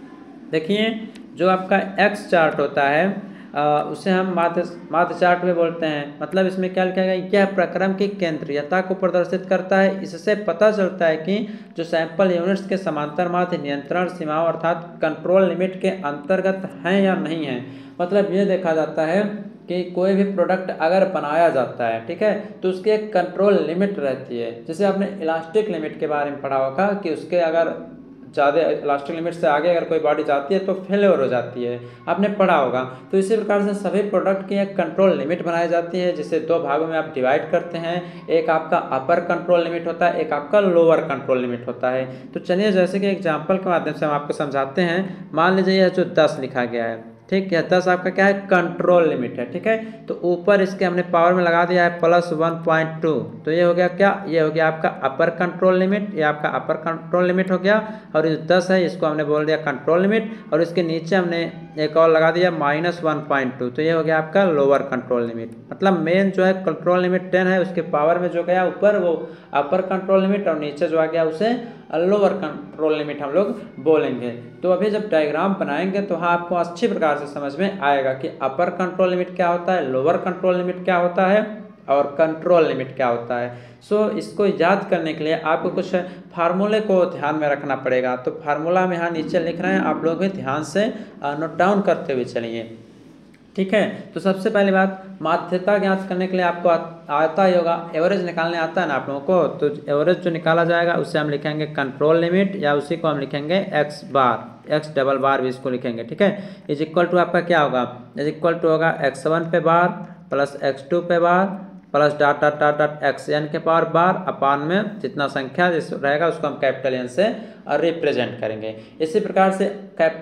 देखिए जो आपका एक्स चार्ट होता है उसे हम माध्य चार्ट में बोलते हैं। मतलब इसमें क्या लिखा गया, यह प्रक्रम की केंद्रीयता को प्रदर्शित करता है। इससे पता चलता है कि जो सैंपल यूनिट्स के समांतर माध्य नियंत्रण सीमाओं अर्थात कंट्रोल लिमिट के अंतर्गत हैं या नहीं है। मतलब ये देखा जाता है कि कोई भी प्रोडक्ट अगर बनाया जाता है, ठीक है, तो उसकी एक कंट्रोल लिमिट रहती है। जैसे आपने इलास्टिक लिमिट के बारे में पढ़ा होगा कि उसके अगर ज़्यादा इलास्टिक लिमिट से आगे अगर कोई बॉडी जाती है तो फेलियर हो जाती है, आपने पढ़ा होगा। तो इसी प्रकार से सभी प्रोडक्ट की एक कंट्रोल लिमिट बनाई जाती है, जिसे दो भागों में आप डिवाइड करते हैं। एक आपका अपर कंट्रोल लिमिट होता है, एक आपका लोअर कंट्रोल लिमिट होता है। तो चलिए जैसे कि एग्जाम्पल के माध्यम से हम आपको समझाते हैं। मान लीजिए यह जो 10 लिखा गया है, ठीक है, 10 आपका क्या है, कंट्रोल लिमिट है, ठीक है। तो ऊपर इसके हमने पावर में लगा दिया है +1.2, तो ये हो गया क्या, ये हो गया आपका अपर कंट्रोल लिमिट, ये आपका अपर कंट्रोल लिमिट हो गया। और ये 10 है, इसको हमने बोल दिया कंट्रोल लिमिट, और इसके नीचे हमने एक और लगा दिया -1.2, तो ये हो गया आपका लोअर कंट्रोल लिमिट। मतलब मेन जो है कंट्रोल लिमिट 10 है, उसके पावर में जो गया ऊपर वो अपर कंट्रोल लिमिट, और नीचे जो आ गया उसे लोअर कंट्रोल लिमिट हम लोग बोलेंगे। तो अभी जब डायग्राम बनाएंगे तो हाँ आपको अच्छी प्रकार से समझ में आएगा कि अपर कंट्रोल लिमिट क्या होता है, लोअर कंट्रोल लिमिट क्या होता है, और कंट्रोल लिमिट क्या होता है। सो इसको याद करने के लिए आपको कुछ फार्मूले को ध्यान में रखना पड़ेगा। तो फार्मूला हम यहाँ नीचे लिख रहे हैं, आप लोग भी ध्यान से नोट डाउन करते हुए चलिए, ठीक है। तो सबसे पहली बात, माध्यता ज्ञात करने के लिए आपको आता ही होगा, एवरेज निकालने आता है ना आप लोगों को। तो एवरेज जो निकाला जाएगा उसे हम लिखेंगे कंट्रोल लिमिट, या उसी को हम लिखेंगे X bar, X double bar भी इसको लिखेंगे, ठीक है। इज इक्वल टू आपका क्या होगा, इज इक्वल टू होगा x1 पे बार प्लस x2 पे bar plus dot dot dot dot xn के पावर बार अपान में जितना संख्या जिस रहेगा उसको हम कैपिटल एन से रिप्रेजेंट करेंगे। इसी प्रकार से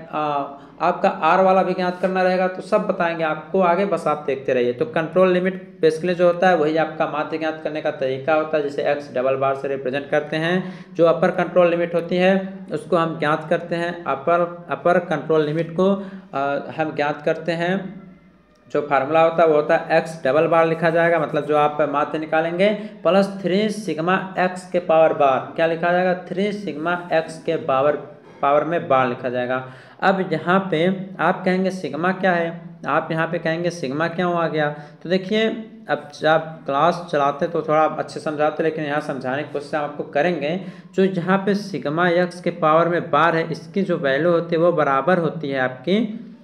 आपका आर वाला भी ज्ञात करना रहेगा, तो सब बताएंगे आपको आगे, बस आप देखते रहिए। तो कंट्रोल लिमिट बेसिकली जो होता है वही आपका माध्य ज्ञात करने का तरीका होता है, जिसे एक्स डबल बार से रिप्रेजेंट करते हैं। जो अपर कंट्रोल लिमिट होती है उसको हम ज्ञात करते हैं, अपर कंट्रोल लिमिट को हम ज्ञात करते हैं। जो फार्मूला होता है वो होता है एक्स डबल बार लिखा जाएगा, मतलब जो आप माध्य निकालेंगे +3 सिग्मा एक्स के पावर बार, क्या लिखा जाएगा, 3 सिग्मा एक्स के पावर में बार लिखा जाएगा। अब यहाँ पे आप कहेंगे सिग्मा क्या है, आप यहाँ पे कहेंगे सिग्मा क्यों आ गया। तो देखिए अब जब क्लास चलाते तो थोड़ा अच्छे समझाते, लेकिन यहाँ समझाने की कोशिश हम आपको करेंगे। जो यहाँ पे सिग्मा एक्स के पावर में बार है, इसकी जो वैल्यू होती है वो बराबर होती है आपकी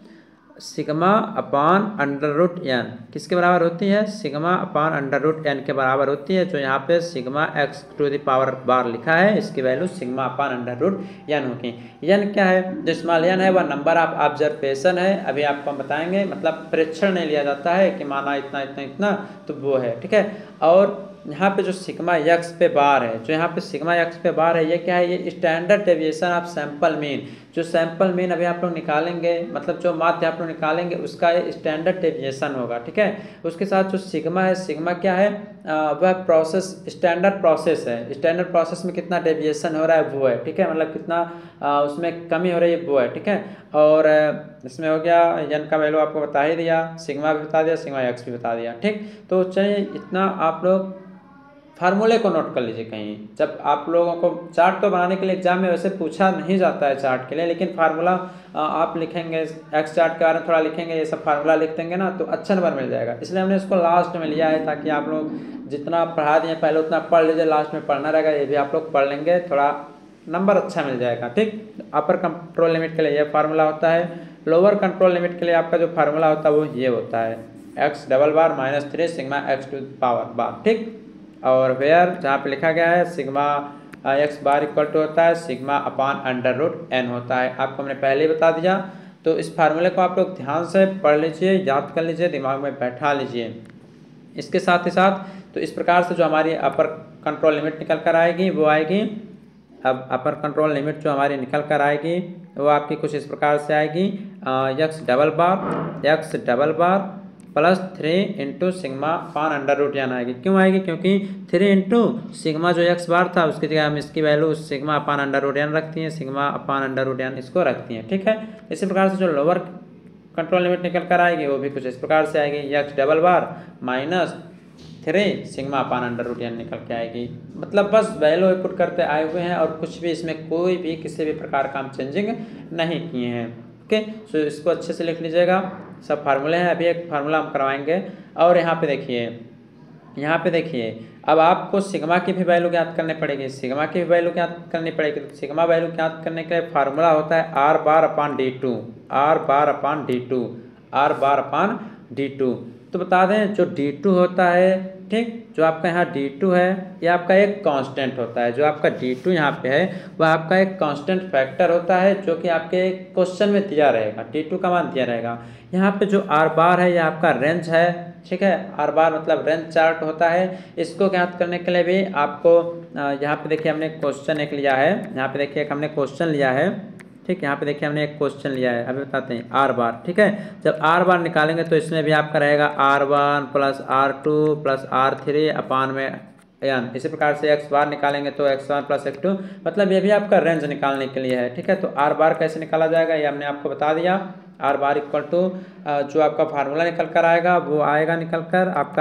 सिग्मा अपान √n, किसके बराबर होती है, सिग्मा अपान √n के बराबर होती है। जो यहाँ पे sigma X to the power bar लिखा है, इसकी वैल्यू सिग्मा अपान √n होगी। n क्या है, जो स्मॉल n है वह नंबर ऑफ ऑब्जर्वेशन है, अभी आपको हम बताएंगे, मतलब प्रेक्षण नहीं लिया जाता है कि माना इतना इतना इतना, तो वो है, ठीक है। और यहाँ पे जो सिग्मा एक्स पे बार है, जो यहाँ पे सिग्मा एक्स पे बार है, ये क्या है, ये standard deviation of sample mean. जो सैंपल मीन अभी आप लोग निकालेंगे, मतलब जो माध्य आप लोग निकालेंगे उसका ये स्टैंडर्ड डेविएशन होगा, ठीक है। उसके साथ जो सिग्मा है, सिग्मा क्या है, वह प्रोसेस, स्टैंडर्ड प्रोसेस है, स्टैंडर्ड प्रोसेस में कितना डेविएशन हो रहा है वो है, ठीक है, मतलब कितना उसमें कमी हो रही है वो है, ठीक है। और इसमें हो गया n का वैल्यू आपको बता ही दिया, सिग्मा भी बता दिया, सिग्मा एक्स भी बता दिया, ठीक। तो चलिए इतना आप लोग फार्मूले को नोट कर लीजिए कहीं। जब आप लोगों को चार्ट तो बनाने के लिए एग्जाम में वैसे पूछा नहीं जाता है चार्ट के लिए, लेकिन फार्मूला आप लिखेंगे, एक्स चार्ट के बारे में थोड़ा लिखेंगे, ये सब फार्मूला लिख देंगे ना तो अच्छा नंबर मिल जाएगा। इसलिए हमने इसको लास्ट में लिया है, ताकि आप लोग जितना पढ़ा दिए पहले उतना पढ़ लीजिए, लास्ट में पढ़ना रहेगा, ये भी आप लोग पढ़ लेंगे, थोड़ा नंबर अच्छा मिल जाएगा, ठीक। अपर कंट्रोल लिमिट के लिए ये फार्मूला होता है, लोअर कंट्रोल लिमिट के लिए आपका जो फार्मूला होता है वो ये होता है, X double bar -3 sigma X to power bar, ठीक। और वेयर जहाँ पे लिखा गया है sigma X bar equal to होता है सिग्मा अपान √n होता है, आपको हमने पहले ही बता दिया। तो इस फार्मूले को आप लोग ध्यान से पढ़ लीजिए, याद कर लीजिए, दिमाग में बैठा लीजिए। इसके साथ ही साथ तो इस प्रकार से जो हमारी अपर कंट्रोल लिमिट निकल कर आएगी वो आएगी, अब अपर कंट्रोल लिमिट जो हमारी निकल कर आएगी वो आपकी कुछ इस प्रकार से आएगी, X double bar +3 into sigma upon √n आएगी। क्यों आएगी, क्योंकि 3 इंटू सिग्मा जो एक्स बार था उसकी जगह हम इसकी वैल्यू सिग्मा अपान √n रखती हैं, सिग्मा अपान √n इसको रखती हैं, ठीक है। इसी प्रकार से जो लोअर कंट्रोल लिमिट निकल कर आएगी वो भी कुछ इस प्रकार से आएगी, X double bar -3 sigma upon √n निकल के आएगी। मतलब बस वैल्यू इनपुट करते आए हुए हैं और कुछ भी इसमें कोई भी किसी भी प्रकार का हम चेंजिंग नहीं किए हैं, ओके। सो इसको अच्छे से लिख लीजिएगा, सब फार्मूले हैं, अभी एक फार्मूला हम करवाएंगे। और यहाँ पे देखिए अब आपको सिग्मा की भी वैल्यू ज्ञात करनी पड़ेगी, सिग्मा की भी वैल्यू ज्ञात करनी पड़ेगी। तो सिग्मा वैल्यू ज्ञात करने के लिए फार्मूला होता है r बार अपान d2, r बार अपान d2। तो बता दें जो D2 होता है, ठीक, जो आपका यहाँ D2 है ये आपका एक कांस्टेंट होता है। जो आपका D2 यहाँ पे है वह आपका एक कांस्टेंट फैक्टर होता है जो कि आपके क्वेश्चन में दिया रहेगा, D2 का मान दिया रहेगा। यहाँ पे जो R बार है ये आपका रेंज है, ठीक है, R बार मतलब रेंज चार्ट होता है। इसको ज्ञात करने के लिए भी आपको यहाँ पे देखिए हमने क्वेश्चन एक लिया है, यहाँ पे देखिए एक हमने क्वेश्चन लिया है, ठीक, यहाँ पे देखिए हमने एक क्वेश्चन लिया है, अभी बताते हैं R बार, ठीक है। जब R बार निकालेंगे तो इसमें भी आपका रहेगा R1 plus R2 plus R3 अपान में n। इसी प्रकार से X बार निकालेंगे तो X1 प्लस X2, मतलब ये भी आपका रेंज निकालने के लिए है, ठीक है। तो R बार कैसे निकाला जाएगा ये हमने आपको बता दिया। R बार इक्वल टू जो आपका फार्मूला निकल कर आएगा वो आएगा निकल कर आपका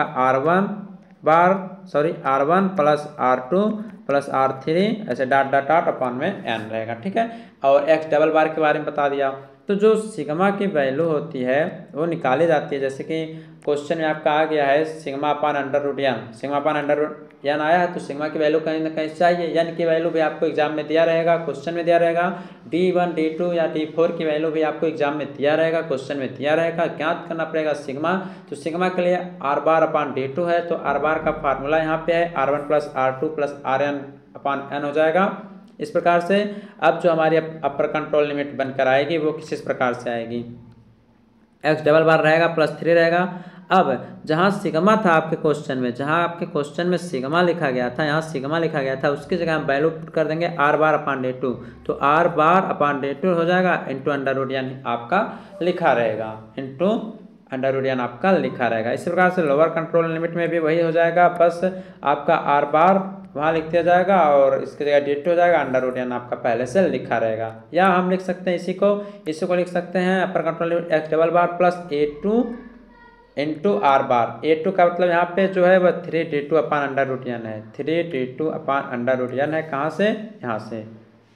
R1 plus R2 plus R3 ऐसे डॉट डॉट डॉट अपान में n रहेगा, ठीक है। और X डबल बार के बारे में बता दिया। तो जो सिग्मा की वैल्यू होती है वो निकाली जाती है, जैसे कि क्वेश्चन में आपका आ गया है sigma upon under root N, sigma upon under root N आया है, तो सिग्मा की वैल्यू कहीं ना कहीं चाहिए। एन की वैल्यू भी आपको एग्जाम में दिया रहेगा, क्वेश्चन में दिया रहेगा। D1 D2 या D4 की वैल्यू भी आपको एग्जाम में दिया रहेगा, क्वेश्चन में दिया रहेगा। ज्ञात करना पड़ेगा सिग्मा। तो सिग्मा के लिए R बार अपान D2 है, तो R बार का फार्मूला यहाँ पे है R1 plus R2 plus RN upon n हो जाएगा। इस प्रकार से अब जो हमारी अपर कंट्रोल लिमिट बनकर आएगी वो किस प्रकार से आएगी, X डबल बार रहेगा प्लस 3 रहेगा। अब जहाँ सिग्मा था आपके क्वेश्चन में, जहाँ आपके क्वेश्चन में सिग्मा लिखा गया था, यहाँ सिग्मा लिखा गया था, उसकी जगह हम वैल्यू पुट कर देंगे R बार अपान D2, तो R बार अपान D2 हो जाएगा इंटू अंडर रूट यानी आपका लिखा रहेगा, इंटू अंडर रूट यानी आपका लिखा रहेगा। इसी प्रकार से लोअर कंट्रोल लिमिट में भी वही हो जाएगा, बस आपका R बार वहाँ लिख दिया जाएगा और इसकी जगह D2 हो जाएगा, अंडर रूट यानी आपका पहले से लिखा रहेगा। या हम लिख सकते हैं इसी को लिख सकते हैं upper control limit X double bar plus A2 into R bar. A2 का मतलब यहाँ पे जो है वह 3D2 अपान अंडर रूट एन है, 3D2 अपान अंडर रूट एन है, कहाँ से, यहाँ से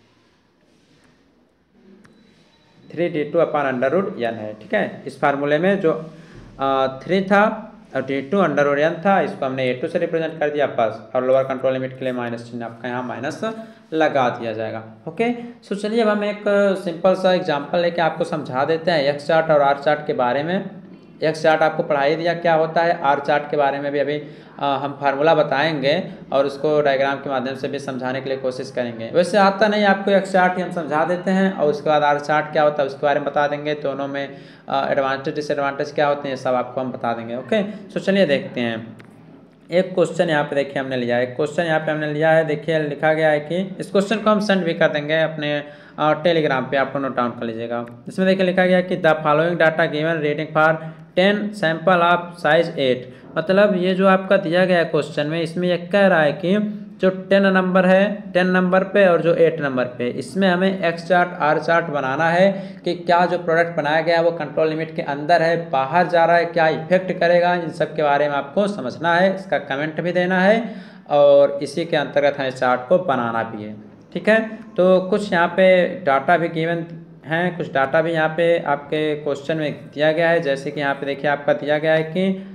3D2 अपान अंडर रूट एन है, ठीक है। इस फार्मूले में जो 3 था और D2 अंडर रूट एन था, इसको हमने A2 से रिप्रेजेंट कर दिया बस, और लोअर कंट्रोल लिमिट के लिए माइनस चिन्ह आपका यहाँ माइनस लगा दिया जाएगा। ओके, सो चलिए अब हम एक सिंपल सा एग्जांपल लेके आपको समझा देते हैं X चार्ट और R चार्ट के बारे में। X चार्ट आपको पढ़ाई दिया क्या होता है, R चार्ट के बारे में भी अभी हम फार्मूला बताएंगे और उसको डायग्राम के माध्यम से भी समझाने के लिए कोशिश करेंगे। वैसे आता नहीं आपको X चार्ट ही हम समझा देते हैं, और उसके बाद R चार्ट क्या होता है उसके बारे में बता देंगे, दोनों में एडवांटेज डिसएडवांटेज क्या होते हैं सब आपको हम बता देंगे। ओके, सो चलिए देखते हैं। एक क्वेश्चन यहाँ पे देखिए हमने लिया है, क्वेश्चन यहाँ पे हमने लिया है, देखिए लिखा गया है कि इस क्वेश्चन को हम सेंड भी कर देंगे अपने टेलीग्राम पे, आपको नोट डाउन कर लीजिएगा। इसमें देखिए लिखा गया कि the following data given rating for 10 sample of size 8, मतलब ये जो आपका दिया गया है क्वेश्चन में, इसमें यह कह रहा है कि जो 10 नंबर है 10 नंबर पे और जो 8 नंबर पे, इसमें हमें X चार्ट R चार्ट बनाना है कि क्या जो प्रोडक्ट बनाया गया है वो कंट्रोल लिमिट के अंदर है, बाहर जा रहा है, क्या इफेक्ट करेगा, इन सब के बारे में आपको समझना है, इसका कमेंट भी देना है और इसी के अंतर्गत हमें चार्ट को बनाना भी है, ठीक है। तो कुछ यहाँ पे डाटा भी गिवन हैं, कुछ डाटा भी यहाँ पे आपके क्वेश्चन में दिया गया है, जैसे कि यहाँ पे देखिए आपका दिया गया है कि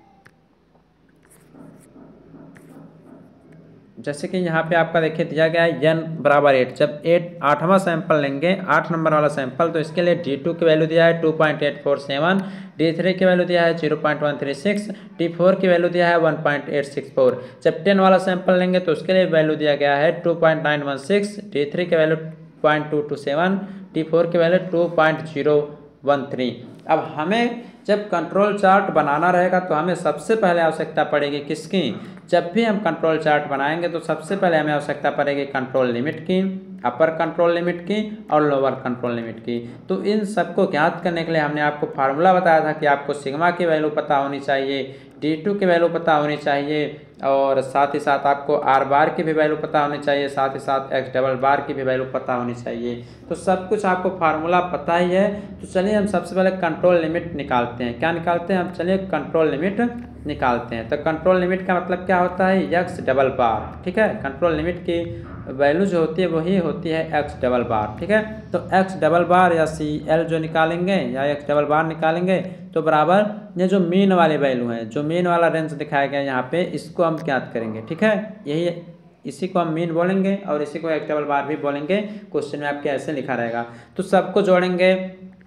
जैसे कि यहाँ पे आपका देखिए दिया गया है n बराबर 8, जब 8वां सैंपल लेंगे 8 नंबर वाला सैंपल, तो इसके लिए D2 की वैल्यू दिया है 2.847, D3 की वैल्यू दिया है 0.136, D4 की वैल्यू दिया है 1.864। जब 10 वाला सैंपल लेंगे तो उसके लिए वैल्यू दिया गया है 2.916, D3 की वैल्यू 0.227, D4 की वैल्यू 2.013। अब हमें जब कंट्रोल चार्ट बनाना रहेगा तो हमें सबसे पहले आवश्यकता पड़ेगी किसकी, जब भी हम कंट्रोल चार्ट बनाएंगे तो सबसे पहले हमें आवश्यकता पड़ेगी कंट्रोल लिमिट की, अपर कंट्रोल लिमिट की और लोअर कंट्रोल लिमिट की। तो इन सबको ज्ञात करने के लिए हमने आपको फार्मूला बताया था कि आपको सिग्मा की वैल्यू पता होनी चाहिए, D2 की वैल्यू पता होनी चाहिए और साथ ही साथ आपको R बार की भी वैल्यू पता होनी चाहिए, साथ ही साथ X डबल बार की भी वैल्यू पता होनी चाहिए। तो सब कुछ आपको फार्मूला पता ही है। तो चलिए हम सबसे पहले कंट्रोल लिमिट निकालते हैं। क्या निकालते हैं हम, चलिए कंट्रोल लिमिट निकालते हैं। तो कंट्रोल लिमिट का मतलब क्या होता है, X डबल बार, ठीक है। कंट्रोल लिमिट की वैल्यू जो होती है वही होती है X डबल बार, ठीक है। तो X डबल बार या CL जो निकालेंगे या X डबल बार निकालेंगे तो बराबर ये जो मीन वाली वैल्यू है, जो मीन वाला रेंज दिखाया गया यहाँ पे, इसको हम ज्ञात करेंगे, ठीक है। यही इसी को हम मीन बोलेंगे और इसी को X डबल बार भी बोलेंगे, क्वेश्चन में आपके ऐसे लिखा रहेगा। तो सबको जोड़ेंगे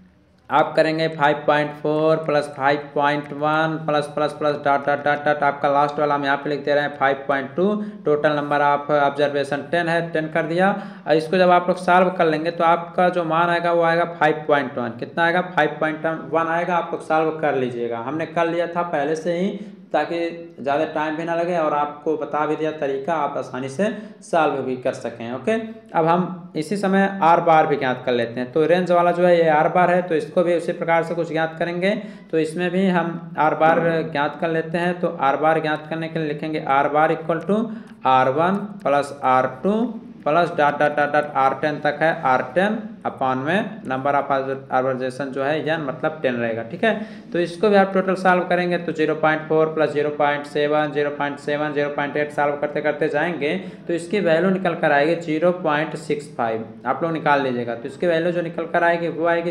आप करेंगे 5.4 plus 5.1 plus plus plus dot dot dot dot, आपका लास्ट वाला हम यहाँ पे लिख दे रहे हैं 5.2। टोटल नंबर आप ऑब्जर्वेशन 10 है, 10 कर दिया। और इसको जब आप लोग सॉल्व कर लेंगे तो आपका जो मान आएगा वो आएगा 5.1। कितना आएगा? 5.1 आएगा। आप लोग सॉल्व कर लीजिएगा, हमने कर लिया था पहले से ही, ताकि ज़्यादा टाइम भी ना लगे और आपको बता भी दिया तरीका, आप आसानी से सॉल्व भी कर सकें। ओके, अब हम इसी समय आर बार भी ज्ञात कर लेते हैं। तो रेंज वाला जो है ये आर बार है, तो इसको भी उसी प्रकार से कुछ ज्ञात करेंगे। तो इसमें भी हम आर बार ज्ञात कर लेते हैं। तो आर बार ज्ञात करने के लिए लिखेंगे R bar equal to R1 plus R2 plus dot dot dot dot R10 तक है, R10 अपॉन में नंबर ऑफ ऑब्जर्वेशन जो है n मतलब 10 रहेगा। ठीक है, तो इसको भी आप टोटल सॉल्व करेंगे तो 0.4 प्लस 0.7 0.7 0.8 सॉल्व करते करते जाएंगे तो इसकी वैल्यू निकल कर आएगी 0.65। आप लोग निकाल लीजिएगा, तो इसकी वैल्यू जो निकल कर आएगी वो आएगी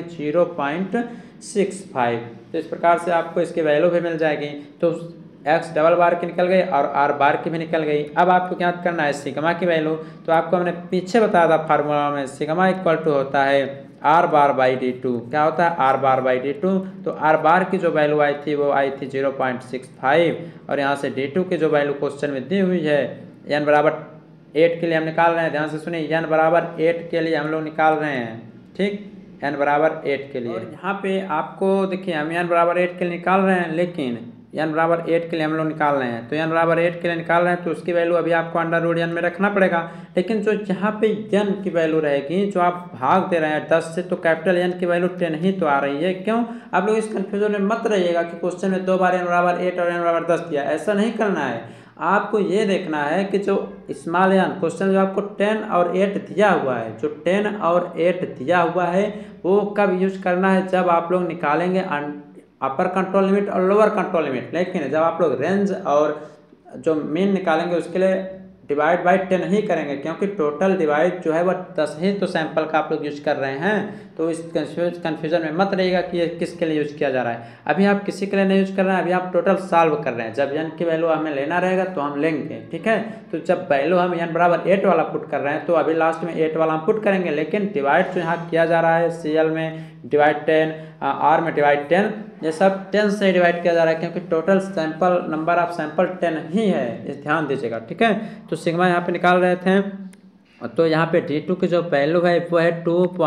0.65। तो इस प्रकार से आपको इसकी वैल्यू भी मिल जाएगी। तो एक्स डबल बार की निकल गई और आर बार की भी निकल गई। अब आपको क्या करना है सिग्मा की वैल्यू। तो आपको हमने पीछे बताया था फार्मूला में, सिग्मा इक्वल टू होता है आर बार बाई D2। क्या होता है? R bar by D2। तो आर बार की जो वैल्यू आई थी वो आई थी 0.65 और यहाँ से D2 की जो वैल्यू क्वेश्चन में दी हुई है n बराबर 8 के लिए हम निकाल रहे हैं। ध्यान से सुनिए, n बराबर 8 के लिए हम लोग निकाल रहे हैं। ठीक, n बराबर 8 के लिए। और यहाँ पे आपको देखिए हम n बराबर 8 के लिए निकाल रहे हैं, लेकिन n बराबर 8 के लिए हम लोग निकाल रहे हैं। तो n बराबर 8 के लिए निकाल रहे हैं तो उसकी वैल्यू अभी आपको अंडर रूट n में रखना पड़ेगा। लेकिन जो यहाँ पे n की वैल्यू रहेगी, जो आप भाग दे रहे हैं 10 से, तो कैपिटल N की वैल्यू 10 ही तो आ रही है। क्यों? आप लोग इस कंफ्यूजन में मत रहिएगा कि क्वेश्चन में 2 बार n बराबर 8 और n बराबर 10 दिया, ऐसा नहीं करना है। आपको ये देखना है कि जो स्मॉल n क्वेश्चन जो आपको 10 और 8 दिया हुआ है, जो 10 और 8 दिया हुआ है वो कब यूज करना है? जब आप लोग निकालेंगे अपर कंट्रोल लिमिट और लोअर कंट्रोल लिमिट। लेकिन जब आप लोग रेंज और जो मीन निकालेंगे उसके लिए डिवाइड बाई 10 ही करेंगे, क्योंकि टोटल डिवाइड जो है वह 10 ही तो सैंपल का आप लोग यूज कर रहे हैं। तो इस कन्फ्यूजन में मत रहिएगा कि ये किसके लिए यूज किया जा रहा है। अभी आप किसी के लिए नहीं यूज कर रहे हैं, अभी आप टोटल सॉल्व कर रहे हैं। जब n की वैल्यू हमें लेना रहेगा तो हम लेंगे। ठीक है, तो जब वैल्यू हम n बराबर 8 वाला पुट कर रहे हैं तो अभी लास्ट में 8 वाला हम पुट करेंगे। लेकिन डिवाइड जो यहाँ किया जा रहा है, CL में डिवाइड 10, R में डिवाइड 10, ये सब 10 से डिवाइड किया जा रहा है, क्योंकि total sample number of sample 10 ही है। इस ध्यान दीजिएगा। ठीक है, तो सिग्मा यहाँ पे निकाल रहे थे, तो यहाँ पे D2 की जो वैल्यू है वो है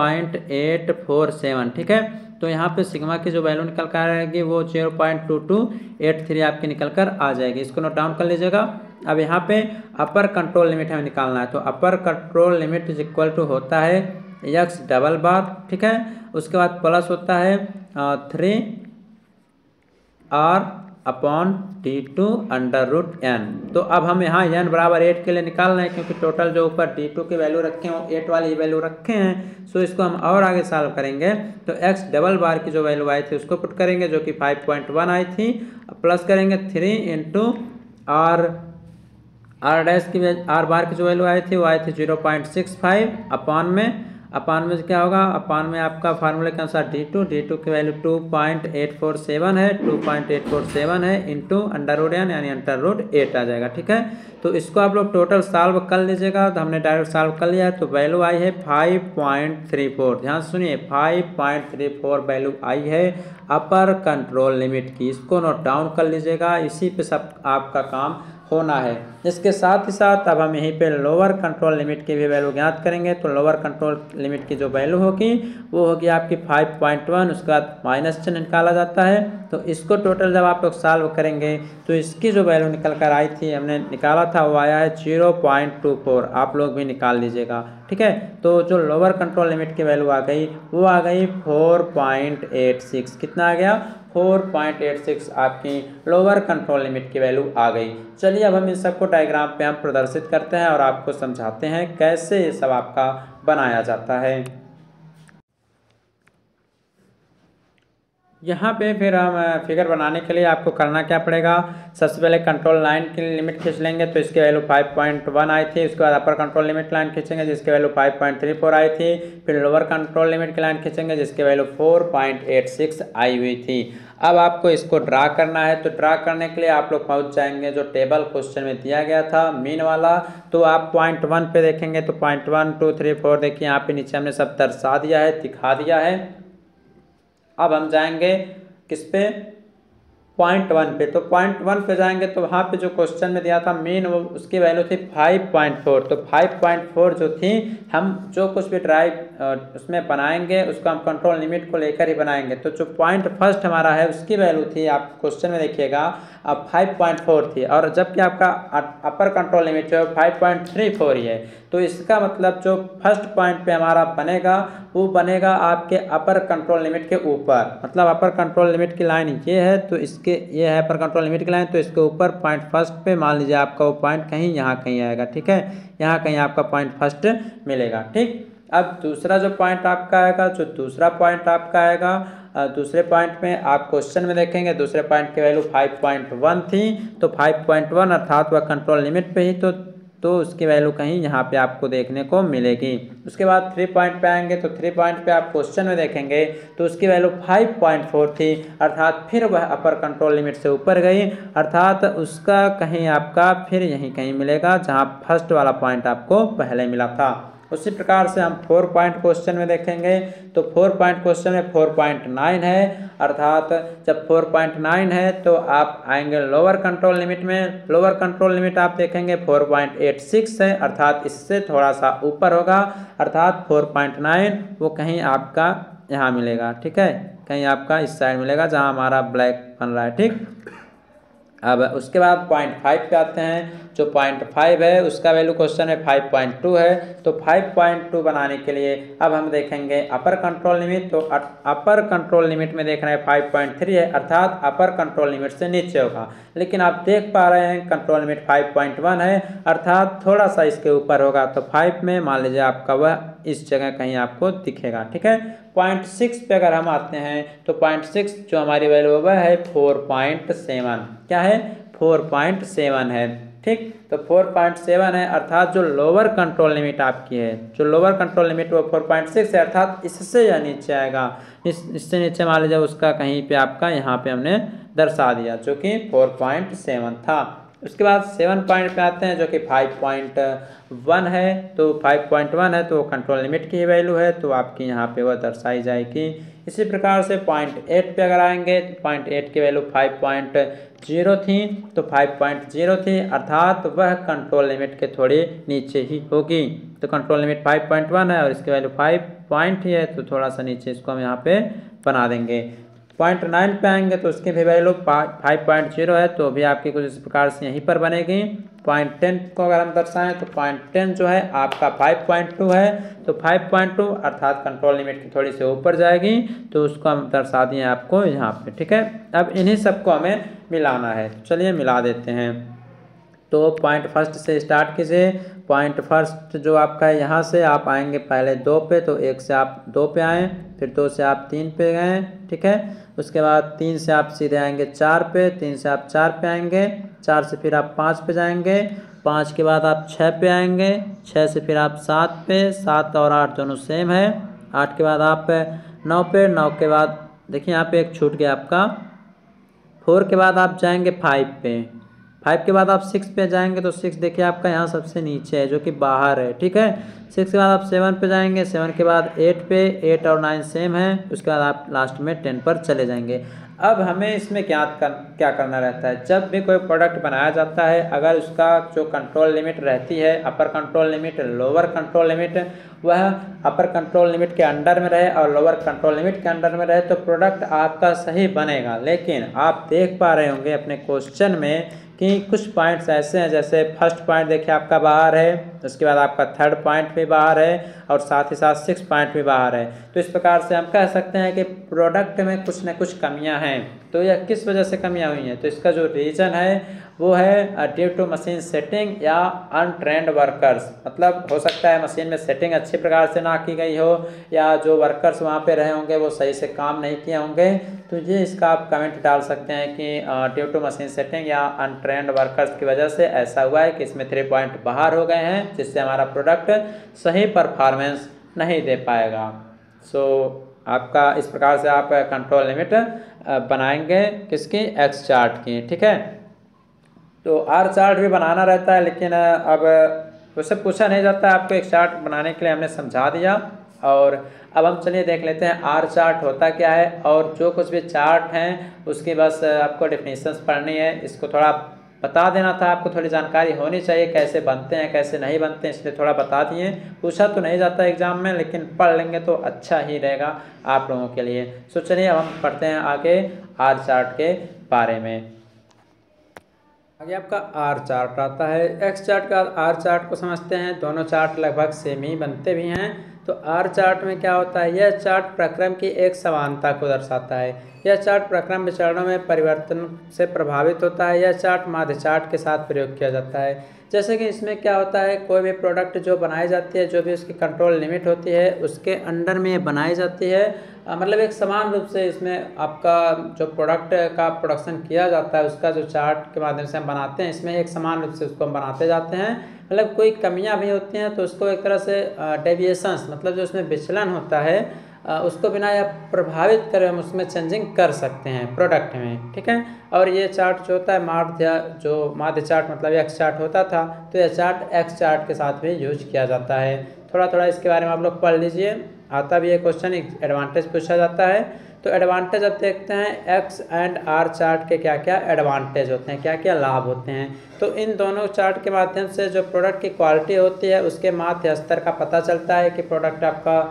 2.847। ठीक है, तो यहाँ पे सिग्मा की जो वैल्यू निकल कर आएगी वो 0.2283 आपकी निकल कर आ जाएगी। इसको नोट डाउन कर लीजिएगा। अब यहाँ पे अपर कंट्रोल लिमिट हमें निकालना है, तो upper control limit is equal to होता है x डबल बार। ठीक है, उसके बाद प्लस होता है 3R upon D2 under root n। तो अब हम यहाँ n बराबर 8 के लिए निकाल रहे हैं, क्योंकि टोटल जो ऊपर D2 की वैल्यू रखे हैं वो 8 वाली वैल्यू रखे हैं। सो इसको हम और आगे सॉल्व करेंगे तो x डबल बार की जो वैल्यू आई थी उसको पुट करेंगे, जो कि 5.1 आई थी, प्लस करेंगे 3 इंटू R डैश की R बार की जो वैल्यू आई थी वो आई थी 0.65 अपान में क्या होगा? अपान में आपका फार्मूले के अनुसार D2 की वैल्यू 2.847 है, 2.847 है इंटू अंडर रूट n यानी अंडर रूट 8 आ जाएगा। ठीक है, तो इसको आप लोग टोटल सॉल्व कर लीजिएगा। तो हमने डायरेक्ट सॉल्व कर लिया है, तो वैल्यू आई है 5.34। ध्यान सुनिए, 5.34 वैल्यू आई है अपर कंट्रोल लिमिट की। इसको नोट डाउन कर लीजिएगा, इसी पे सब आपका काम होना है। इसके साथ ही साथ अब हम यहीं पे लोअर कंट्रोल लिमिट की भी वैल्यू ज्ञात करेंगे। तो लोअर कंट्रोल लिमिट की जो वैल्यू होगी वो होगी आपकी 5.1, उसके बाद माइनस चिन्ह निकाला जाता है। तो इसको टोटल जब आप लोग सॉल्व करेंगे तो इसकी जो वैल्यू निकल कर आई थी, हमने निकाला था, वो आया है 0.24। आप लोग भी निकाल लीजिएगा। ठीक है, तो जो लोअर कंट्रोल लिमिट की वैल्यू आ गई वो आ गई 4.86। कितना आ गया? 4.86 आपकी लोअर कंट्रोल लिमिट की वैल्यू आ गई। चलिए अब हम इन सबको डायग्राम पे हम प्रदर्शित करते हैं और आपको समझाते हैं कैसे ये सब आपका बनाया जाता है। यहाँ पे फिर हम फिगर बनाने के लिए आपको करना क्या पड़ेगा? सबसे पहले कंट्रोल लाइन की लिमिट खींच लेंगे, तो इसकी वैल्यू 5.1 आई थी। उसके बाद अपर कंट्रोल लिमिट लाइन खींचेंगे जिसकी वैल्यू 5.34 आई थी। फिर लोअर कंट्रोल लिमिट की लाइन खींचेंगे जिसकी वैल्यू 4.86 आई हुई थी। अब आपको इसको ड्रा करना है, तो ड्रा करने के लिए आप लोग पहुँच जाएंगे जो टेबल क्वेश्चन में दिया गया था मीन वाला। तो आप पॉइंट 1 पे देखेंगे तो पॉइंट 1 2 3 4 देखिए यहाँ पे नीचे हमने सब दर्शा दिया है, दिखा दिया है। अब हम जाएंगे किस पे, .1 पे। तो .1 पे जाएंगे तो वहाँ पे जो क्वेश्चन में दिया था मीन, वो उसकी वैल्यू थी 5.4। तो 5.4 जो थी, हम जो कुछ भी ड्राइव उसमें बनाएंगे उसको हम कंट्रोल लिमिट को लेकर ही बनाएंगे। तो जो पॉइंट फर्स्ट हमारा है उसकी वैल्यू थी, आप क्वेश्चन में देखिएगा, अब 5.4 थी, और जबकि आपका अपर कंट्रोल लिमिट जो है 5.34 ही है। तो इसका मतलब जो फर्स्ट पॉइंट पे हमारा बनेगा वो बनेगा आपके अपर कंट्रोल लिमिट के ऊपर। मतलब अपर कंट्रोल लिमिट की लाइन ये है, तो इसके ये है अपर कंट्रोल लिमिट की लाइन, तो इसके ऊपर पॉइंट फर्स्ट पे मान लीजिए आपका वो पॉइंट कहीं यहाँ कहीं आएगा। ठीक है, यहाँ कहीं आपका पॉइंट फर्स्ट मिलेगा। ठीक, अब दूसरा जो पॉइंट आपका आएगा, जो दूसरा पॉइंट आपका आएगा, दूसरे पॉइंट में आप क्वेश्चन में देखेंगे दूसरे पॉइंट की वैल्यू 5.1 थी। तो 5.1 अर्थात वह कंट्रोल लिमिट पे ही, तो उसकी वैल्यू कहीं यहाँ पे आपको देखने को मिलेगी। उसके बाद 3 पॉइंट पे आएंगे, तो 3 पॉइंट पे आप क्वेश्चन में देखेंगे तो उसकी वैल्यू 5.4 थी, अर्थात फिर वह अपर कंट्रोल लिमिट से ऊपर गई, अर्थात उसका कहीं आपका फिर यहीं कहीं मिलेगा जहाँ फर्स्ट वाला पॉइंट आपको पहले मिला था। उसी प्रकार से हम 4 पॉइंट क्वेश्चन में देखेंगे, तो 4 पॉइंट क्वेश्चन में 4.9 है, अर्थात जब 4.9 है तो आप आएंगे लोअर कंट्रोल लिमिट में। लोअर कंट्रोल लिमिट आप देखेंगे 4.86 है, अर्थात इससे थोड़ा सा ऊपर होगा, अर्थात 4.9 वो कहीं आपका यहाँ मिलेगा। ठीक है, कहीं आपका इस साइड मिलेगा जहाँ हमारा ब्लैक बन रहा है। ठीक, अब उसके बाद .5 पे आते हैं। जो .5 है उसका वैल्यू क्वेश्चन में 5.2 है। तो 5.2 बनाने के लिए अब हम देखेंगे अपर कंट्रोल लिमिट। तो अपर कंट्रोल लिमिट में देख रहे हैं 5.3 है, अर्थात अपर कंट्रोल लिमिट से नीचे होगा। लेकिन आप देख पा रहे हैं कंट्रोल लिमिट 5.1 है, अर्थात थोड़ा सा इसके ऊपर होगा। तो 5 में मान लीजिए आपका वह इस जगह कहीं आपको दिखेगा। ठीक है, .6 पे अगर हम आते हैं तो 0.6 जो हमारी वैल्यू वह है 4.7। क्या है, 4.7 है। ठीक, तो 4.7 है, अर्थात जो लोअर कंट्रोल लिमिट आपकी है, जो लोअर कंट्रोल लिमिट वो 4.6 है, अर्थात इससे यह नीचे आएगा। इससे नीचे मान लीजिए उसका कहीं पे आपका यहाँ पे हमने दर्शा दिया जो कि 4.7 था। उसके बाद 7 पॉइंट पे आते हैं जो कि 5.1 है। तो 5.1 है तो कंट्रोल लिमिट की वैल्यू है, तो आपकी यहाँ पे वह दर्शाई जाएगी। इसी प्रकार से 0.8 पे अगर आएंगे तो 0.8 की वैल्यू 5.0 थी, तो 5.0 थी, अर्थात वह कंट्रोल लिमिट के थोड़ी नीचे ही होगी। तो कंट्रोल लिमिट 5.1 है और इसकी वैल्यू 5 पॉइंट ही है, तो थोड़ा सा नीचे इसको हम यहाँ पे बना देंगे। 0.9 पे आएंगे तो उसकी भी वैल्यू 5.0 है, तो भी आपकी कुछ इस प्रकार से यहीं पर बनेगी। 0.10 को अगर हम दर्शाएं तो 0.10 जो है आपका 5.2 है, तो 5.2 अर्थात कंट्रोल लिमिट की थोड़ी सी ऊपर जाएगी, तो उसको हम दर्शा दिए आपको यहाँ पे। ठीक है, अब इन्हीं सबको हमें मिलाना है, चलिए मिला देते हैं। तो पॉइंट फर्स्ट से स्टार्ट कीजिए। पॉइंट फर्स्ट जो आपका है यहाँ से आप आएंगे पहले 2 पे, तो 1 से आप 2 पे आएँ, फिर 2 से आप 3 पे गए। ठीक है, उसके बाद 3 से आप सीधे आएंगे 4 पे, 3 से आप 4 पे आएंगे, 4 से फिर आप 5 पे जाएंगे, 5 के बाद आप 6 पे आएंगे, 6 से फिर आप 7 पे, 7 और 8 दोनों सेम है, 8 के बाद आप 9 पे, 9 के बाद देखिए यहाँ पे एक छूट गया आपका, 4 के बाद आप जाएंगे 5 पे, 5 के बाद आप 6 पे जाएंगे, तो 6 देखिए आपका यहाँ सबसे नीचे है जो कि बाहर है। ठीक है, 6 के बाद आप 7 पे जाएंगे, 7 के बाद 8 पे, 8 और 9 सेम है, उसके बाद आप लास्ट में 10 पर चले जाएंगे। अब हमें इसमें क्या करना रहता है, जब भी कोई प्रोडक्ट बनाया जाता है, अगर उसका जो कंट्रोल लिमिट रहती है, upper control limit, lower control limit, वह अपर कंट्रोल लिमिट के अंडर में रहे और लोअर कंट्रोल लिमिट के अंडर में रहे, तो प्रोडक्ट आपका सही बनेगा। लेकिन आप देख पा रहे होंगे अपने क्वेश्चन में कि कुछ पॉइंट्स ऐसे हैं, जैसे फर्स्ट पॉइंट देखिए आपका बाहर है, उसके बाद आपका थर्ड पॉइंट भी बाहर है और साथ ही साथ 6 पॉइंट भी बाहर है। तो इस प्रकार से हम कह सकते हैं कि प्रोडक्ट में कुछ न कुछ कमियां हैं। तो यह किस वजह से कमियां हुई हैं, तो इसका जो रीज़न है वो है ड्यू टू मशीन सेटिंग या अनट्रेंड वर्कर्स। मतलब हो सकता है मशीन में सेटिंग अच्छी प्रकार से ना की गई हो, या जो वर्कर्स वहाँ पे रहे होंगे वो सही से काम नहीं किए होंगे। तो ये इसका आप कमेंट डाल सकते हैं कि ड्यू टू मशीन सेटिंग या अनट्रेंड वर्कर्स की वजह से ऐसा हुआ है कि इसमें 3 पॉइंट बाहर हो गए हैं, जिससे हमारा प्रोडक्ट सही परफॉर्मेंस नहीं दे पाएगा। सो आपका इस प्रकार से आप कंट्रोल लिमिट बनाएंगे किसकी, एक्स चार्ट की। ठीक है, तो आर चार्ट भी बनाना रहता है, लेकिन अब उससे पूछा नहीं जाता, आपको एक चार्ट बनाने के लिए हमने समझा दिया। और अब हम चलिए देख लेते हैं आर चार्ट होता क्या है, और जो कुछ भी चार्ट हैं उसकी बस आपको डेफिनेशंस पढ़नी है। इसको थोड़ा बता देना था, आपको थोड़ी जानकारी होनी चाहिए कैसे बनते हैं कैसे नहीं बनते हैं, इसलिए थोड़ा बता दिए। पूछा तो नहीं जाता एग्जाम में, लेकिन पढ़ लेंगे तो अच्छा ही रहेगा आप लोगों के लिए। सो चलिए अब हम पढ़ते हैं आगे आर चार्ट के बारे में। आगे आपका आर चार्ट आता है। एक्स चार्ट का आर चार्ट को समझते हैं। दोनों चार्ट लगभग सेम ही बनते भी हैं। तो आर चार्ट में क्या होता है, यह चार्ट प्रक्रम की एक समानता को दर्शाता है। यह चार्ट प्रक्रम विचरणों में परिवर्तन से प्रभावित होता है। यह चार्ट माध्य चार्ट के साथ प्रयोग किया जाता है। जैसे कि इसमें क्या होता है, कोई भी प्रोडक्ट जो बनाई जाती है, जो भी उसकी कंट्रोल लिमिट होती है उसके अंडर में ये बनाई जाती है। मतलब एक समान रूप से इसमें आपका जो प्रोडक्ट का प्रोडक्शन किया जाता है उसका जो चार्ट के माध्यम से हम बनाते हैं, इसमें एक समान रूप से उसको हम बनाते जाते हैं। मतलब कोई कमियां भी होती हैं तो उसको एक तरह से डेविएशंस, मतलब जो उसमें विचलन होता है उसको बिना या प्रभावित कर हम उसमें चेंजिंग कर सकते हैं प्रोडक्ट में, ठीक है। और ये चार्ट जो होता है माध्य चार्ट मतलब एक्स चार्ट होता था, तो यह चार्ट एक्स चार्ट के साथ भी यूज किया जाता है। थोड़ा थोड़ा इसके बारे में आप लोग पढ़ लीजिए, आता भी है क्वेश्चन, एडवांटेज पूछा जाता है। तो एडवांटेज अब देखते हैं एक्स एंड आर चार्ट के क्या क्या एडवांटेज होते हैं, क्या क्या लाभ होते हैं। तो इन दोनों चार्ट के माध्यम से जो प्रोडक्ट की क्वालिटी होती है उसके माध्य स्तर का पता चलता है कि प्रोडक्ट आपका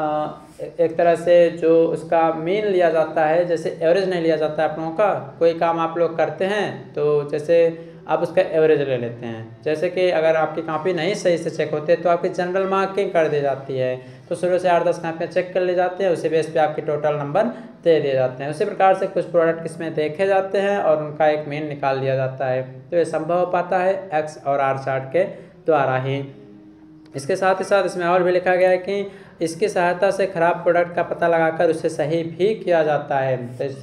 एक तरह से जो उसका मीन लिया जाता है, जैसे एवरेज नहीं लिया जाता है आप लोगों का। कोई काम आप लोग करते हैं तो जैसे आप उसका एवरेज ले लेते हैं, जैसे कि अगर आपकी कॉपी नहीं सही से चेक होती है तो आपकी जनरल मार्किंग कर दी जाती है। तो शुरू से 8-10 कापियाँ चेक कर ली जाती हैं, उसी बेस पे आपके टोटल नंबर दे दिए जाते हैं। उसी प्रकार से कुछ प्रोडक्ट इसमें देखे जाते हैं और उनका एक मीन निकाल दिया जाता है। तो ये संभव हो पाता है एक्स और आर चार्ट के द्वारा ही। इसके साथ ही साथ इसमें और भी लिखा गया है कि इसकी सहायता से खराब प्रोडक्ट का पता लगाकर उसे सही भी किया जाता है। तो इस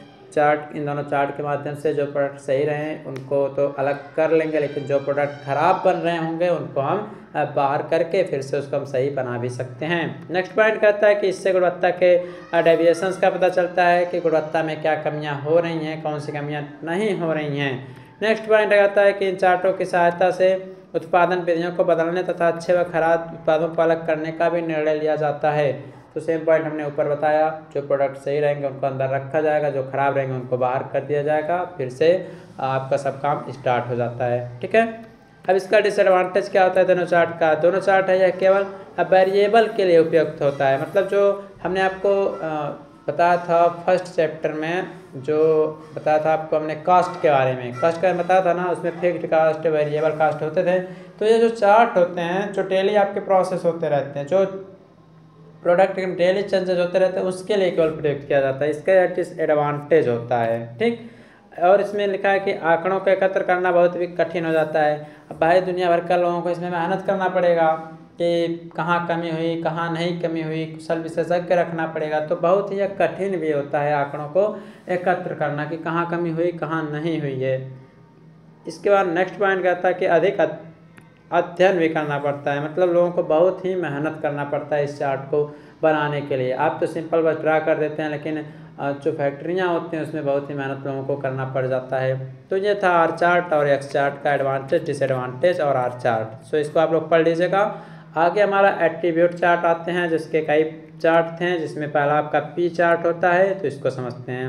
इन दोनों चार्ट के माध्यम से जो प्रोडक्ट सही रहें उनको तो अलग कर लेंगे, लेकिन जो प्रोडक्ट खराब बन रहे होंगे उनको हम बाहर करके फिर से उसको हम सही बना भी सकते हैं। नेक्स्ट पॉइंट कहता है कि इससे गुणवत्ता के डेविएशंस का पता चलता है कि गुणवत्ता में क्या कमियां हो रही हैं, कौन सी कमियां नहीं हो रही हैं। नेक्स्ट पॉइंट कहता है कि इन चार्टों की सहायता से उत्पादन विधियों को बदलने तथा अच्छे व खराब उत्पादों को अलग करने का भी निर्णय लिया जाता है। तो सेम पॉइंट हमने ऊपर बताया, जो प्रोडक्ट सही रहेंगे उनको अंदर रखा जाएगा, जो खराब रहेंगे उनको बाहर कर दिया जाएगा, फिर से आपका सब काम स्टार्ट हो जाता है, ठीक है। अब इसका डिसएडवांटेज क्या होता है दोनों चार्ट का। दोनों चार्ट है यह केवल वेरिएबल के लिए उपयुक्त होता है। मतलब जो हमने आपको बताया था फर्स्ट चैप्टर में, जो बताया था आपको हमने कास्ट के बारे में, कास्ट का बताया था ना, उसमें फिक्स्ड कास्ट वेरिएबल कास्ट होते थे। तो ये जो चार्ट होते हैं जो डेली आपके प्रोसेस होते रहते हैं, जो प्रोडक्ट डेली चेंजेस होते रहते हैं, उसके लिए केवल प्रयुक्त किया जाता है। इसका डिसएडवांटेज होता है, ठीक। और इसमें लिखा है कि आंकड़ों को एकत्र करना बहुत भी कठिन हो जाता है। अब भाई दुनिया भर का लोगों को इसमें मेहनत करना पड़ेगा कि कहाँ कमी हुई कहाँ नहीं कमी हुई, कुशल विशेषज्ञ रखना पड़ेगा। तो बहुत ही कठिन भी होता है आंकड़ों को एकत्र करना कि कहाँ कमी हुई कहाँ नहीं हुई है। इसके बाद नेक्स्ट पॉइंट कहता है कि अधिक अध्ययन भी करना पड़ता है। मतलब लोगों को बहुत ही मेहनत करना पड़ता है इस चार्ट को बनाने के लिए। आप तो सिंपल बस ड्रा कर देते हैं, लेकिन जो फैक्ट्रियाँ होती हैं उसमें बहुत ही मेहनत लोगों को करना पड़ जाता है। तो ये था आर चार्ट और एक्स चार्ट का एडवांटेज डिसएडवांटेज और आर चार्ट। सो इसको आप लोग पढ़ लीजिएगा। आगे हमारा एट्रीब्यूट चार्ट आते हैं, जिसके कई चार्ट हैं, जिसमें पहला आपका पी चार्ट होता है। तो इसको समझते हैं।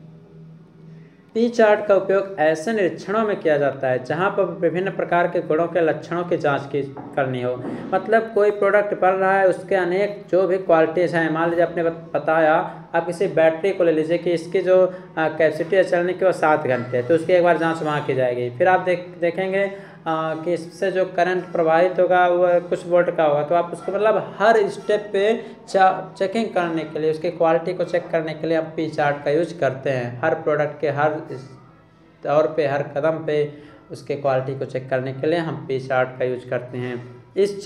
पी चार्ट का उपयोग ऐसे निरीक्षणों में किया जाता है जहां पर विभिन्न प्रकार के गुणों के लक्षणों की जांच करनी हो। मतलब कोई प्रोडक्ट बन रहा है, उसके अनेक जो भी क्वालिटीज़ हैं, मान लीजिए आपने बताया, आप किसी बैटरी को ले लीजिए कि इसकी जो कैपेसिटी है चलने की वो 7 घंटे है, तो उसकी एक बार जांच वहाँ की जाएगी। फिर आप देखेंगे कि इससे जो करंट प्रवाहित होगा वो कुछ वोल्ट का होगा। तो आप उसको मतलब हर स्टेप पे चेकिंग करने के लिए, उसकी क्वालिटी को चेक करने के लिए आप पी चार्ट का यूज करते हैं। हर प्रोडक्ट के हर तौर पे हर कदम पे उसके क्वालिटी को चेक करने के लिए हम पी चार्ट का यूज करते हैं। इस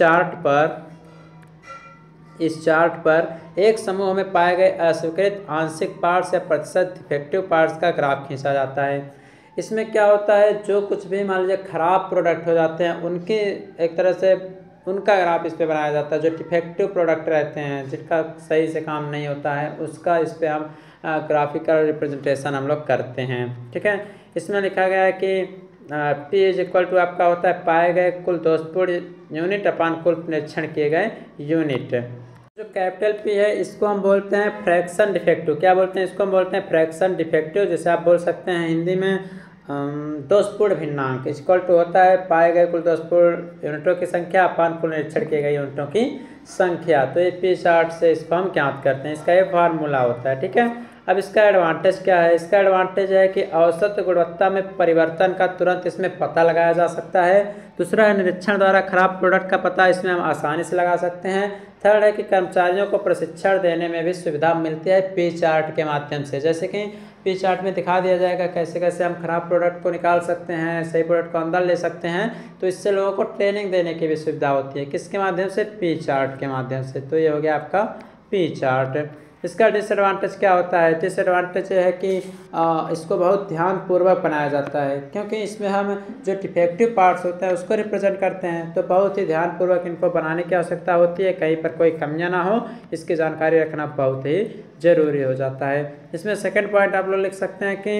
चार्ट पर एक समूह में पाए गए अस्वीकृत आंशिक पार्ट्स या प्रतिशत डिफेक्टिव पार्ट्स का ग्राफ खींचा जाता है। इसमें क्या होता है, जो कुछ भी मान लीजिए खराब प्रोडक्ट हो जाते हैं उनकी एक तरह से उनका ग्राफ इस पे बनाया जाता है। जो डिफेक्टिव प्रोडक्ट रहते हैं, जिनका सही से काम नहीं होता है, उसका इस पे हम ग्राफिकल रिप्रेजेंटेशन हम लोग करते हैं, ठीक है। इसमें लिखा गया है कि पी इज इक्वल टू आपका होता है पाए गए कुल दोषपूर्ण यूनिट अपान कुल निरीक्षण किए गए यूनिट। जो कैपिटल पी है इसको हम बोलते हैं फ्रैक्शन डिफेक्टिव। क्या बोलते हैं इसको? हम बोलते हैं फ्रैक्शन डिफेक्टिव। जैसे आप बोल सकते हैं हिंदी में दोषपूर्ण भिन्नांक इक्वल टू होता है पाए गए कुल दोषपूर्ण यूनिटों की संख्या अपान कुल निरीक्षण किए गए यूनिटों की संख्या। तो ये पी चार्ट से इसको हम ज्ञात करते हैं, इसका ये फार्मूला होता है। ठीक है, अब इसका एडवांटेज क्या है? इसका एडवांटेज है कि औसत गुणवत्ता में परिवर्तन का तुरंत इसमें पता लगाया जा सकता है। दूसरा है निरीक्षण द्वारा खराब प्रोडक्ट का पता इसमें हम आसानी से लगा सकते हैं। थर्ड है कि कर्मचारियों को प्रशिक्षण देने में भी सुविधा मिलती है पी चार्ट के माध्यम से। जैसे कि पी चार्ट में दिखा दिया जाएगा कैसे कैसे हम खराब प्रोडक्ट को निकाल सकते हैं, सही प्रोडक्ट को अंदर ले सकते हैं। तो इससे लोगों को ट्रेनिंग देने की भी सुविधा होती है। किसके माध्यम से? पी चार्ट के माध्यम से। तो ये हो गया आपका पी चार्ट। इसका डिसएडवांटेज क्या होता है? डिसएडवांटेज है कि इसको बहुत ध्यानपूर्वक बनाया जाता है, क्योंकि इसमें हम जो डिफेक्टिव पार्ट्स होते हैं उसको रिप्रेजेंट करते हैं। तो बहुत ही ध्यानपूर्वक इनको बनाने की आवश्यकता होती है, कहीं पर कोई कमियां ना हो इसकी जानकारी रखना बहुत ही ज़रूरी हो जाता है। इसमें सेकंड पॉइंट आप लोग लिख सकते हैं कि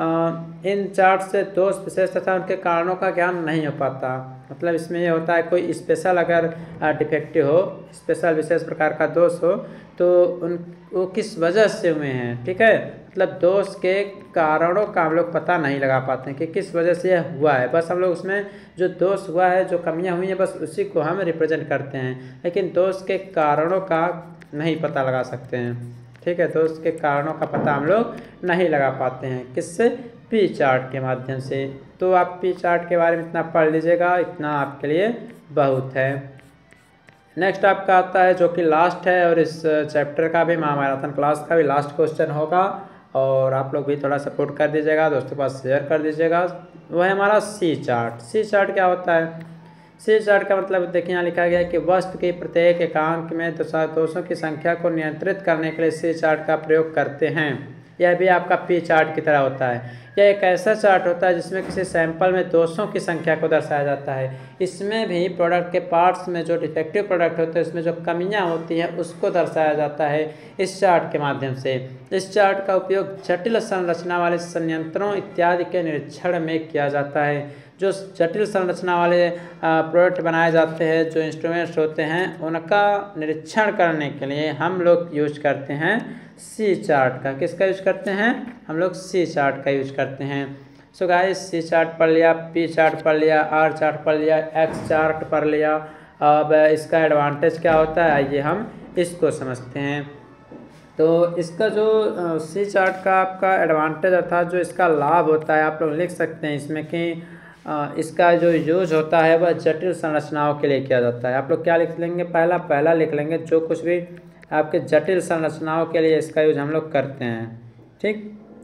इन चार्ट से दोष विशेष तथा उनके कारणों का ज्ञान नहीं हो पाता। मतलब इसमें ये होता है कोई स्पेशल अगर डिफेक्टिव हो, स्पेशल विशेष प्रकार का दोष हो, तो वो किस वजह से हुए हैं। ठीक है, मतलब दोष के कारणों का हम लोग पता नहीं लगा पाते हैं कि किस वजह से यह हुआ है। बस हम लोग उसमें जो दोष हुआ है, जो कमियां हुई हैं, बस उसी को हम रिप्रेजेंट करते हैं, लेकिन दोष के कारणों का नहीं पता लगा सकते हैं। ठीक है, दोष के कारणों का पता हम लोग नहीं लगा पाते हैं। किससे? पी चार्ट के माध्यम से। तो आप पी चार्ट के बारे में इतना पढ़ लीजिएगा, इतना आपके लिए बहुत है। नेक्स्ट आपका आता है जो कि लास्ट है, और इस चैप्टर का भी महामैराथन क्लास का भी लास्ट क्वेश्चन होगा, और आप लोग भी थोड़ा सपोर्ट कर दीजिएगा, दोस्तों के पास शेयर कर दीजिएगा। वो है हमारा सी चार्ट। सी चार्ट क्या होता है? सी चार्ट का मतलब देखिए यहाँ लिखा गया है कि वस्तु के प्रत्येक एकांक में दोषों की संख्या को नियंत्रित करने के लिए सी चार्ट का प्रयोग करते हैं। यह भी आपका पी चार्ट की तरह होता है। यह एक ऐसा चार्ट होता है जिसमें किसी सैंपल में दोषों की संख्या को दर्शाया जाता है। इसमें भी प्रोडक्ट के पार्ट्स में जो डिफेक्टिव प्रोडक्ट होते हैं उसमें जो कमियां होती हैं उसको दर्शाया जाता है इस चार्ट के माध्यम से। इस चार्ट का उपयोग जटिल संरचना वाले संयंत्रों इत्यादि के निरीक्षण में किया जाता है। जो जटिल संरचना वाले प्रोडक्ट बनाए जाते हैं, जो इंस्ट्रूमेंट्स होते हैं, उनका निरीक्षण करने के लिए हम लोग यूज करते हैं सी चार्ट का। किसका यूज करते हैं? हम लोग सी चार्ट का यूज करते हैं। सो गाइस, सी चार्ट पढ़ लिया, पी चार्ट पढ़ लिया, आर चार्ट पढ़ लिया, एक्स चार्ट पढ़ लिया। अब इसका एडवांटेज क्या होता है आइए हम इसको समझते हैं। तो इसका जो सी चार्ट का आपका एडवांटेज अर्थात जो इसका लाभ होता है, आप लोग लिख सकते हैं इसमें कि इसका जो यूज होता है वह जटिल संरचनाओं के लिए किया जाता है। आप लोग क्या लिख लेंगे? पहला लिख लेंगे, जो कुछ भी आपके जटिल संरचनाओं के लिए इसका यूज हम लोग करते हैं। ठीक,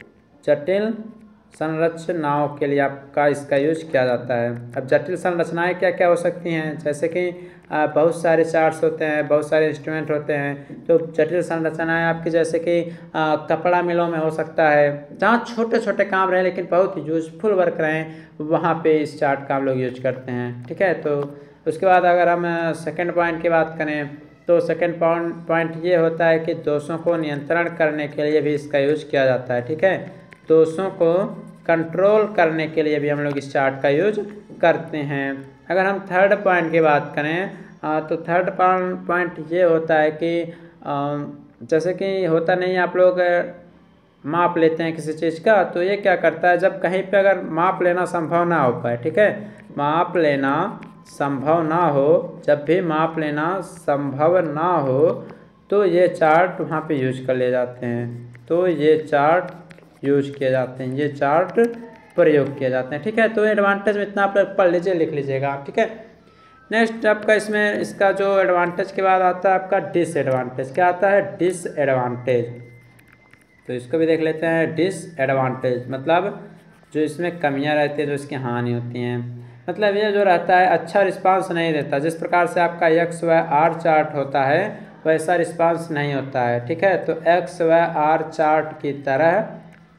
जटिल संरचनाओं के लिए आपका इसका यूज किया जाता है। अब जटिल संरचनाएं क्या क्या हो सकती हैं? जैसे कि बहुत सारे चार्ट्स होते हैं, बहुत सारे इंस्ट्रूमेंट होते हैं। तो जटिल संरचनाएं आपकी जैसे कि कपड़ा मिलों में हो सकता है, जहाँ छोटे छोटे काम रहे लेकिन बहुत यूजफुल वर्क रहें, वहाँ पे इस चार्ट का हम लोग यूज करते हैं। ठीक है, तो उसके बाद अगर हम सेकेंड पॉइंट की बात करें तो सेकेंड पॉइंट ये होता है कि दोषों को नियंत्रण करने के लिए भी इसका यूज किया जाता है। ठीक है, दोषों को कंट्रोल करने के लिए भी हम लोग इस चार्ट का यूज करते हैं। अगर हम थर्ड पॉइंट की बात करें तो थर्ड पॉइंट ये होता है कि जैसे कि होता नहीं, आप लोग माप लेते हैं किसी चीज़ का, तो ये क्या करता है, जब कहीं पे अगर माप लेना संभव ना हो पाए, ठीक है, माप लेना संभव ना हो, जब भी माप लेना संभव ना हो तो ये चार्ट वहाँ पे यूज कर ले जाते हैं। तो ये चार्ट यूज किए जाते हैं, ये चार्ट प्रयोग किए जाते हैं। ठीक है, तो एडवांटेज में इतना आप पढ़ लीजिए, लिख लीजिएगा। ठीक है, नेक्स्ट आपका इसमें इसका जो एडवांटेज के बाद आता है आपका डिसएडवांटेज। क्या आता है? डिसएडवांटेज। तो इसको भी देख लेते हैं। डिसएडवांटेज मतलब जो इसमें कमियां रहती है, जो इसकी हानि होती हैं। मतलब ये जो रहता है अच्छा रिस्पांस नहीं देता। जिस प्रकार से आपका एक्स वाई आर चार्ट होता है वैसा रिस्पांस नहीं होता है। ठीक है, तो एक्स वाई आर चार्ट की तरह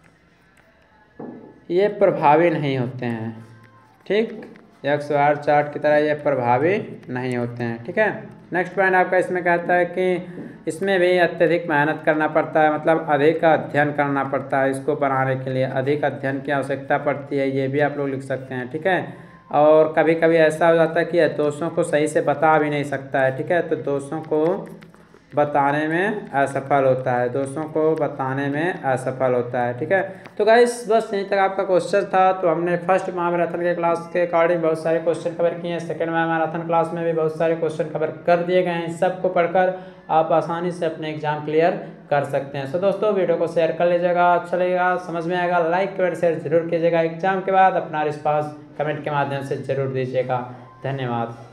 ये प्रभावी नहीं होते हैं। ठीक, एक्स वाई आर चार्ट की तरह ये प्रभावी नहीं होते हैं। ठीक है, नेक्स्ट पॉइंट आपका इसमें कहता है कि इसमें भी अत्यधिक मेहनत करना पड़ता है, मतलब अधिक अध्ययन करना पड़ता है। इसको बनाने के लिए अधिक अध्ययन की आवश्यकता पड़ती है, ये भी आप लोग लिख सकते हैं। ठीक है, और कभी कभी ऐसा हो जाता है कि दोषों को सही से बता भी नहीं सकता है। ठीक है, तो दोषों को बताने में असफल होता है, दोस्तों को बताने में असफल होता है। ठीक है, तो गाइस बस यहीं तक आपका क्वेश्चन था। तो हमने फर्स्ट महामैराथन के क्लास के अकॉर्डिंग बहुत सारे क्वेश्चन कवर किए हैं, सेकंड महामैराथन क्लास में भी बहुत सारे क्वेश्चन कवर कर दिए गए हैं। सबको पढ़कर आप आसानी से अपने एग्जाम क्लियर कर सकते हैं। सो दोस्तों वीडियो को शेयर कर लीजिएगा, अच्छा लगेगा, समझ में आएगा, लाइक कमेंट शेयर जरूर कीजिएगा। एग्जाम के बाद अपना रिस्पांस कमेंट के माध्यम से जरूर दीजिएगा। धन्यवाद।